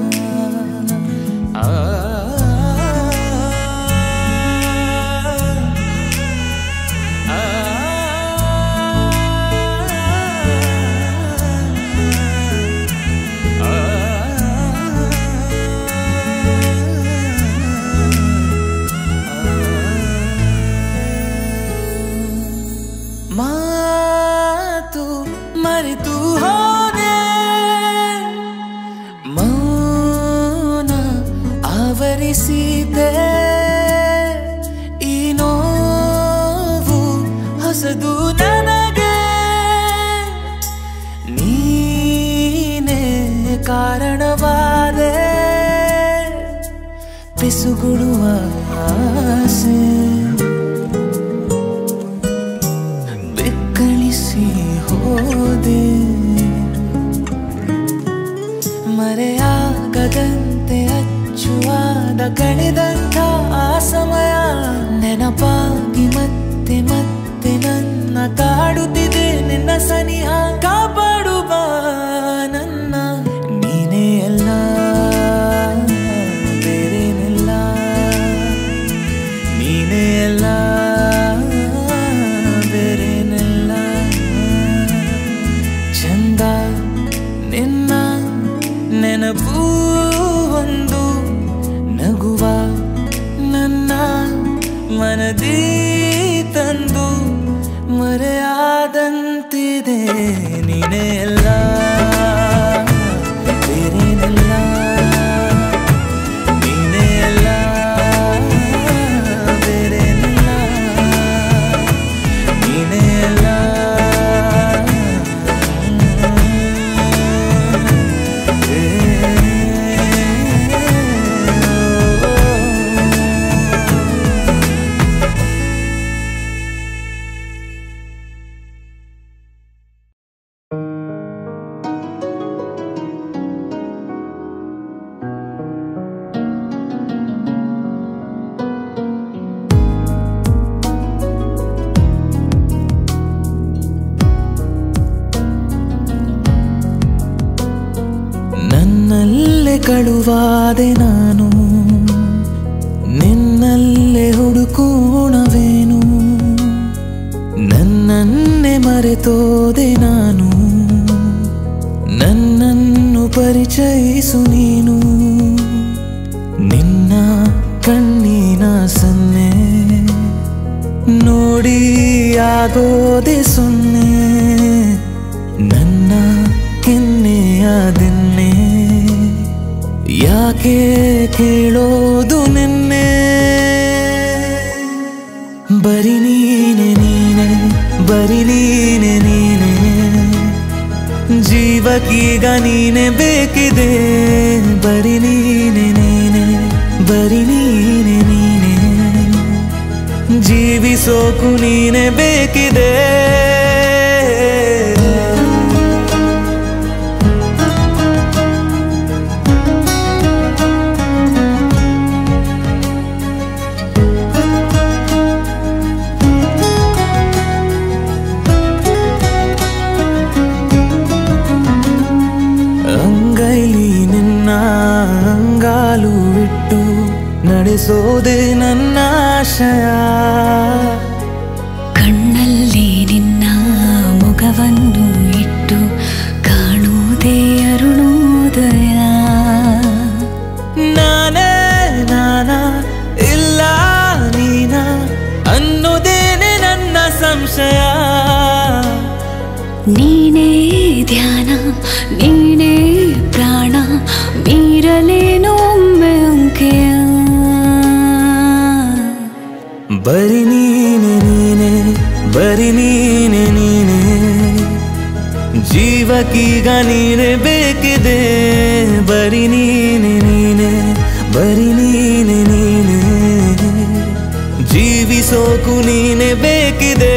ಮಾತು ಮರೆತು ಹೋದೆ ಮೌನ ಆವರಿಸಿದೆ ಈ ನೋವು ಹೊಸದು ನನಗೆ ನೀನೇ ಕಾರಣವಾದೆ ಪಿಸುಗುಡುವ ಆಸೆ ಬೆಕ್ಕಳಿಸಿ ಹೋದೆ ಮರೆಯಾಗದಂತೆ ಅಚ್ಚುವಾದ ಕಳೆದಂಥ ಆ ಸಮಯ ನೆನಪಾಗಿ ಮತ್ತೆ ಮತ್ತೆ ನನ್ನ ಕಾಡುತ್ತಿದೆ ನಿನ್ನ ಸನಿಹ ಕಾಪಾಡುವ ನನ್ನ ನೀನೇ ಎಲ್ಲ ಬೇರೇನಿಲ್ಲ ನೀನೇ ಎಲ್ಲ ಬೇರೇನಿಲ್ಲ ಚಂದ ನಿನ್ನ ನೆನಪು ಒಂದು ನಗುವ ನನ್ನ ಮನದಿ ತಂದು ಮರೆಯಾದಂತಿದೆ ನೀನೇ ಎಲ್ಲ ಬೇರೇನಿಲ್ಲ ನೀನೇ ಎಲ್ಲ ಬೇರೇನಿಲ್ಲ ನೀನೇ ಎಲ್ಲ ನನ್ನಲ್ಲೇ ಕಳುವಾದೆ ನಾನು ನಿನ್ನಲ್ಲೇ ಹುಡುಕೋಣವೇನು ನನ್ನನ್ನೇ ಮರೆತೋದೆ ನಾನು ನನ್ನನ್ನು ಪರಿಚಯಿಸು ನೀನು ನಿನ್ನ ಕಣ್ಣಿನ ಸನ್ನೆ ನೋಡಿ ಆಗೋದೆ ಸೊನ್ನೆ ನನ್ನ ಕೆನ್ನೆಯ ದಿನ್ನೆ ಯಾಕೆ ಕೇಳೋದು ನಿನ್ನೆ ಬರಿ ನೀನೆ ನೀನೆ ಬರಿ ನೀನೆ ನೀನೆ ಜೀವಕ್ಕೀಗ ನೀನೆ ಬೇಕಿದೆ ಬರಿ ನೀನೆ ನೀನೆ ಬರಿ ನೀನೆ ನೀನೆ ಜೀವಿಸೋಕು ನೀನೆ ಬೇಕಿದೆ ಅಂಗೈಲಿ ನಿನ್ನ ಅಂಗಾಲು ಇಟ್ಟು ನಡೆಸೋದೆ ನನ್ನ ಆಶಯ ಕಣ್ಣಲ್ಲಿ ನಿನ್ನ ಮುಖವನ್ನು ಇಟ್ಟು ಕಾಣುವುದೇ ಅರುಣೋದಯ ನಾನೇ ನಾನ ಇಲ್ಲ ನೀನ ಅನ್ನೋದೇನೆ ನನ್ನ ಸಂಶಯ ನೀನೇ ಧ್ಯಾನ ನೀನೇ ಪ್ರಾಣ ಮೀರಲೇನೋ ಒಮ್ಮೆ ಅಂಕೆಯ ಬರಿ ನೀನೆ ನೀನೆ ಬರಿ ನೀನೆ ನೀನೆ ಜೀವಕ್ಕೀಗ ನೀನೆ ಬೇಕಿದೆ ಬರಿ ನೀನೆ ನೀನೆ ಬರಿ ನೀನೆ ನೀನೆ ಜೀವಿಸೋಕು ನೀನೆ ಬೇಕಿದೆ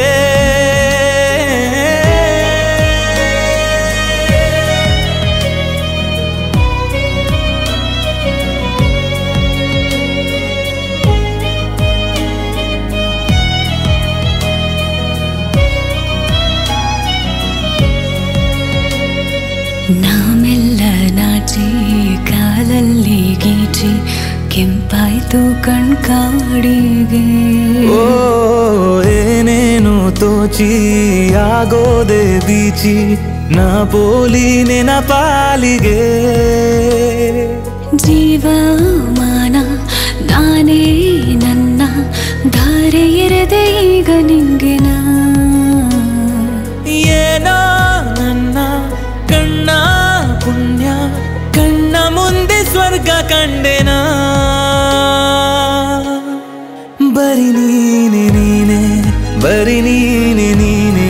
ನಾಮೆಲ್ಲ ನಾಚಿ ಕಾಲಲ್ಲಿ ಗೀಚಿ ಕೆಂಪಾಯ್ತು ಕಣ್ಕಾಡಿಗೆ ಓ ಏನೇನು ತೋಚಿ ಆಗೋದೆ ಬೀಚಿ ನಾ ಪೋಲಿ ನೆನಪಾಲಿಗೆ ಜೀವಮಾನ ನಾನೇ ನನ್ನ ಧಾರೆ ಎರೆದೆ ಈಗ ನಿಂಗೆನ ಏನೋ ನನ್ನ ಕಣ್ಣ ಪುಣ್ಯ ಕಣ್ಣ ಮುಂದೆ ಸ್ವರ್ಗ ಕಂಡೆನಾ ಬರಿ ನೀನೆ ನೀನೆ ಬರಿ ನೀನೆ ನೀನೆ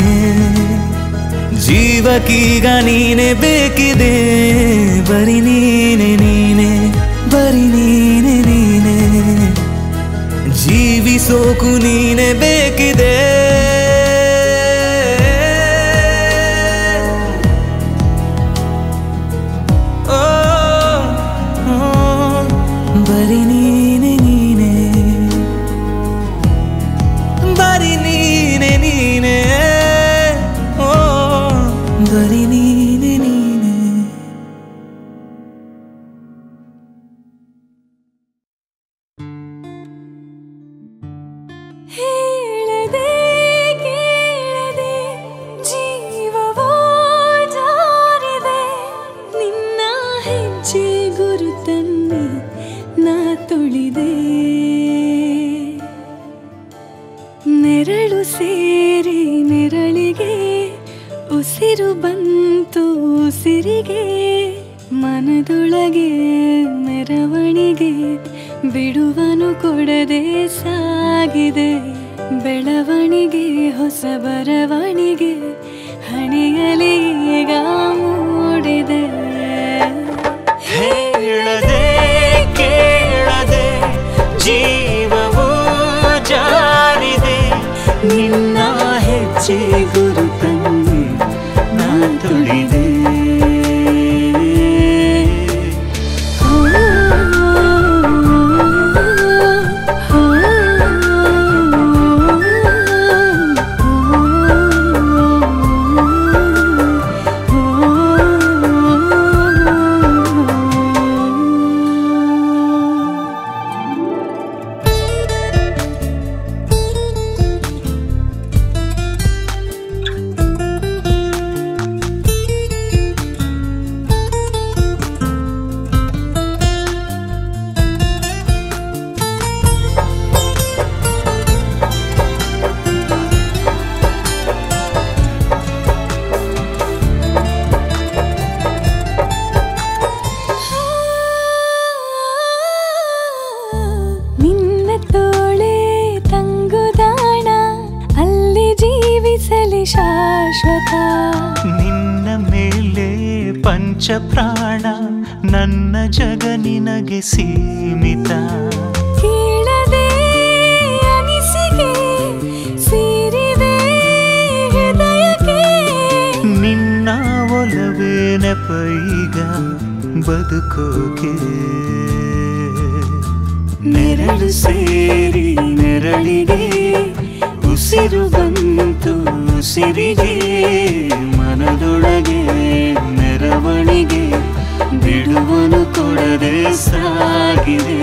ಜೀವಕ್ಕೀಗ ನೀನೆ ಬೇಕಿದೆ ಬರಿ ನೀನೆ ನೀನೆ ಬರಿ ನೀನೆ ನೀನೆ ಜೀವಿಸೋಕು ನೀನೆ ಬೇಕಿದೆ ಬರಿ ನೀನೆ ನೀನೆ ಬರಿ ನೀನೆ ನೀನೆ ಓ ಬರಿ ನೀನೆ ನೀನೆ ಹೇಳದೆ ಕೇಳದೆ ಜೀವವೋ ಜಾರಿದೆ ನಿನ್ನ ಹೆಜ್ಜೆ ಗುರುತನ್ನೇ ನಾ ತುಳಿದೆ ನೆರಳು ಸೇರಿ ನೆರಳಿಗೆ ಉಸಿರು ಬಂತು ಉಸಿರಿಗೆ ಮನದೊಳಗೆ ಮೆರವಣಿಗೆ ಬಿಡುವನು ಕೊಡದೆ ಸಾಗಿದೆ ಬೆಳವಣಿಗೆ ಹೊಸ ಬರವಣಿಗೆ ಹಣೆಯಲ್ಲಿ ಈಗ ಮೂಡಿದೆ ಹೇಳದೆ ಕೇಳದೆ ಜೀವವೂ ಜಾರಿದೆ ನಿನ್ನ ಹೆಜ್ಜೆ ಗುರುತನ್ನೇ ನಾ ತುಳಿದೆ ಶಾಶ್ವತ ನಿನ್ನ ಮೇಲೆ ಪಂಚ ಪ್ರಾಣ ನನ್ನ ಜಗ ನಿನಗೆ ಸೀಮಿತ ಕೇಳದೆ ಅನಿಸಿಕೆ ಸೇರಿದೆ ಹೃದಯಕ್ಕೆ ನಿನ್ನ ಒಲವೇ ನೆಪ ಈಗ ಬದುಕೋಕೆ ನೆರಳು ಸೇರಿ ನೆರಳಿಗೆ ಉಸಿರು ಬಂತು ಉಸಿರಿಗೆ ಮನದೊಳಗೆ ಮೆರವಣಿಗೆ ಬಿಡುವನು ಕೊಡದೆ ಸಾಗಿದೆ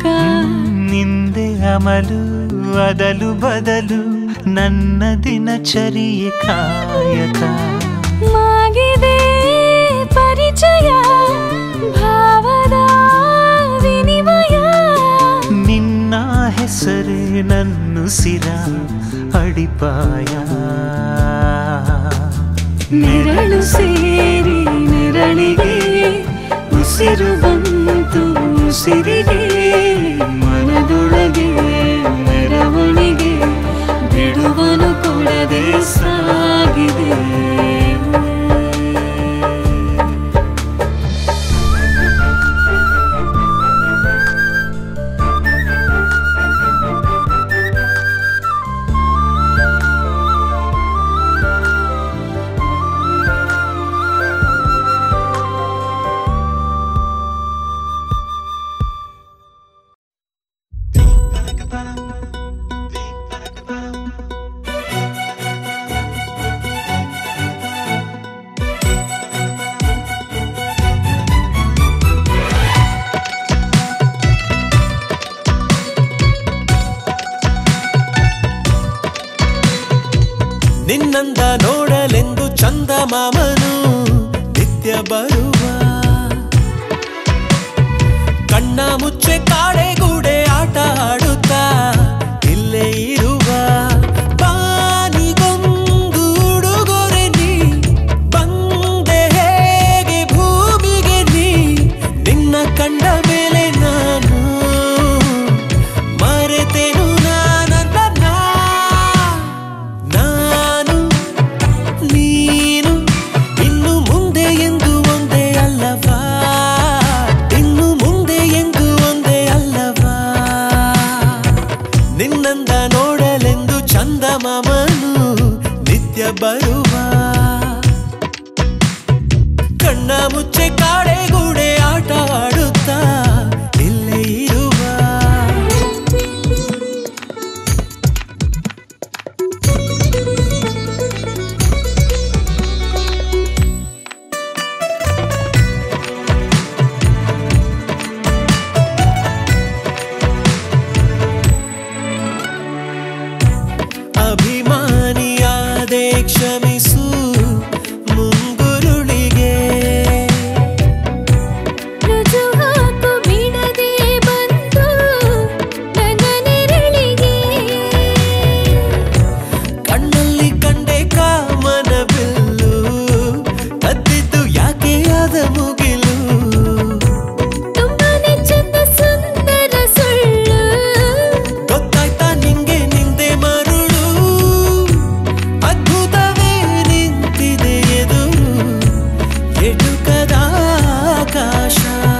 ನಿಂದೆ ಅಮಲು ಅದಲು ಬದಲು ನನ್ನ ದಿನಚರಿಯೆ ಕಾಯಕ ಮಾಗಿದೆ ಪರಿಚಯ ಭಾವದ ವಿನಿಮಯ ನಿನ್ನ ಹೆಸರೇ ನನ್ನುಸಿರ ಅಡಿಪಾಯ ನೆರಳು ಸೇರಿ ನೆರಳಿಗೆ ಉಸಿರು ಬಂತು ಉಸಿರಿಗೆ ಮನದೊಳಗೆ ಮೆರವಣಿಗೆ ಬಿಡುವನು ಕೊಡದೆ ಸಾಗಿದೆ ನಿನ್ನಂದ ನೋಡಲೆಂದು ಚಂದ ಮಾಮನು ನಿತ್ಯ ಬರುವ ಕಣ್ಣ ಮುಚ್ಚೆ ಕಾಡೆಗೂಡೆ ಆಟ ಆಡುತ್ತಾ ಇಲ್ಲೇ ಇರುವ ಬಾನಿಗೊಂದು ಉಡುಗೊರೆ ನೀ ಬಂದೆ ಹೇಗೆ ಭೂಮಿಗೆ ನೀ ನಿನ್ನ ಕಂಡ ಮೇಲೆ ನಾನು ಮರೆತೆನು ನೀನು ಇನ್ನು ಮುಂದೆ ಎಂದು ಒಂದೇ ಅಲ್ಲವಾ ಇನ್ನು ಮುಂದೆ ಎಂದು ಒಂದೇ ಅಲ್ಲವಾ ನಿನ್ನಂದ ನೋಡಲೆಂದು ಚಂದ ಮಾಮನು ನಿತ್ಯ ಬರುವ ಕಣ್ಣ ಮುಚ್ಚೆ ಕಾಡೆಗೂಡೆ ಆಟ ಆಡುತ್ತಾ ಇಲ್ಲೇ ಇರುವ ಅಭಿಮಾನಿಯಾದೆ ಕ್ಷಮಿಸು ಮುಂಗುರುಳಿಗೆ ರುಜು ಹಾಕು ಬಿಡದೆ ಬಂದು ನನ್ನ ನೆರಳಿಗೆ ಕಣ್ಣಲ್ಲಿ ಕಂಡೆ ಕಾಮನ ಬಿಲ್ಲು ಕದ್ದಿದ್ದು ಯಾಕೆ ಆದ ಮುಗಿಲು ತುಂಬಾನೇ ಚಂದ ಸುಂದರ ಸುಳ್ಳು ಗೊತ್ತಾಯ್ತಾ ನಿಂಗೆ ನಿಂದೆ ಮರುಳು ಅದ್ಭುತವೇ ನಿಂತಿದೆ ಎದುರು ಎಟುಕದ ಆಕಾಶ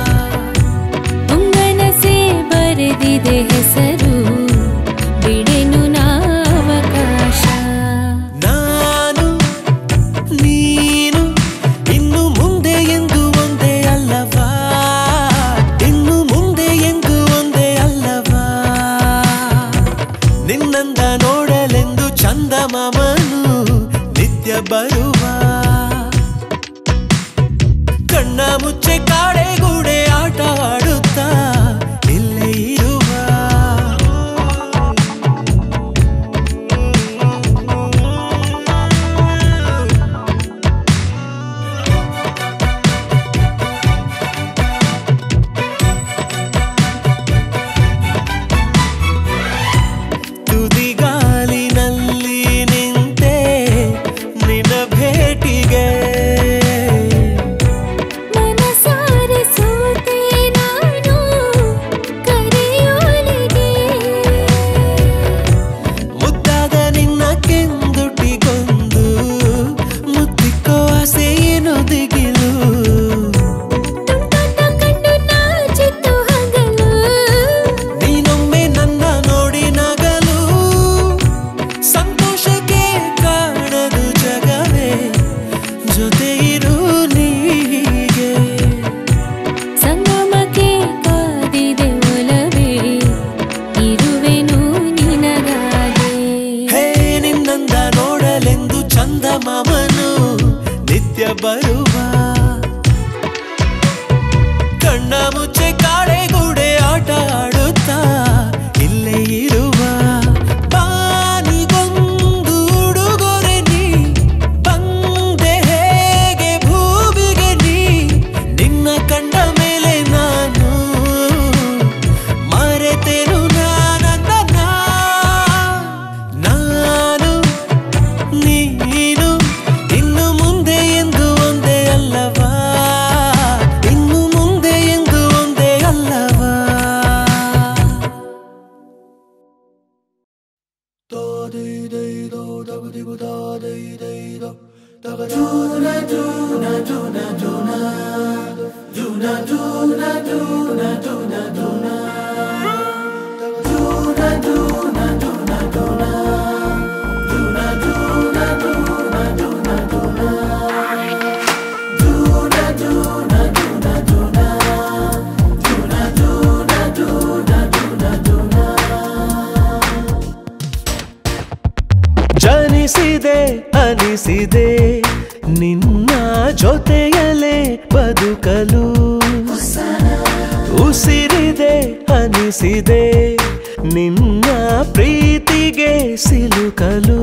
ಉಂಗನಸೆ ಬರೆದಿದೆ ಹೆಸರು ಬಿಡೆನು ನಾವಕಾಶ ನಾನು ನೀನು ಇನ್ನು ಮುಂದೆ ಎಂದು ಒಂದೇ ಅಲ್ಲವಾ ಇನ್ನು ಮುಂದೆ ಎಂದು ಒಂದೇ ಅಲ್ಲವಾ ನಿನ್ನಂದ ನೋಡಲೆಂದು ಚಂದ ಮಾಮನು ನಿತ್ಯ ಬರುವ ಕಣ್ಣ ಮುಚ್ಚೆ ಕಾಡೆಗೂಡೆ ಆಟ ಆಡುತ್ತಾ ಇಲ್ಲೇ ಇರುವ ತುದಿಗಾಲಿನಲ್ಲಿ ನಿಂತೆ ನಿನ್ನ ಭೇಟಿಗೆ ಮನಸಾರೆ ಸೋತೆ ನಾನು ಕರೆಯೋಲಿಗೆ ಮುದ್ದಾದ ನಿನ್ನ ಕೆಂದುಟಿಗೊಂದು ಮುತ್ತಿಕ್ಕೋ ಆಸೆ ಏನೋ ದಿಗಿಲು ತುಂಟಾಟ ಕಂಡು ನಾಚಿತ್ತು ಹಗಲು ನೀನೊಮ್ಮೆ ನನ್ನ ನೋಡಿ ನಗಲು ಸಂತೋಷಕ್ಕೆ ಕಾಣದು ಜಗವೇ ಜೊತೆ ಇರು ನೀಗೆ ಸಂಗಮಕ್ಕೆ ಕಾದಿದೆ ಒಲವೇ ಇರುವೆನು ನಿನಗಾಗೆ ಹೇ ನಿನ್ನಂದ ನೋಡಲೆಂದು ಚಂದ ಮಾಮನು ನಿತ್ಯ ಬರುವ ಕಣ್ಣ ಮುಚ್ಚೆ ಕಾಡೆಗೂಡೆ ಆಟ ಆಡುತ್ತ ಜನಿಸಿದೆ ಅನಿಸಿದೆ ನಿನ್ನ ಜೊತೆಯಲೇ ಬದುಕಲು ಉಸಿರಿದೆ ಅನಿಸಿದೆ ನಿನ್ನ ಪ್ರೀತಿಗೆ ಸಿಲುಕಲು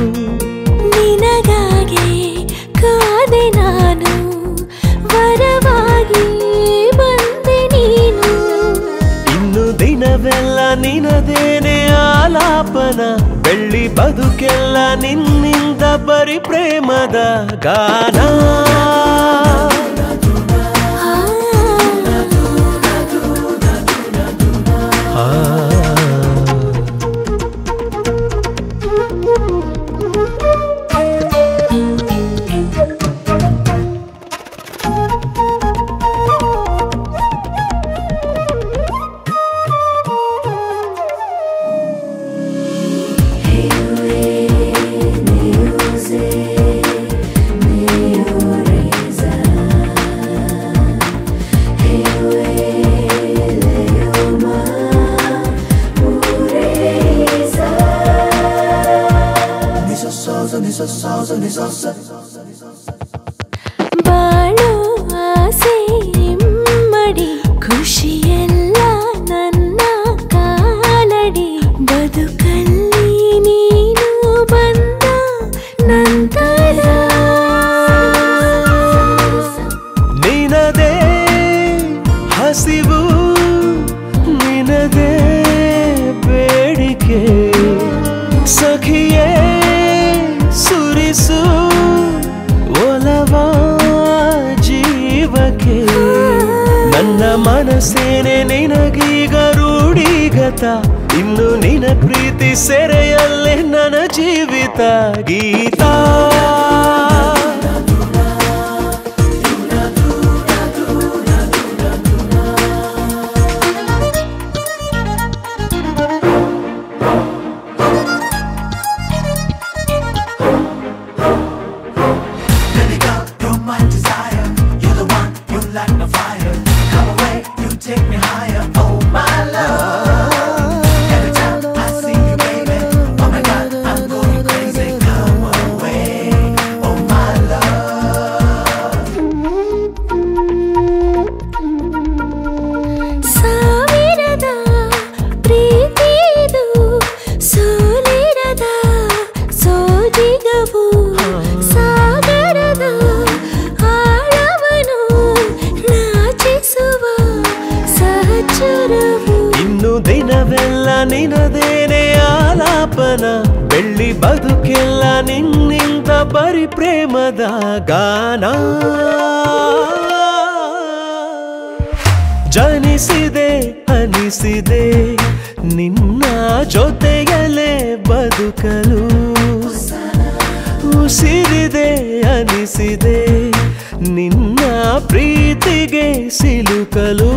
ನಿನಗಾಗಿ ಕಾದೆ ನಾನು ವರವಾಗಿ ಬಂದೆ ನೀನು ಇನ್ನು ದಿನವೆಲ್ಲ ನಿನದೇನೆ ಆಲಾಪನ ಬೆಳ್ಳಿ ಬದುಕೆಲ್ಲ ನಿನ್ನಿಂದ ಬರಿ ಪ್ರೇಮದ ಗಾನ ಬಾಳು ಆಸೆ ಇಮ್ಮಡಿ ಖುಷಿಯೆಲ್ಲ ನನ್ನ ಕಾಲಡಿ ಬದುಕಲ್ಲಿ ನೀನು ಬಂದ ನಂತರ ನಿನದೇ ಹಸಿವು ನಿನದೇ ಬೇಡಿಕೆ ಸಖಿಯೇ ಸುರಿಸು ಒಲವ ಜೀವಕ್ಕೆ ನನ್ನ ಮನಸ್ಸೇನೆ ನಿನಗೀಗ ರೂಢಿಗತ ಇನ್ನು ನಿನ ಪ್ರೀತಿ ಸೆರೆಯಲ್ಲೇ ನನ್ನ ಜೀವಿತ ಗೀತಾ ನಿನದೇನೆ ಆಲಾಪನ ಬೆಳ್ಳಿ ಬದುಕೆಲ್ಲ ನಿನ್ನಿಂದ ಬರಿ ಪ್ರೇಮದ ಗಾನ ಜನಿಸಿದೆ ಅನಿಸಿದೆ ನಿನ್ನ ಜೊತೆಯಲೇ ಬದುಕಲು ಉಸಿರಿದೆ ಅನಿಸಿದೆ ನಿನ್ನ ಪ್ರೀತಿಗೆ ಸಿಲುಕಲು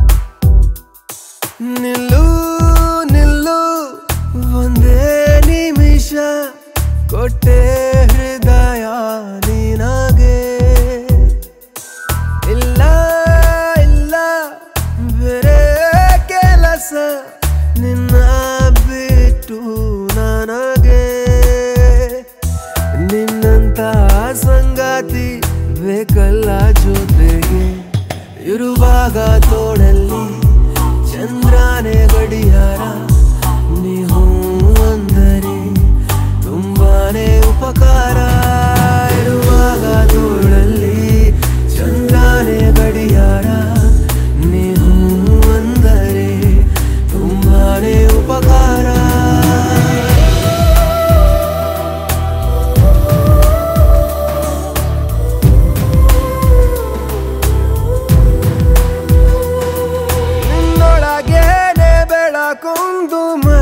ನಿಲ್ಲು ನಿಲ್ಲು ಒಂದೇ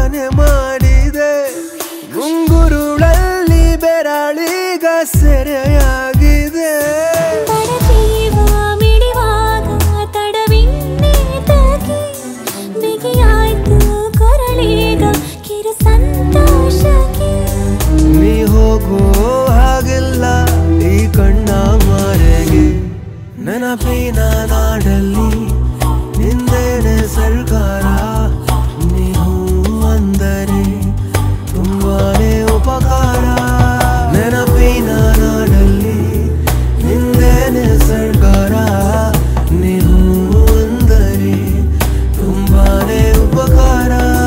ಮನೆ ಮಾಡಿದೆ ಮುಂಗುರುಳಲ್ಲಿ ಬೆರಳಿಗ ಸೆರೆಯಾಗಿದೆ ಪರಜೀವ ಮಿಡಿವಾಗ ತಡವಿನ್ನೇ ತಾಗಿ ಬಿಗಿಯಾಯ್ತು ಕೊರಳೀಗ ಕಿರು ಸಂತೋಷಕ್ಕೆ ನೀ ಹೋಗೋ ಹಾಗೆಲ್ಲ ಈ ಕಣ್ಣ ಮಾರೆಗೆ ನೆನಪಿನ ನಾಡಲ್ಲಿ ನಿಂದೇನೆ ಸರ್ಕಾರ ನೀವು ಅಂದರೆ ತುಂಬಾನೇ ಉಪಕಾರ ನೆನಪಿನ ನಾಡಲ್ಲಿ ನಿಂದೇನೆ ಸರ್ಕಾರ ನೀವು ಅಂದರೆ ತುಂಬಾನೇ ಉಪಕಾರ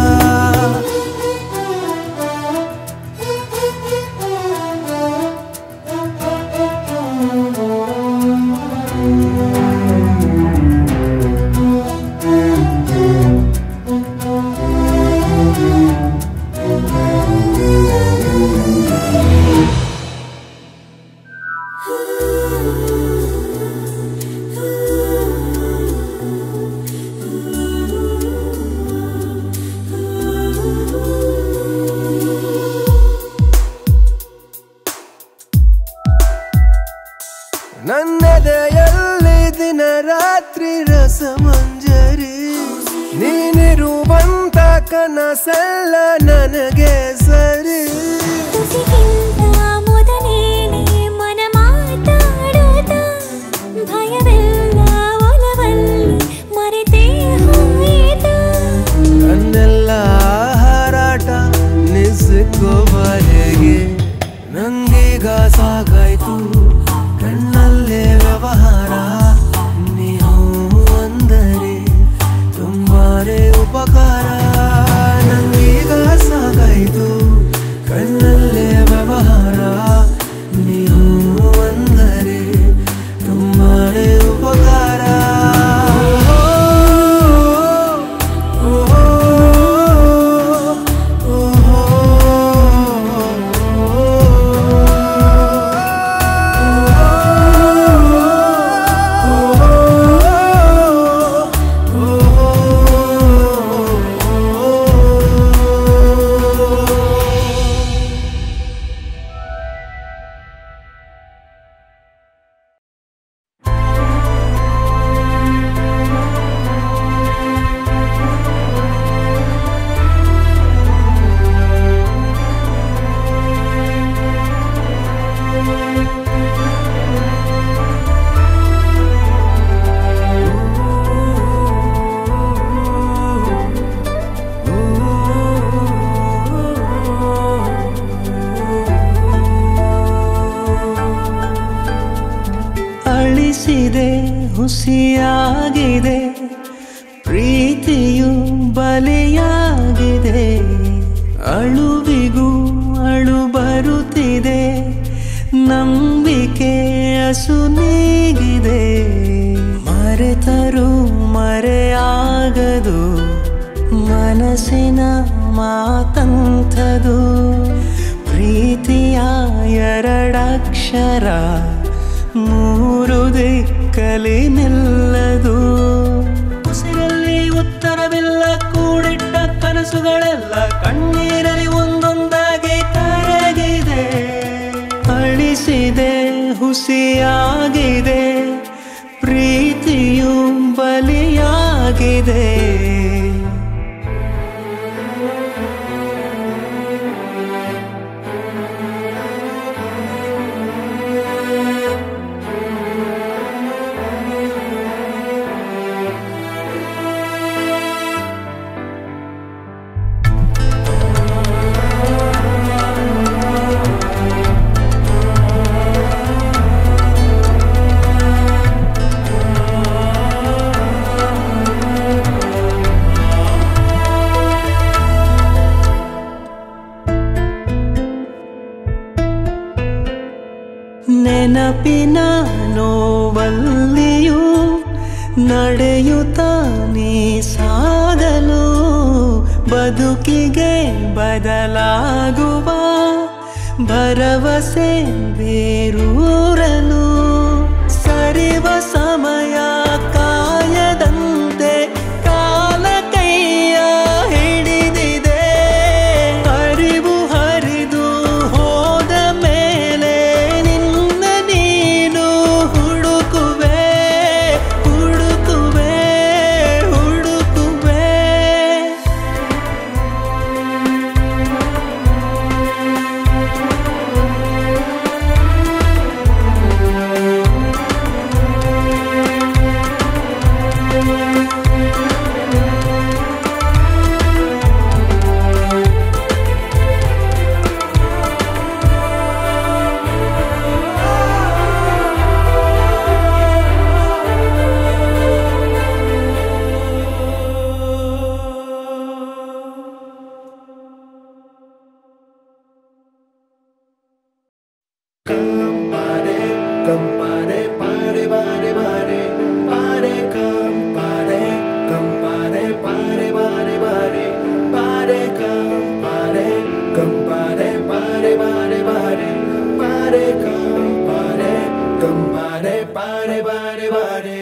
ನನ್ನೆದೆಯಲ್ಲಿ ದಿನ ರಾತ್ರಿ ರಸಮಂಜರಿ ನೀನಿರುವಂತ ಕನಸೆಲ್ಲ ನನಗೆ ಸರಿ ತುಸಿಗಿಂತ ಮೊದಲೇನೆ ಮನ ಮಾತಾಡೋದ ಭಯವೆಲ್ಲ ಒಲವಲ್ಲಿ ಮರೆತೇ ಹೋಯಿತು ನನ್ನೆಲ್ಲ ಹಾರಾಟ ನಿಸ್ಸಿಕೋವರೆಗೆ ನಂಗೀಗ ಸಾಕಾಯ್ತು ಕಣ್ಣಲ್ಲೇ ವ್ಯವಹಾರ ನೀವು ಅಂದರೆ ತುಂಬಾನೇ ಉಪಕಾರ ನಂಗೀಗ ಸಾಕಾಯ್ತು ಕಣ್ಣಲ್ಲೇ ವ್ಯವಹಾರ ನೀವು ಅಂದರೆ ತುಂಬಾನೇ ಉಪಕಾರ ಅಳಿಸಿದೆ ಹುಸಿಯಾಗಿದೆ ಪ್ರೀತಿಯು ಬಲಿಯಾಗಿದೆ ಅಳುವಿಗೂ ಅಳು ಬರುತ್ತಿದೆ ನಂಬಿಕೆ ಅಸುನೀಗಿದೆ ಮರೆತರು ಮರೆಯಾಗದು ಮನಸ್ಸಿನ ಮಾತಂಥದು ಪ್ರೀತಿಯ ಎರಡಕ್ಷರ ಮೂರು ದಿಕ್ಕಲಿ ನಿಲ್ಲದು ಉಸಿರಲ್ಲಿ ಉತ್ತರವಿಲ್ಲ ಕೂಡಿಟ್ಟ ಕನಸುಗಳೆಲ್ಲ ಕಣ್ಣೀರಲ್ಲಿ ಒಂದೊಂದಾಗಿ ಕರಗಿದೆ ಅಳಿಸಿದೆ ಹುಸಿಯಾಗಿದೆ ಪ್ರೀತಿಯು ಬಲಿಯಾಗಿದೆ ನೆನಪಿನ ನೋವಲ್ಲಿಯೂ ನಡೆಯುತ್ತಾ ನೀ ಸಾಗಲು ಬದುಕಿಗೆ ಬದಲಾಗುವ ಭರವಸೆ ಬೇರೂರಲು ಸರಿವ ಸಮಯ ಕಾಯದಂತೆ ಕಾಲ ಕೈಯ ಹಿಡಿದಿದೆ compare pare pare pare pare compare compare pare pare pare pare compare compare pare pare pare pare compare compare pare pare pare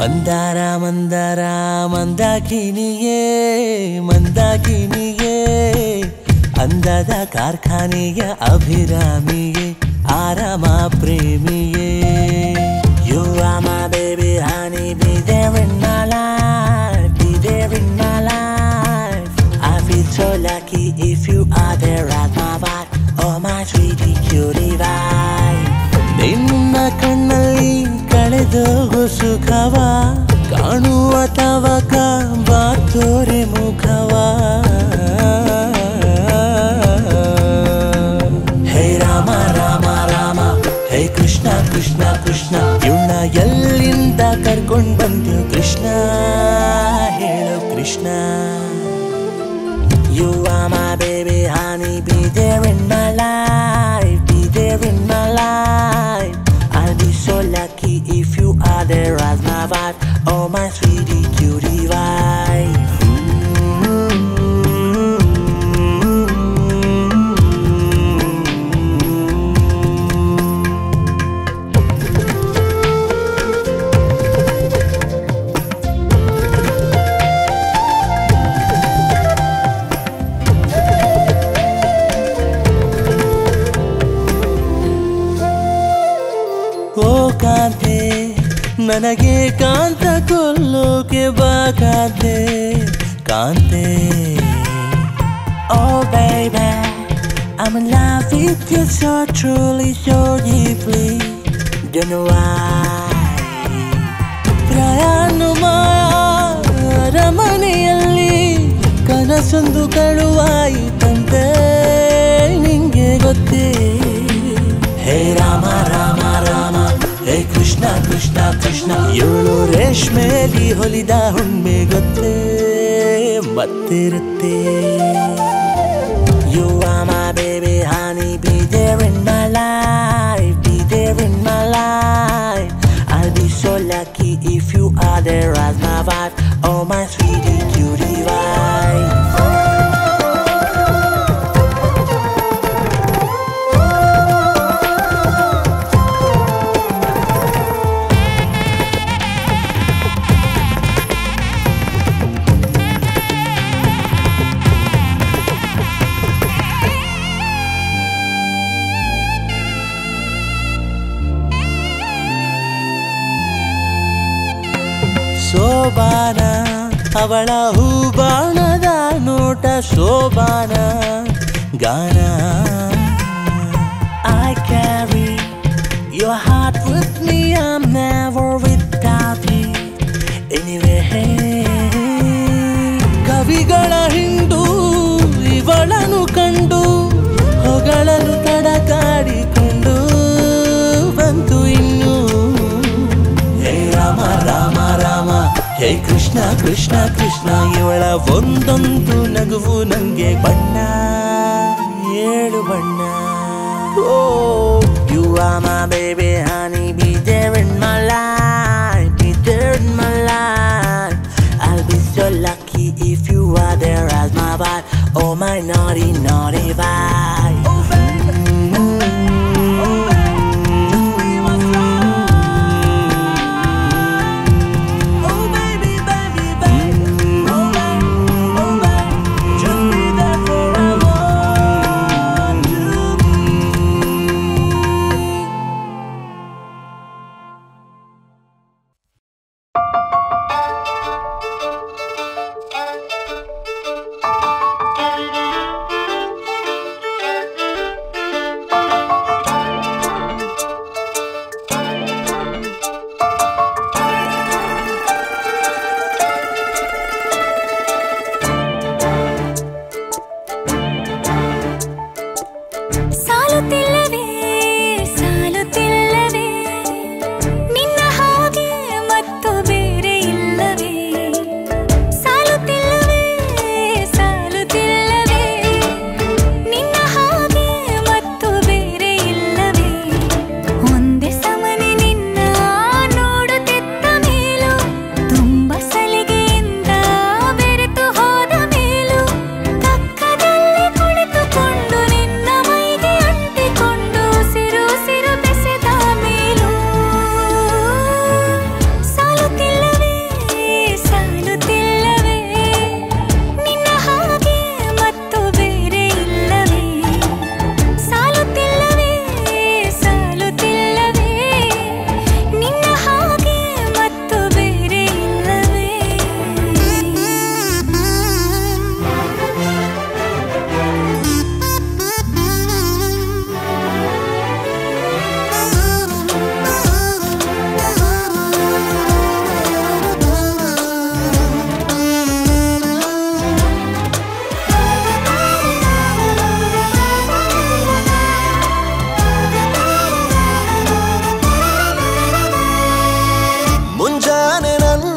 Mandara Mandara ಮಂದಾಕಿನಿಯೇ ಮಂದಾಕಿನಿಯೇ ಅಂದದ ಕಾರ್ಖಾನೆಯ ಅಭಿರಾಮಿಯೇ ಆರಾಮ ಪ್ರೇಮಿಯೇ You are my baby honey, be there in my life, be there in my life. I feel so lucky if you are there at my wife, oh my sweetie cutie wife. ನಿನ್ನ ಕಣ್ಣಲ್ಲಿ ಕಳೆದೋಗೋ ಸುಖವ ಕಾಣುವ ತವಕ ಬಾತೋರೆ ಮುಖವ ಹೇ ರಾಮ ರಾಮ ರಾಮ ಹೇ ಕೃಷ್ಣ ಕೃಷ್ಣ ಕೃಷ್ಣ ಇವನ್ನ ಎಲ್ಲಿಂದ ಕರ್ಕೊಂಡ್ ಬಂದು ಕೃಷ್ಣ ಹೇಳು Krishna You are my baby honey, be there in my life, be there in my life. I'll be so lucky if you are there as my wife, oh my sweetie cutie wife. ಕಾಂತೆ ನನಗೆ ಕಾಂತ ಕೊಲ್ಲೋಕೆ ಬಾ ಕಾಂತೆ ಕಾಂತೆ Oh baby, I'm in love with you so truly, so deeply. Don't know why. ಪ್ರಯಾಣ ಅರಮನೆಯಲ್ಲಿ ಕನಸೊಂದು ಕಳುವಾಯಿತಂತೆ ನಿಂಗೆ ಗೊತ್ತೇ ಹೇ ರಾಮ ರಾಮ ರಾಮ ಹೇ ಕೃಷ್ಣ ಕೃಷ್ಣ ಕೃಷ್ಣ ಇವಳು ರೇಷ್ಮೆಲಿ ಹೊಲಿದ ಹುಣ್ಮೆ ಗೊತ್ತೇ ಮತ್ತಿರುತ್ತೆ You are my baby honey, be there in my life, be there in my life. I'll be so lucky if you are there as my wife, oh my sweetie cutie wife. ಶೋಭಾನ ಅವಳ ಹೂಬಾಣದ ನೋಟ ಶೋಭಾನ ಗಾನ I carry your heart with me, I'm never without you anyway. ಕವಿಗಳ ಹಿಂಡು ಇವಳನು ಕಂಡು ಹೊಗಳನು ತಡಕಾಡಿಕೊಂಡು ಬಂತು ಇನ್ನು ಹೇ ರಾಮ ರಾಮ ರಾಮ ಹೇ ಕೃಷ್ಣ ಕೃಷ್ಣ ಕೃಷ್ಣ ಇವಳ ಒಂದೊಂದು ನಗುವು ನಂಗೆ ಬಣ್ಣ ಏಳು ಬಣ್ಣ Oh, you are my baby honey, be there in my life, be there in my life. I'll be so lucky if you are there as my wife, oh my naughty naughty wife.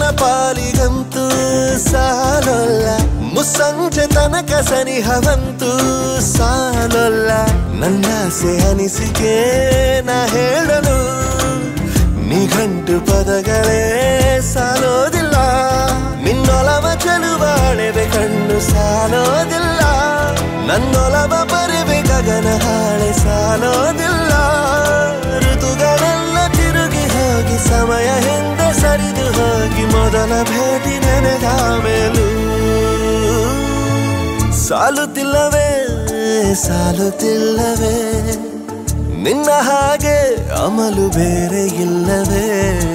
ಪಾಲಿಗಂತೂ ಸಾಲೊಲ್ಲ ಮುಸ್ಸಂಜೆ ತನಕ ಸನಿಹವಂತೂ ಸಾಲೊಲ್ಲ ನನ್ನಾಸೆ ಅನಿಸಿಕೆ ನಾ ಹೇಳಲು ನಿಘಂಟು ಪದಗಳೇ ಸಾಲೋದಿಲ್ಲ ನಿನ್ನೊಲವ ಚೆಲುವಾಳೆವೆ ಕಣ್ಣು ಸಾಲೋದಿಲ್ಲ ನನ್ನೊಲವ ಬರೆವೆ ಗಗನ ಹಾಳೆ ಸಾಲೋದಿಲ್ಲ ಋತುಗಳೆಲ್ಲ ತಿರುಗಿ ಹೋಗಿ ಸಮಯ ಹಿಂದೆ ಸರಿದು ಹೋಗಿ ಮೊದಲ ಭೇಟಿ ನೆನೆದ ಮೇಲೂ ಸಾಲುತ್ತಿಲ್ಲವೇ ಸಾಲುತ್ತಿಲ್ಲವೇ ನಿನ್ನ ಹಾಗೆ ಅಮಲು ಬೇರೆ ಇಲ್ಲವೇ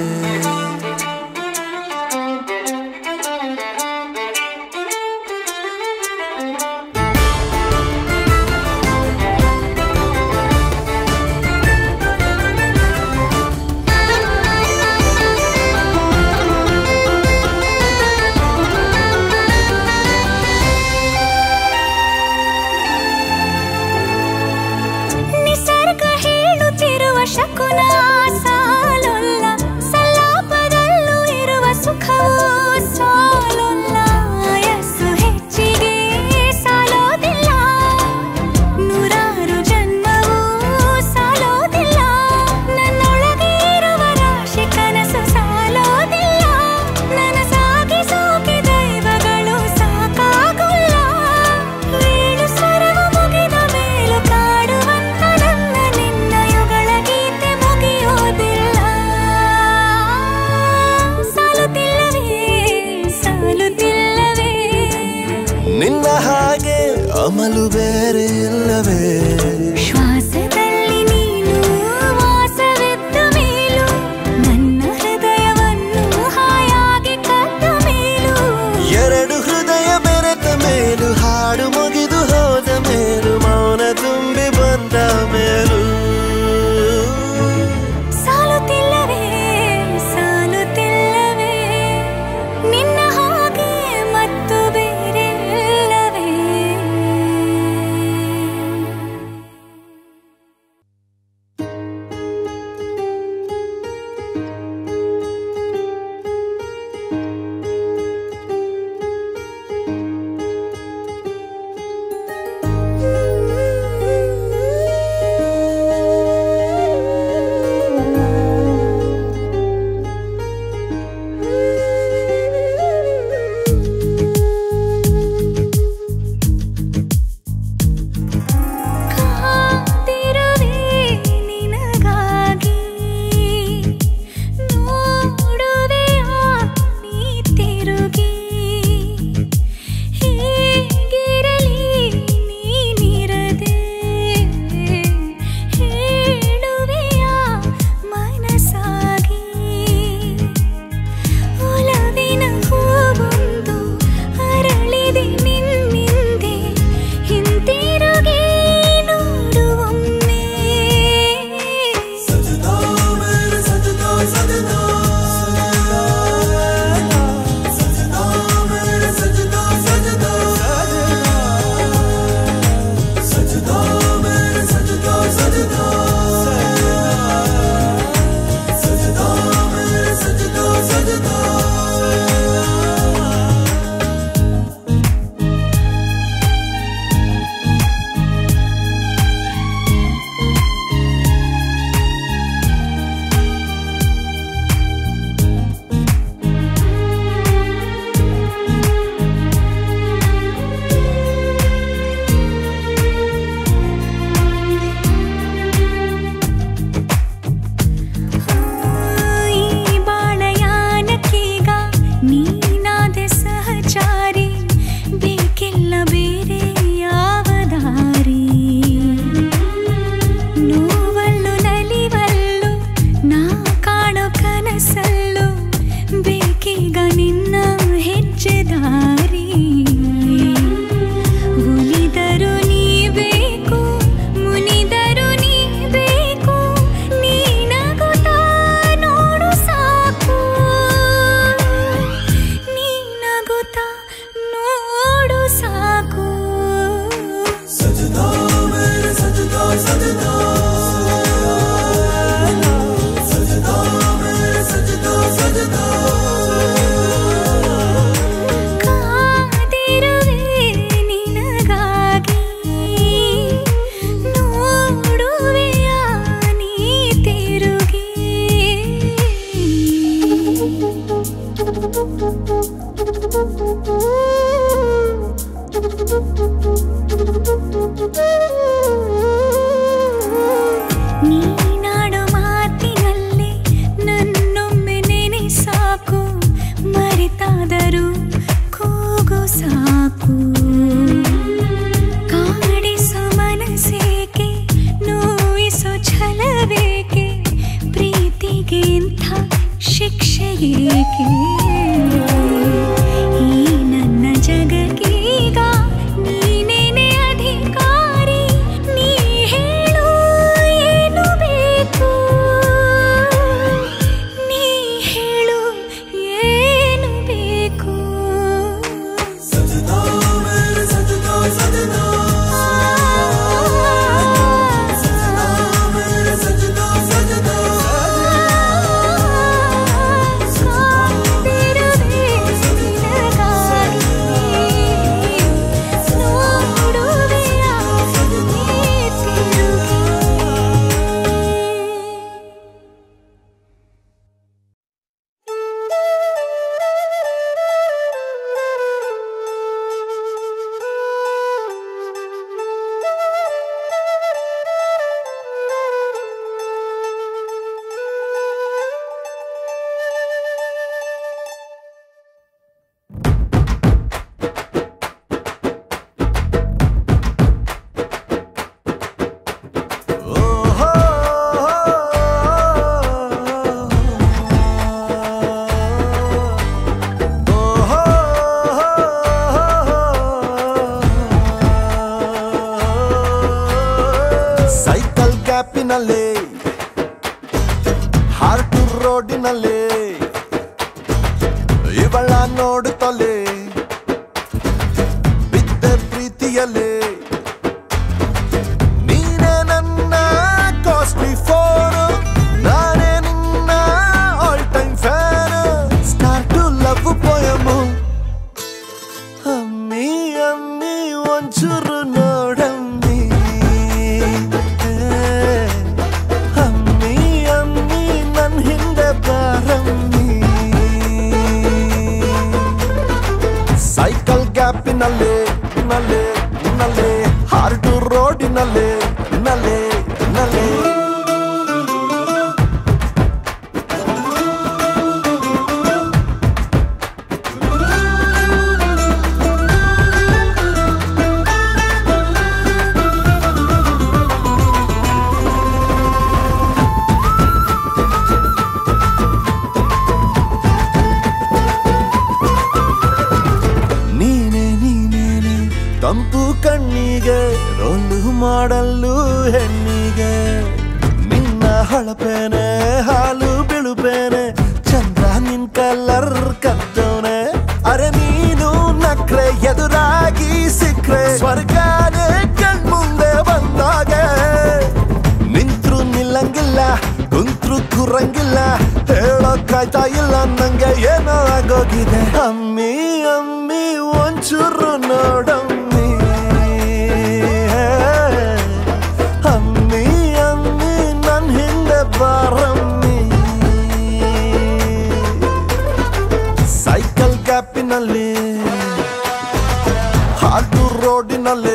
ಶಕುನ ಸಾಲೊಲ್ಲ ಸಲಾಪದಲ್ಲೂ ಇರುವ ಸುಖವೂ ಸಾಲೊಲ್ಲ ಯಸ್ಸು ಹೆಚ್ಚಿಗೆ ಸಾಲೋದಿಲ್ಲ ನೂರಾರು ಜನ್ಮವೂ ಸಾಲೋದಿಲ್ಲ ನನ್ನೊಳಗೆ ಇರುವ ರಾಶಿ ಕನಸು ಸಾಲೋದಿಲ್ಲ ನನ್ನ ಸಾಗಿಸೋಕೆ ದೈವಗಳು ಸಾಕಾಗುಲ್ಲ ಏಳು ಸ್ವರವು ಮುಗಿದ ಮೇಲೂ ಕಾಡುವಂತ ನನ್ನ ನಿನ್ನ ಯುಗಳ ನಿನ್ನ ಹಾಗೆ ಅಮಲು ಬೇರೆ ಇಲ್ಲವೇ ಶ್ವಾಸದಲ್ಲಿ ನೀನು ವಾಸವಿದ್ದ ಮೇಲೂ ನನ್ನ ಹೃದಯವನ್ನು ಹಾಯಾಗಿ ಕದ್ದ ಮೇಲೂ ಎರಡು ಹೃದಯ ಬೆರೆತ ಮೇಲೂ ಹಾಡು ಮುಗಿದು ಹೋದ ಮೇಲೂ ಮೌನ ತುಂಬಿ ಬಂದ ಮೇಲೂ ಸಾಲುತ್ತಿಲ್ಲವೇ ಸಾಲುತ್ತಿಲ್ಲವೇ ನಿನ್ನ ಹಾಗೆ ಮತ್ತು ಬೇರೆ ಇಲ್ಲವೇ ಏಕೆ ಈ ನನ್ನ ಜಗಕ್ಕೀಗ ನೀನೇನೆ ಅಧಿಕಾರಿ ನೀ ಹೇಳು ಏನು ಬೇಕು ನೀ ಹೇಳು ಏನು ಬೇಕು ಸೈಕಲ್ ಗ್ಯಾಪಿನಲ್ಲಿ ಹಾರ್ಟ್ ರೋಡಿನಲ್ಲಿ ಇವಳ ನೋಡುತ್ತಲೇ ಬಿದ್ದ ಪ್ರೀತಿಯಲ್ಲಿ ನೀನೇ ನನ್ನ ಕಾಸ್ಟ್ಲಿ ಫೋನು ನಾನೇ ನಿನ್ನ all time fan start to love poem ಅಮ್ಮಿ ಅಮ್ಮಿ ಒಂಚೂರು ನೋಡಮ್ಮಿ ಅಮ್ಮಿ ಅಮ್ಮಿ ನನ್ ಹಿಂದೆ ಬಾರಮ್ಮಿ ಸೈಕಲ್ ಗ್ಯಾಪಿನಲ್ಲಿ ನಲ್ಲೇ ನಲ್ಲೇ ಹಾರ್ಟ್ ರೋಡಿನಲ್ಲಿ ನಲ್ಲೇ ನಲ್ಲೇ ತಂಪು ಕಣ್ಣಿಗೆ ರೋಲು ಮಾಡಲು ಹೆಣ್ಣಿಗೆ ನಿನ್ನ ಹಳಪೇನೆ ಹಾಲು ಬಿಳುಪೇನೆ ಚಂದ್ರ ನಿನ್ ಕಲರ್ ಕತ್ತವನೆ ಅರೆ ನೀನು ನಕ್ರೆ ಎದುರಾಗಿ ಸಿಕ್ರೆ ಸ್ವರ್ಗಾನೇ ಕಣ್ಮುಂದೆ ಬಂದಾಗೆ ನಿಂತ್ರು ನಿಲ್ಲಂಗಿಲ್ಲ ಕುಂತ್ರು ಕುರಂಗಿಲ್ಲ ಹೇಳೋಕ್ಕಾಯ್ತಾ ಇಲ್ಲ ನಂಗೆ ಏನೋ ಆಗೋಗಿದೆ ಅಮ್ಮಿ ಅಮ್ಮಿ ಒಂಚೂರು ನೋಡಮ್ಮಿ ಅಮ್ಮಿ ಅಮ್ಮಿ ನನ್ ಹಿಂದೆ ಬಾರಮ್ಮಿ ಸೈಕಲ್ ಗ್ಯಾಪಿನಲ್ಲಿ ಹಾರ್ಟ್ ರೋಡಿನಲ್ಲಿ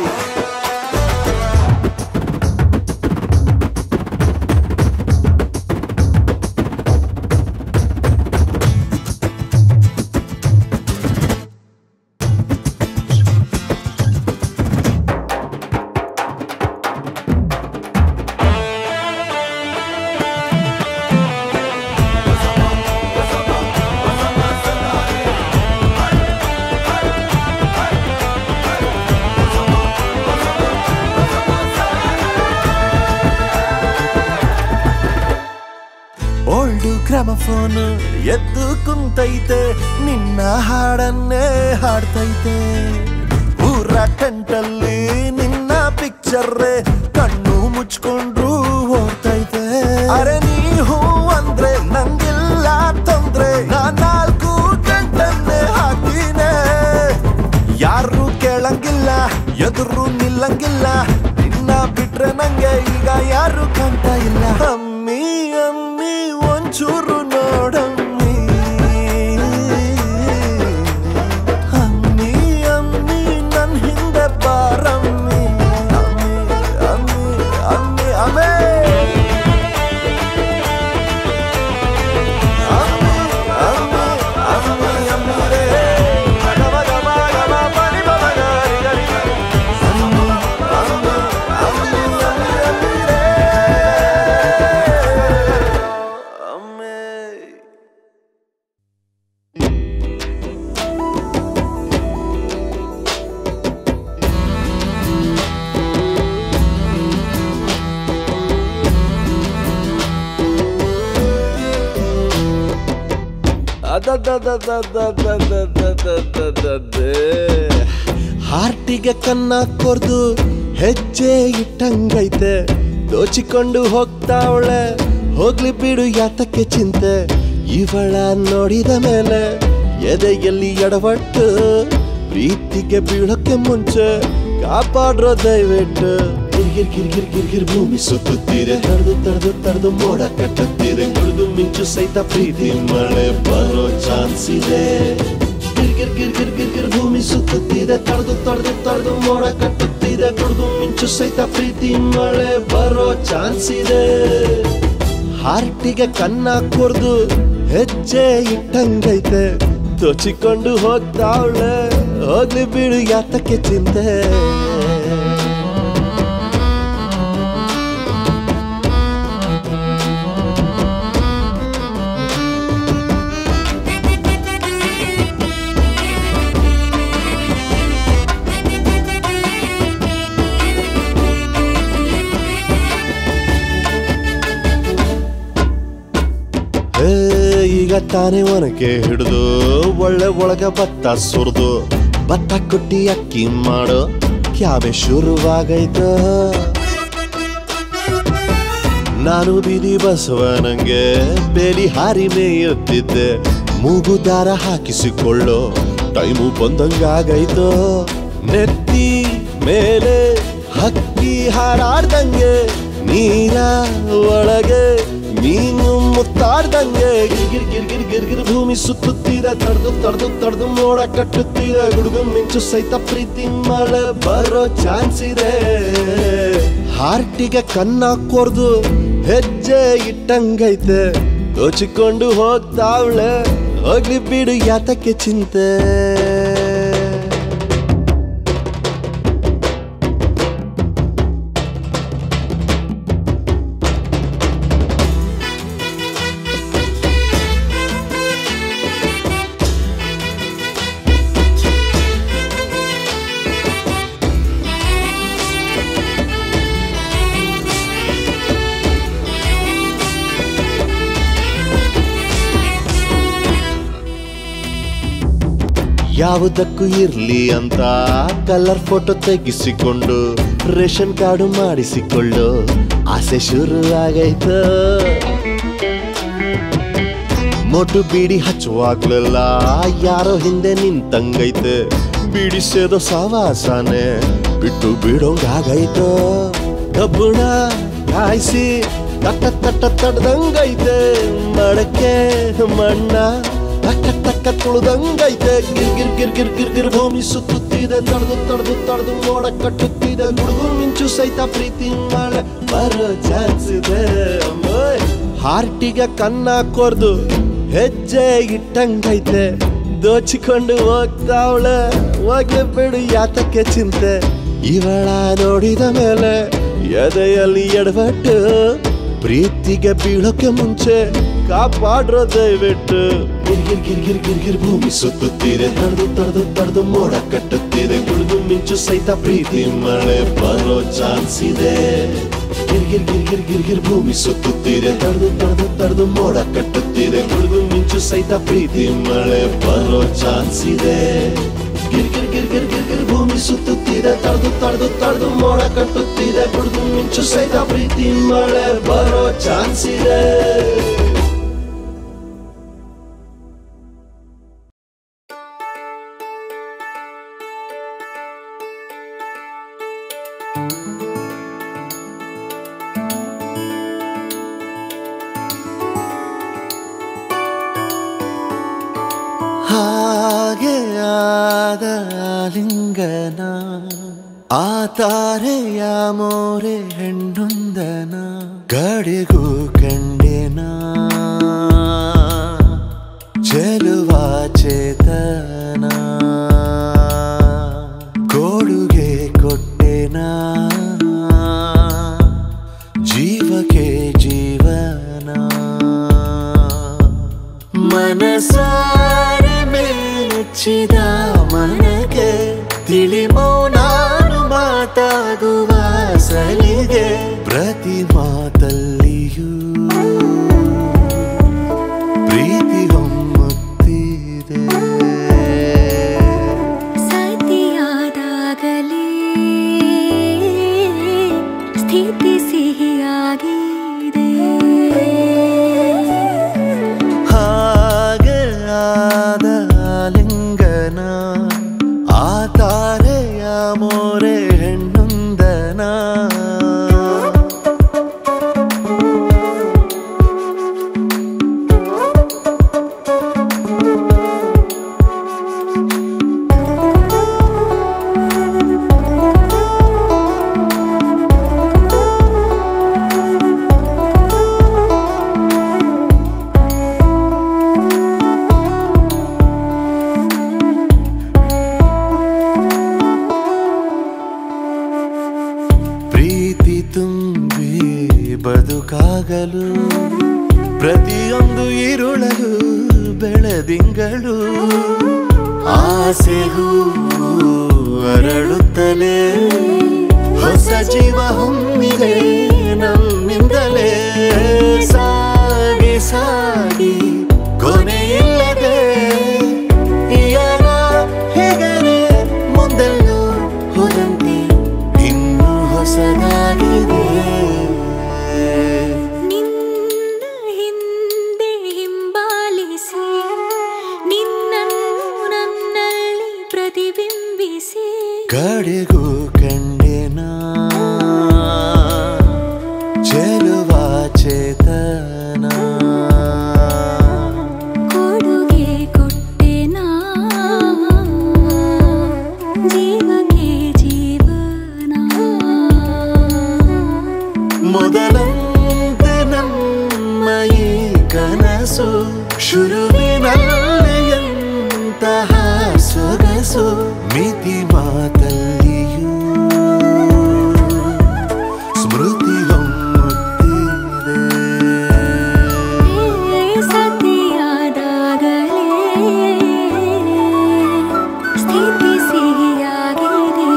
ಓಲ್ಡು ಗ್ರಾಮಫೋನ್ ಎದ್ದು ಕುಂತೈತೆ ನಿನ್ನ ಹಾಡನ್ನೇ ಹಾಡ್ತೈತೆ ಊರ ಟೆಂಟಲ್ಲಿ ನಿನ್ನ ಪಿಕ್ಚರ್ರೆ ಕಣ್ಣು ಮುಚ್ಕೊಂಡ್ರು ಓಡ್ತೈತೆ ಅರೆ ನೀ ಹೂ ಅಂದ್ರೆ ನಂಗಿಲ್ಲ ತೊಂದ್ರೆ ನಾನ್ 4 ಗಂಟನ್ನೇ ಹಾಕಿನೇ ಯಾರು ಕೇಳಂಗಿಲ್ಲ ಎದುರು ನಿಲ್ಲಂಗಿಲ್ಲ ನಿನ್ನ ಬಿಟ್ರೆ ನಂಗೆ ಈಗ ಯಾರು ಕಾಣ್ತಾ ಇಲ್ಲ ಅಮ್ಮಿ ಅಮ್ಮಿ ಒಂಚೂರು ನೋಡಮ್ಮಿ ಅಮ್ಮಿ ಅಮ್ಮಿ ನನ್ ಹಿಂದೆ ಬಾರಮ್ಮಿ ಅಮ್ಮಿ ಅಮ್ಮಿ ಅಮ್ಮಿ ಅಮ್ಮೇ ಅಮ್ಮಿ ಅಮ್ಮಿ ಅಮ್ಮಿ ಅಮ್ಮಿ ರೇ ಗಮ ಗಮ ಗಮ ಬನಿ ಬಮ ಗರಿ ಗರಿ ಅಮ್ಮಿ ಅಮ್ಮಿ ಅಮ್ಮಿ ಅಮ್ಮಿ ಅಮ್ಮಿ ರೇ ಹಾರ್ಟಿಗೆ ಕನ್ನ ಕೊರ್ದು ಹೆಜ್ಜೆ ಇಟ್ಟಂಗೈತೆ ದೋಚಿಕೊಂಡು ಹೋಗ್ತಾವಳೆ ಹೋಗ್ಲಿ ಬಿಡು ಯಾತಕ್ಕೆ ಚಿಂತೆ ಇವಳ ನೋಡಿದ ಮೇಲೆ ಎದೆಯಲ್ಲಿ ಎಡವಟ್ಟು ಪ್ರೀತಿಗೆ ಬೀಳೋಕೆ ಮುಂಚೆ ಕಾಪಾಡ್ರೋ ದಯವಿಟ್ಟು ಗಿರ್ಗಿರ್ ಗಿರ್ಗಿರ್ ಗಿರ್ಗಿರ್ ಭೂಮಿ ಸುತ್ತುತ್ತೀರೆ ತಡೆದು ಮೋಡ ಕಟ್ಟುತ್ತೀರೆ ಗುಡುಗು ಮಿಂಚು ಸಹಿತ ಪ್ರೀತಿ ಮಳೆ ಬರೋ ಚಾನ್ಸ್ ಇದೆ ಗಿರ್ಗಿರ್ ಗಿರ್ಗಿರ್ ಗಿರ್ಗಿರ್ ಭೂಮಿ ಸುತ್ತುತ್ತೀರೆ ತಡೆದು ಮೋಡ ಕಟ್ಟುತ್ತೀರೆ ಗುಡುಗು ಮಿಂಚು ಸಹಿತ ಪ್ರೀತಿ ಮಳೆ ಬರೋ ಚಾನ್ಸ್ ಇದೆ ಹಾರ್ಟಿಗೆ ಕನ್ನ ಕೊರ್ದು ಹೆಜ್ಜೆ ಇಟ್ಟಂಗೈತೆ ದೋಚಿಕೊಂಡು ಹೋಗ್ತಾವಳೆ ಹೋಗ್ಲಿ ಬಿಡು ಯಾತಕ್ಕೆ ಚಿಂತೆ ಈಗ ತಾನೇ ಒನಕೆ ಹಿಡಿದು ಒಳ್ಳೆ ಒಳಗ ಭತ್ತ ಸುರಿದು ಭತ್ತ ಕೊಟ್ಟಿ ಅಕ್ಕಿ ಮಾಡೋ ಕ್ಯಾಬೆ ಶುರುವಾಗೈತ ನಾನು ಬೀದಿ ಬಸವನಂಗೆ ಬೇಲಿ ಹಾರಿ ಮೇಯುತ್ತಿದ್ದೆ ಮೂಗು ದಾರ ಹಾಕಿಸಿಕೊಳ್ಳೋ ಟೈಮು ಬಂದಂಗಾಗೈತೋ ನೆತ್ತಿ ಮೇಲೆ ಹಕ್ಕಿ ಹಾರಾಡ್ದಂಗೆ ನೀರ ಒಳಗೆ ನೀನು ಮುತ್ತಾಡ್ದಂಗೆ ಗಿರ್ಗಿರ್ ಗಿರ್ಗಿರ್ ಗಿರ್ಗಿರ್ ಭೂಮಿ ಸುತ್ತುತ್ತೀರ ತಡೆದು ಮೋಡ ಕಟ್ಟುತ್ತೀರ ಗುಡುಗು ಮಿಂಚು ಸಹಿತ ಪ್ರೀತಿ ಮಳೆ ಬರೋ ಚಾನ್ಸ್ ಇದೆ ಹಾರ್ಟಿಗೆ ಕನ್ನ ಕೊರ್ದು ಹೆಜ್ಜೆ ಇಟ್ಟಂಗೈತೆ ದೋಚಿಕೊಂಡು ಹೋಗ್ತಾವಳೆ ಹೋಗ್ಲಿ ಬಿಡು ಯಾತಕ್ಕೆ ಚಿಂತೆ ಯಾವುದಕ್ಕೂ ಇರ್ಲಿ ಅಂತ ಕಲರ್ ಫೋಟೋ ತೆಗಿಸಿಕೊಂಡು ರೇಷನ್ ಕಾರ್ಡು ಮಾಡಿಸಿಕೊಳ್ಳು ಆಸೆ ಶುರು ಆಗೈತ ಮೊಟು ಬೀಡಿ ಹಚ್ಚುವಾಗ್ಲೆಲ್ಲ ಯಾರೋ ಹಿಂದೆ ನಿಂತಂಗೈತೆ ಬೀಡಿಸೇದೋ ಸಾವಾಸನೆ ಬಿಟ್ಟು ಬಿಡೋಂಗಾಗೈತ ಕಬ್ಬುಣ ಕಾಯಿಸಿ ತಟ್ಟ ತಡ್ದಂಗೈತೆ ಮಡಕೆ ಮಣ್ಣ ತಕ್ಕ ತುಳಿದಂಗೈತೆ ಗಿರ್ಗಿರ್ ಗಿರ್ಗಿರ್ ಗಿರ್ಗಿರ್ ಭೂಮಿ ಸುತ್ತುತ್ತಿದೆ ತಡೆದು ಮೋಡ ಕಟ್ಟುತ್ತಿದೆ ಗುಡುಗು ಮಿಂಚು ಸಹಿತ ಪ್ರೀತಿ ಮಳೆ ಬರೋ ಚಾನ್ಸ್ ಇದೆ ಹಾರ್ಟಿಗೆ ಕನ್ನ ಕೊರ್ದು ಹೆಜ್ಜೆ ಇಟ್ಟಂಗೈತೆ ದೋಚಿಕೊಂಡು ಹೋಗ್ತಾವಳೆ ಹೋಗ್ಲಿ ಬಿಡು ಯಾತಕ್ಕೆ ಚಿಂತೆ ಇವಳ ನೋಡಿದ ಮೇಲೆ ಎದೆಯಲ್ಲಿ ಎಡವಟ್ಟು ಪ್ರೀತಿಗೆ ಬೀಳೋಕೆ ಮುಂಚೆ ಕಾಪಾಡ್ರೋ ದಯವಿಟ್ಟು ಗಿರ್ಗಿರ್ ಗಿರ್ಗಿರ್ ಗಿರ್ಗಿರ್ ಭೂಮಿ ಸುತ್ತುತ್ತೀರೆ ತಡೆದು ಮೋಡ ಕಟ್ಟುತ್ತೀರೆ ಗುಡುಗು ಮಿಂಚು ಸಹಿತ ಪ್ರೀತಿ ಮಳೆ ಬರೋ ಚಾನ್ಸ್ ಇದೆ ಗಿರ್ಗಿರ್ ಗಿರ್ಗಿರ್ ಗಿರ್ಗಿರ್ ಭೂಮಿ ಸುತ್ತುತ್ತೀರೆ ತಡೆದು ಮೋಡ ಕಟ್ಟುತ್ತೀರೆ ಗುಡುಗು ಮಿಂಚು ಸಹಿತ ಪ್ರೀತಿ ಮಳೆ ಬರೋ ಚಾನ್ಸ್ ಇದೆ ಗಿರ್ಗಿರ್ ಗಿರ್ಗಿರ್ ಗಿರ್ಗಿರ್ ಭೂಮಿ ಸುತ್ತುತ್ತೀರೆ ತಡೆದು ಮೋಡ ಕಟ್ಟುತ್ತೀರೆ ಗುಡುಗು ಮಿಂಚು ಸಹಿತ ಪ್ರೀತಿ ಮಳೆ ಬರೋ ಚಾನ್ಸ್ ಇದೆ ಹಾಗೆ ಆದ ಲಿಂಗನ ಆ ತಾರೆಯ ಮೋರೆ ಹೆಣ್ಣೊಂದನ ಕಡೆಗೂ ಕಂಡೆನ ಚೆಲುವ ಚೇತನ ಕೊಡುಗೆ ಕೊಟ್ಟೆನ ಜೀವಕ್ಕೆ ಜೀವನ ಮನಸಾರೆ ಮೆಚ್ಚಿದ ಮನಗೆ ತಿಳಿ ಮೌನಾನು ಮಾತಾಗುವ ಸಲಿಗೆ ಪ್ರತಿ ಮಾತಲ್ಲಿಯೂ ಪ್ರೀತಿ ಹೊಮ್ಮುತ್ತಿದೆ ಎದೆಯೊಳಗು ಬೆಳದಿಂಗಳು ಆಸೆ ಹೂ ಅರಳುತ್ತಲೇ ಹೊಸ ಜೀವ ಹೊಮ್ಮಿದೆ ನಮ್ಮಿಂದಲೇ ಸಾಗಿ ಸಾಗಿ ಕೊನೆಯಿಲ್ಲದೆ ಯಾರ ಹೇಗನೆ ಮುಂದೆಲ್ಲೂ ಹೋದಂತೆ ಇನ್ನೂ ಹೊಸದಾಗಿದೆ ಕಡೆಗೂ ಕಂಡೆನ ಚೆಲುವ ಚೇತನ ಕೊಡುಗೆ ಕೊಟ್ಟೆನಾ ಜೀವಕ್ಕೆ ಜೀವನ ಮೊದಲಂತೆ ನಮ್ಮ ಈ ಕನಸು ಶುರುವಿನಲ್ಲಿ ಎಂತಹ ಸೊಗಸು ಮಿತಿ ಮಾತಲ್ಲಿಯೂ ಸ್ಮೃತಿ ಹೊಮ್ಮುತ್ತಿದೆ ಸತಿಯಾದಾಗಲೇ ಸ್ಥಿತಿ ಸಿಹಿಯಾಗಿದೆ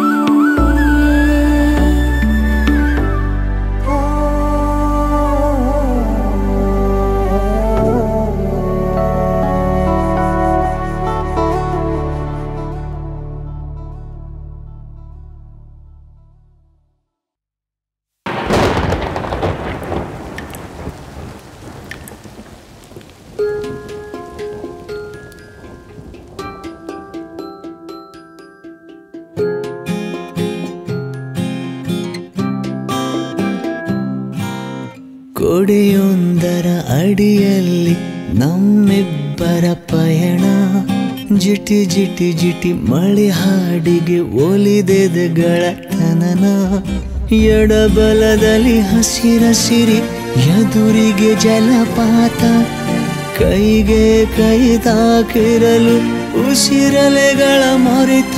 ಕೊಡೆಯೊಂದರ ಅಡಿಯಲ್ಲಿ ನಮ್ಮಿಬ್ಬರ ಪಯಣ ಜಿಟಿ ಜಿಟಿ ಜಿಟಿ ಮಳೆ ಹಾಡಿಗೆ ಒಲಿದೆದ ಗಳತನನ ಎಡಬಲದಲ್ಲಿ ಹಸಿರಸಿರಿ ಎದುರಿಗೆ ಜಲಪಾತ ಕೈಗೆ ಕೈ ತಾಕಿರಲು ಉಸಿರಲೆಗಳ ಮೊರೆತ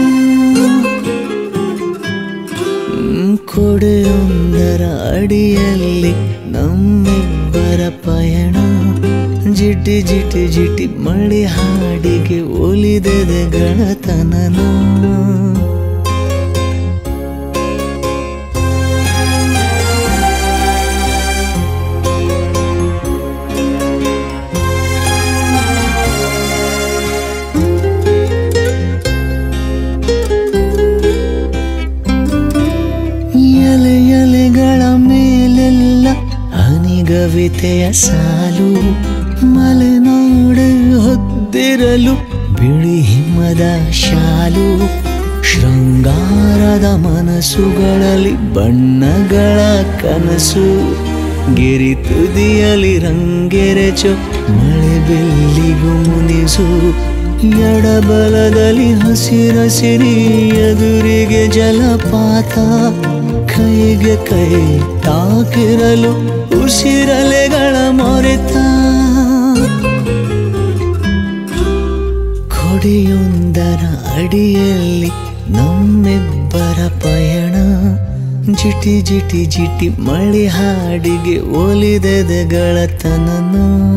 ಕೊಡೆಯೊಂದರ ಅಡಿಯಲ್ಲಿ ನಮ್ಮಿಬ್ಬರ ಪಯಣ ಜಿಟಿ ಜಿಟಿ ಜಿಟಿ ಮಳೆ ಹಾಡಿಗೆ ಒಲಿದೆದೆ ಗಳತನನ ಎಲೆಗಳ ಮೇಲೆಲ್ಲ ಹನಿಗವಿತೆಯ ಸಾಲು ಮಲೆನಾಡು ಹೊದ್ದಿರಲು ಬಿಳಿ ಹಿಮದ ಶಾಲು ಶೃಂಗಾರದ ಮನಸ್ಸುಗಳಲ್ಲಿ ಬಣ್ಣಗಳ ಕನಸು ಗಿರಿ ತುದಿಯಲ್ಲಿ ರಂಗೆರೆಚು ಮಳೆ ಬೆಲ್ಲಿಗೂ ಮುನಿಸು ಎಡಬಲದಲ್ಲಿ ಹಸಿರಸಿರಿ ಎದುರಿಗೆ ಜಲಪಾತ ಕೈಗೆ ಕೈ ತಾಕಿರಲು ಉಸಿರಲೆಗಳ ಮೊರೆತ ಕೊಡೆಯೊಂದರ ಅಡಿಯಲ್ಲಿ ನಮ್ಮಿಬ್ಬರ ಪಯಣ ಜಿಟಿ ಜಿಟಿ ಜಿಟಿ ಮಳೆ ಹಾಡಿಗೆ ಒಲಿದೆದೆ ಗಳತನನ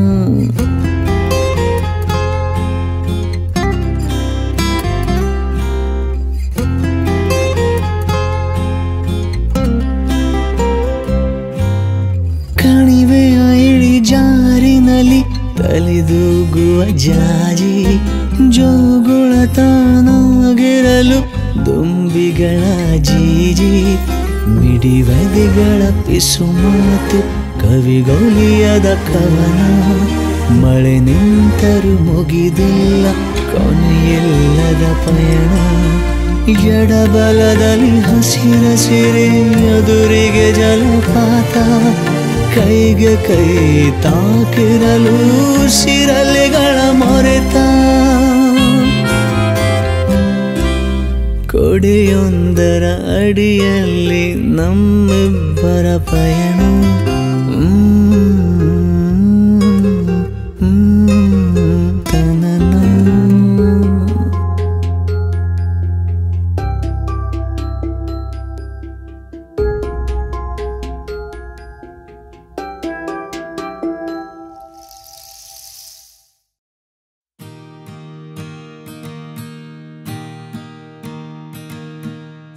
ಕಣಿವೆಯ ಇಳಿ ಜಾರಿನಲ್ಲಿ ತಲೆದೂಗುವ ಜಾಜಿ ಜೋಗುಳ ತಾನಾಗಿರಲು ದುಂಬಿಗಳ ಜೀಜಿ ಮಿಡಿವದಿಗಳ ಪಿಸು ಮಾತು ಕವಿಗೌಲಿಯದ ಕವನ ಮಳೆ ನಿಂತರೂ ಮುಗಿದಿಲ್ಲ ಕೊನೆಯಿಲ್ಲದ ಪಯಣ ಎಡಬಲದಲ್ಲಿ ಹಸಿರಸಿರಿ ಎದುರಿಗೆ ಜಲಪಾತ ಕೈಗೆ ಕೈ ತಾಕಿರಲು ಸಿರಲೆಗಳ ಮೊರೆತ ಕೊಡೆಯೊಂದರ ಅಡಿಯಲ್ಲಿ ನಮ್ಮಿಬ್ಬರ ಪಯಣ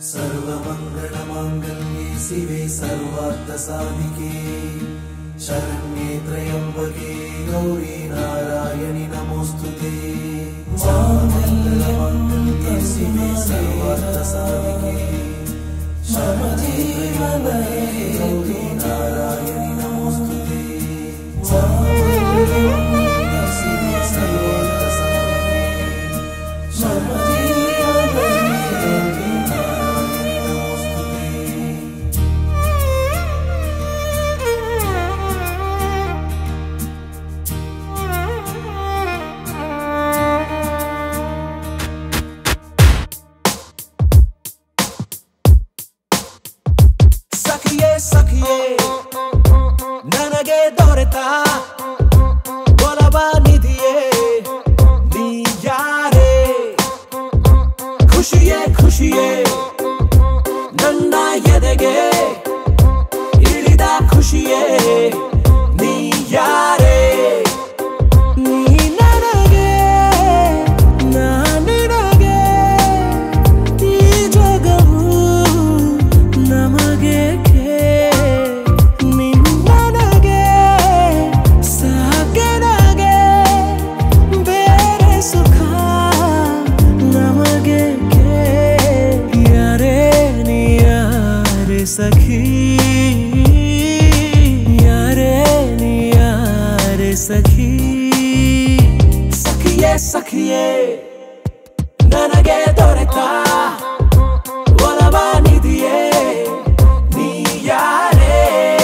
सर्वमङ्गलमाङ्गल्ये शिवे सर्वार्थसाधिके शरण्ये त्र्यम्बके गौरी नारायणि नमोऽस्तुते माङ्गल्यमाङ्गल्ये शिवे सर्वार्थसाधिके शरण्ये त्र्यम्बके गौरी नारायणि नमोऽस्तुते माङ्गल्यमाङ्गल्ये शिवे सर्वार्थसाधिके शरण्ये ಸಖಿಯೇ ನನಗೆ ದೊರೆತ ಒಲವ ನಿಧಿಯೇ ನೀ ಯಾರೇ ಖುಷಿಯೇ ನನ್ನ ಎದೆಗೆ ಇಳಿದ ಖುಷಿಯೇ ನೀ ಯಾರೇ ನೀ ನನಗೆ ನಾನಿನಗೆ ಈ ಜಗವು ನಮಗೆ सखी यारे नी यारे सखी सखिये ನನಗೆ ದೊರೆತ ಒಲವ ನಿಧಿಯೇ ನೀ ಯಾರೇ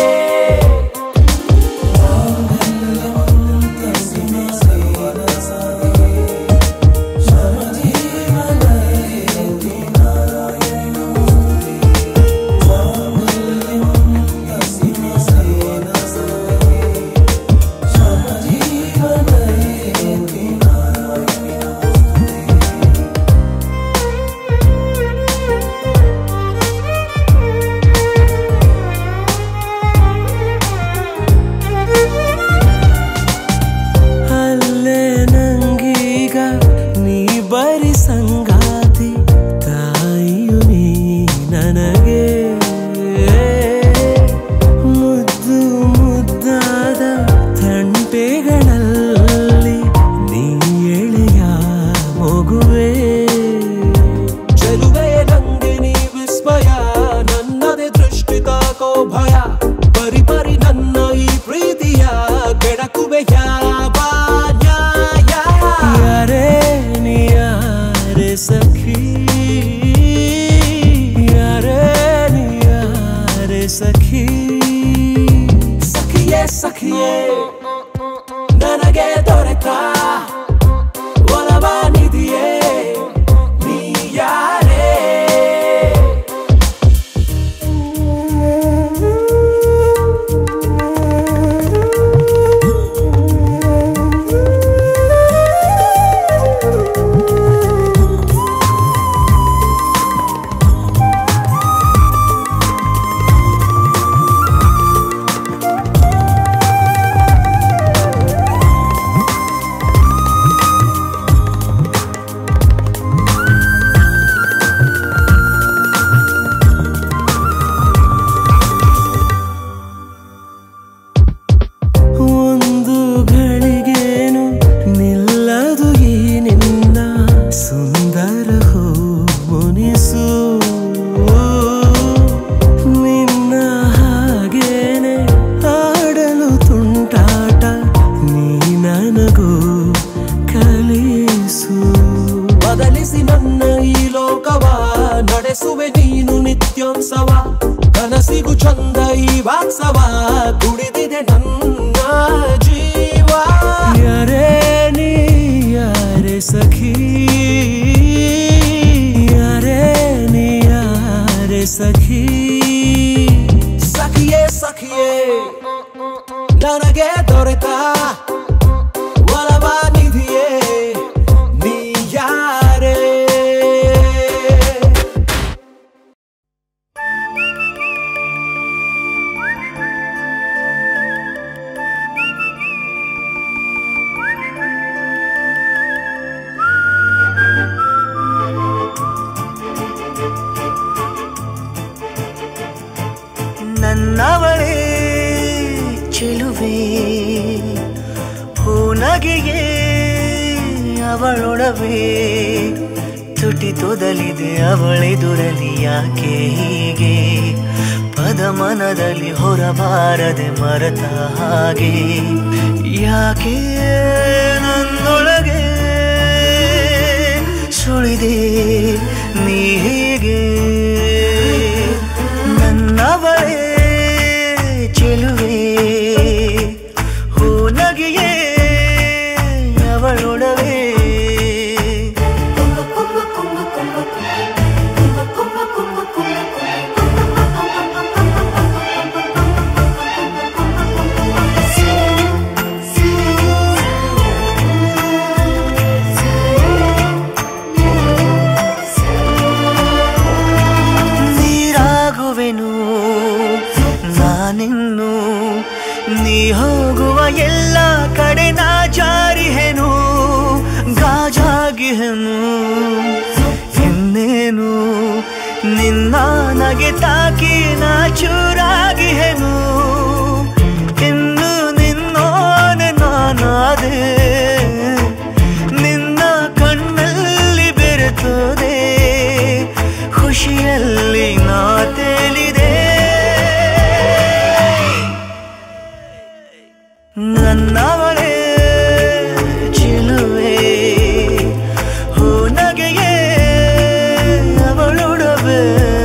सखिये ನನಗೆ ದೊರೆತ ಒಲವ ನಿಧಿಯೇ ನೀ ಯಾರೇ ಬದಲಿಸಿ ನನ್ನ ಈ ಲೋಕವ ನಡೆಸುವೆ ನೀನು ನಿತ್ಯೋತ್ಸವ ಕನಸಿಗೂ ಚಂದ ಈ ವಾತ್ಸವ ದುಡಿದಿದೆ ನನ್ನ ಜೀವ ಯಾರೇ ನೀ ಯಾರೇ ಸಖಿ ಯಾರೇ ನೀ ಯಾರೇ ಸಖಿ ಸಖಿಯೇ ನನಗೆ ದೊರೆತ ಒಲವ ನಿಧಿಯೇ ನೀ ಯಾರೇ ನಗೆಯೇ ಅವಳೊಡವೆ ತುಟಿ ತೊದಲಿದೆ ಅವಳೆದುರಲಿ ಯಾಕೆ ಹೀಗೆ ಪದ ಮನದಲ್ಲಿ ಹೊರಬಾರದೆ ಮರೆತ ಹಾಗೆ ಯಾಕೆ ನನ್ನೊಳಗೆ ಸುಳಿದೆ ನೀ ಹೀಗೆ ನನ್ನವಳೇ ಚೆಲುವೆ ಹೂ ನಗೆಯೇ ಅವಳೊಡವೆ ನಾನಿನ್ನು ನೀ ಹೋಗುವ ಎಲ್ಲ ಕಡೆ ನಾ ಜಾರಿಹೆನು ಗಾಜಾಗಿಹೆನು ಇನ್ನೇನು ನಿನ್ನ ನಗೆ ತಾಕಿ ನಾ ಚೂರಾಗಿಹೆನು ಇನ್ನು ನಿನ್ನೋನೆ ನಾನಾದೆ ನಿನ್ನ ಕಣ್ಣಲ್ಲಿ ಬೆರೆತೋದೆ ಖುಷಿಯಲ್ಲಿ ನಾ ತೇಲಿದೆ ನನ್ನವಳೇ ಚೆಲುವೆ ಹೂ ನಗೆಯೇ ಅವಳೊಡವೆ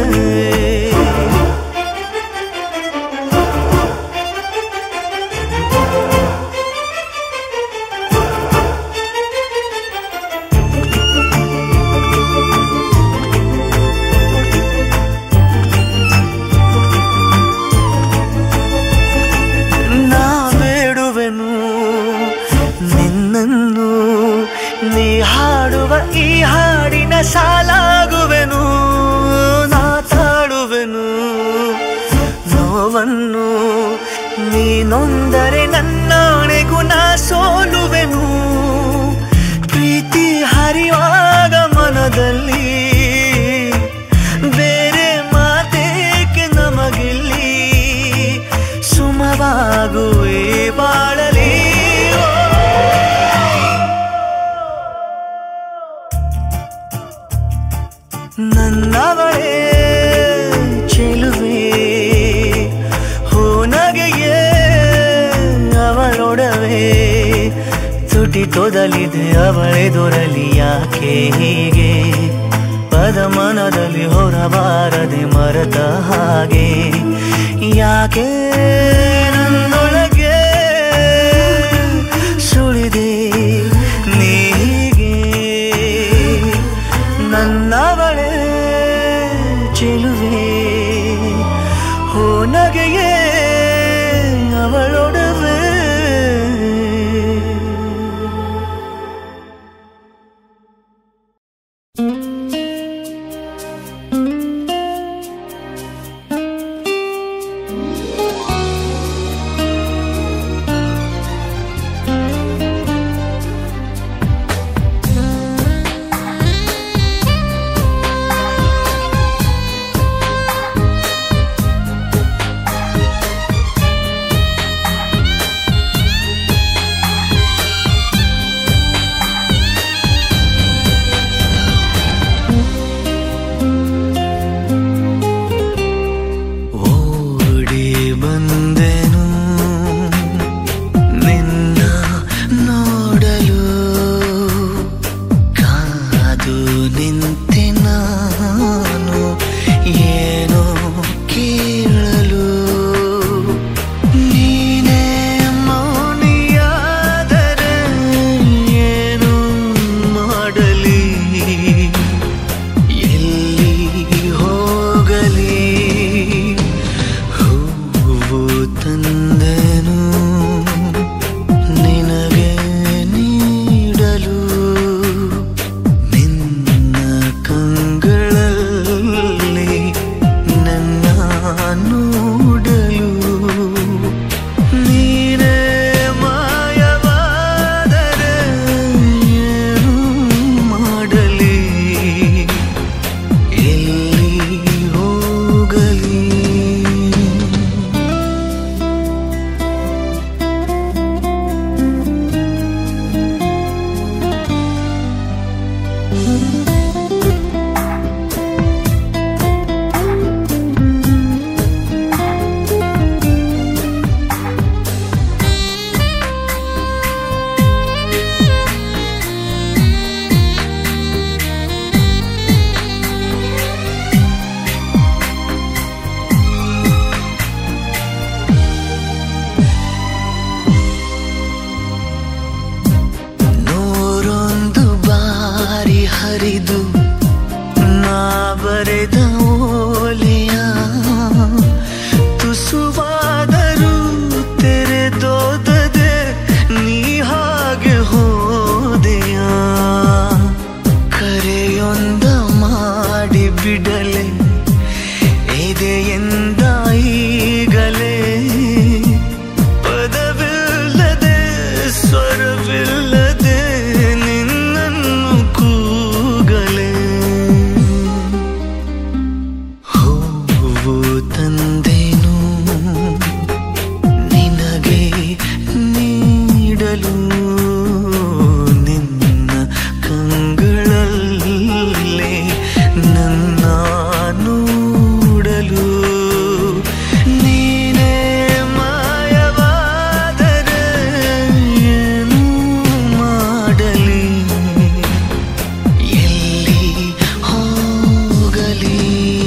ನಿನ್ನನ್ನು ನೀ ಹಾಡುವ ಈ ಹಾಡಿನ ಸಾಲಾಗುವೆನು ನಾ ತಾಳುವೆನು ನೋವನ್ನು ನೀನೊಂದರೆ ನನ್ನಾಣೆಗೂ ನಾ ಸೋಲುವೆನು ಪ್ರೀತಿ ಹರಿಯುವಾಗ ಮನದಲ್ಲಿ ಬೇರೆ ಮಾತೇಕೆ ನಮಗಿಲ್ಲಿ ಸುಮವಾಗುವೆ ಬಾಳಲಿ ನನ್ನವಳೇ ಚೆಲುವೆ ಹೂ ನಗೆಯೇ ಅವಳೊಡವೆ ತುಟಿ ತೊದಲಿದೆ ಅವಳೆದುರಲಿ ಯಾಕೆ ಹೀಗೆ ಪದ ಮನದಲ್ಲಿ ಹೊರಬಾರದೆ ಮರೆತ ಹಾಗೆ ಯಾಕೆ ನನ್ನೊಳಗೆ ಸುಳಿದೆ ನೀಗೆ ನನ್ನವಳೇ ಚೆಲುವೆ ಹೂ ನಗೆಯೇ ಅವಳೊಡವೆ ಹರಿದು ನಾ ಬರೆದ ಓಲೆಯ ತುಸುವಾದರೂ ತೆರೆದೋದದೆ ನೀ ಹಾಗೆ ಹೋದೆಯ ಕರೆಯೊಂದ ಮಾಡಿ ಬಿಡಲೆ ಎದೆಯಿಂದ ಈಗಲೇ ಪದವಿಲ್ಲದೆ ಸ್ವರವಿಲ್ಲದೆ ನಿನ್ನನ್ನು ಕೂಗಲೇ ಹೂವು ತಂದೇನು ನಿನಗೆ ನೀಡಲು ನಿನ್ನ ಕಂಗಳಲ್ಲೇ ನನ್ನ ನೋಡಲು ನೀನೇ ಮಾಯವಾದರೆ ಏನು ಮಾಡಲಿ ಎಲ್ಲಿ ಹೋಗಲಿ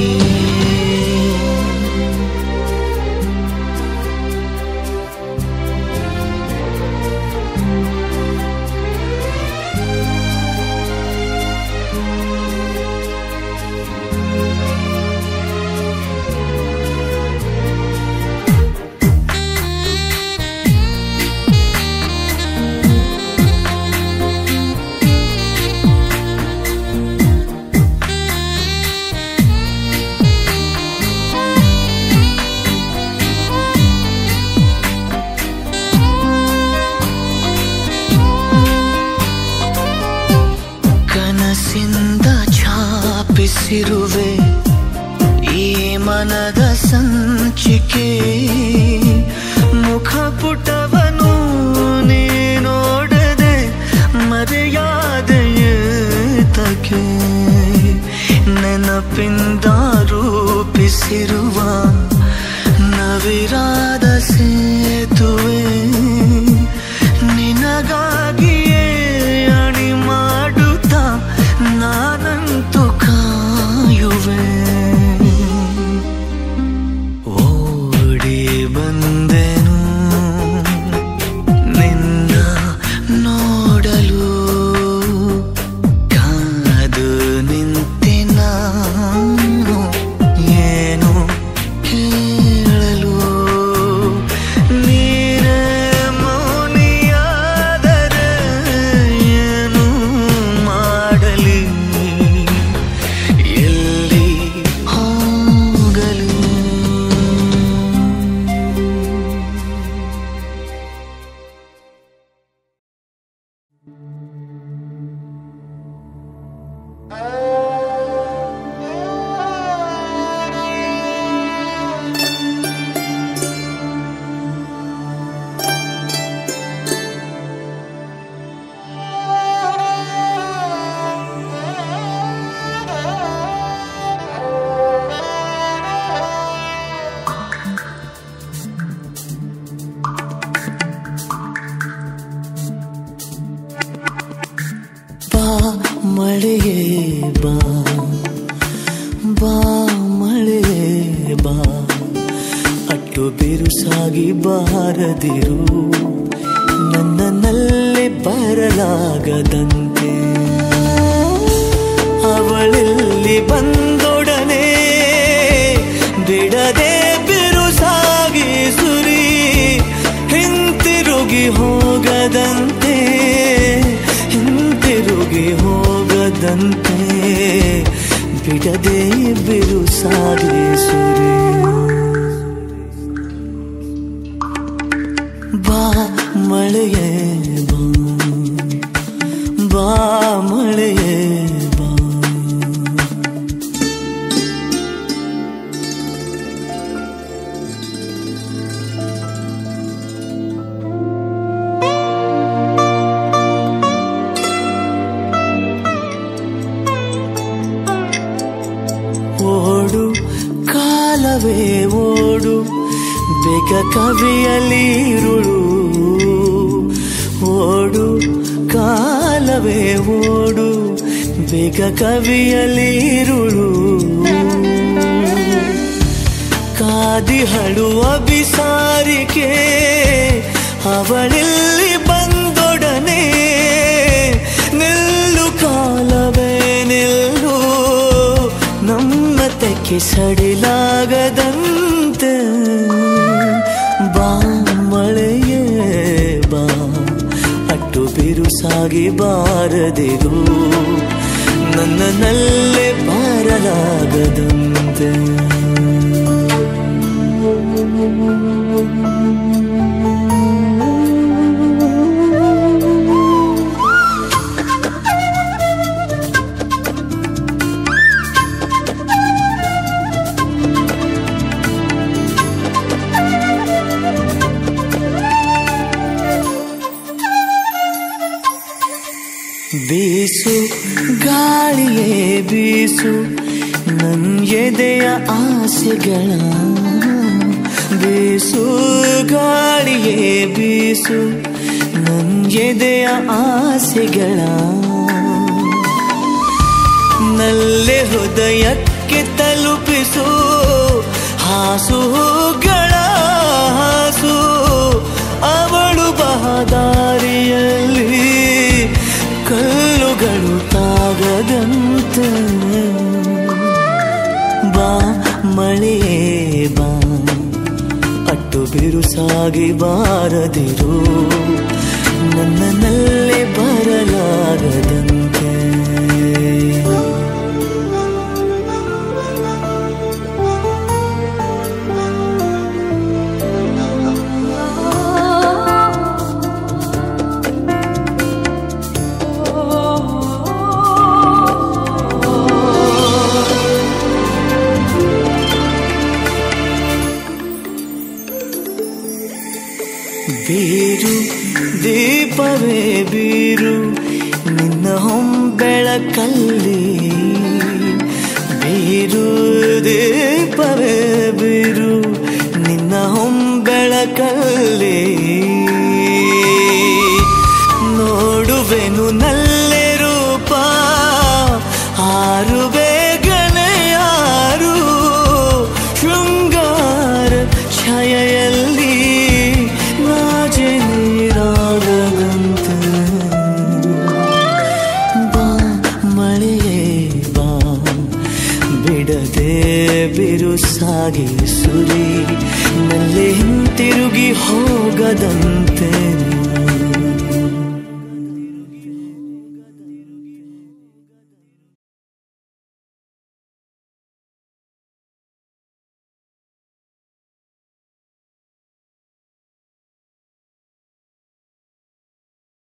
ಕನಸಿಂದ ಛಾಪಿಸಿರುವೆ ಈ ಮನದ ಸಂಚಿಕೆ ಮುಖಪುಟವನು ನೀ ನೋಡದೆ ಮರೆಯಾದೆಯೇತಕ್ಕೆ ನೆನಪಿಂದ ರೂಪಿಸಿರುವ ನವಿರಾದ ಸೇತುವೆ ನಿನಗಾಗಿಯೇ ಅಣಿ ಮಾಡುತ್ತಾ ನಾನಂತೂ ಕಾಯುವೆ ಓಡಿ ಬಂದೆನು ನಿನ್ನ ನೋಡಲು ಕಾದು ನಿಂತೆ ನಾನು ಏನು ಕೇಳಲು ನೀನೇ ಮೌನಿಯಾದರೆ ಏನು ಮಾಡಲಿ ಎಲ್ಲಿ ಹೋಗಲು ಬಾ ಮಳೆಯೇ ಬಾ ಬಾ ಮಳೆಯೇ ಬಾ ಅಟ್ಟು ಬಿರುಸಾಗಿ ಬಾರದಿರು ನನ್ನಲ್ಲಿ ಬರಲಾಗದಂತೆ ಅವಳಲ್ಲಿ ಬಂದೊಡನೆ ಬಿಡದೆ ಬಿರುಸಾಗಿ ಸುರಿ ಹಿಂತಿರುಗಿ ಹೋಗದಂತೆ ಹಿಂತಿರುಗಿ ಹೋಗದಂತೆ ಬಿಡದೆ ಬಿರುಸಾಗಿ ಸುರಿ ಬಾ ಮಳೆಯೇ ಬಾ ಬಾ ಮಳೆಯೇ ಬಾ ಓಡು ಕಾಲವೇ ಓಡು ಬೇಗ ಕವಿಯಲಿರುಳು ಓಡು ಕಾಲವೇ ಓಡು ಬೇಗ ಕವಿಯಲಿರುಳು ಕಾದಿಹಳು ಅಭಿಸಾರಿಕೆ ಅವಳಿಲ್ಲಿ ಬಂದೊಡನೆ ನಿಲ್ಲು ಕಾಲವೇ ಯಾಕೆ ಸಡಿಲಾಗದಂತೆ ಬಾ ಮಳೆಯೇ ಬಾ ಅಟ್ಟು ಬಿರುಸಾಗಿ ಬಾರದಿರು ನನ್ನಲ್ಲೇ ಬಾರಲಾಗದಂತೆ ಬೀಸು ಗಾಳಿಯೇ ಬೀಸು ನನ್ನೆದೆಯ ಆಸೆಗಳ ಬೀಸು ಗಾಳಿಯೇ ಬೀಸು ನನ್ನೆದೆಯ ಆಸೆಗಳ ನಲ್ಲೆ ಹೃದಯಕ್ಕೆ ತಲುಪಿಸು ಹಾಸುಗಳ ಹಾಸು ಅವಳು ಬಹದಾರಿಯಲ್ಲಿ ಕಲ್ಲುಗಳು ತಾಗದಂತೆ ಬಾ ಮಳೆಯೇ ಬಾ ಅಟ್ಟು ಬಿರುಸಾಗಿ ಬಾರದಿರು ನನ್ನಲ್ಲೇ ಬರಲಾಗದಂತೆ ಬೀರು ದೀಪವೇ ಬೀರು ನಿನ್ನ ಹೊಂಬೆಳಕಲ್ಲಿ ಬೀರು ದೀಪವೇ ಬೀರು ನಿನ್ನ ಹೊಂಬೆಳಕಲ್ಲಿ ನೋಡುವೆನು ನಲ್ಲೆ ರೂಪ ಆರು ಬೇಗನೆ ಯಾರು ಶೃಂಗಾರ ಛಾಯೆಯಲ್ಲಿ ನೀರಾಗದಂತೆ ಬಾ ಮಳೆಯೇ ಬಾ ಬಿಡದೆ ಬಿರುಸಾಗಿ ಸುರಿ ನಲ್ಲೇ ಹಿಂತಿರುಗಿ ಹೋಗದಂತೆ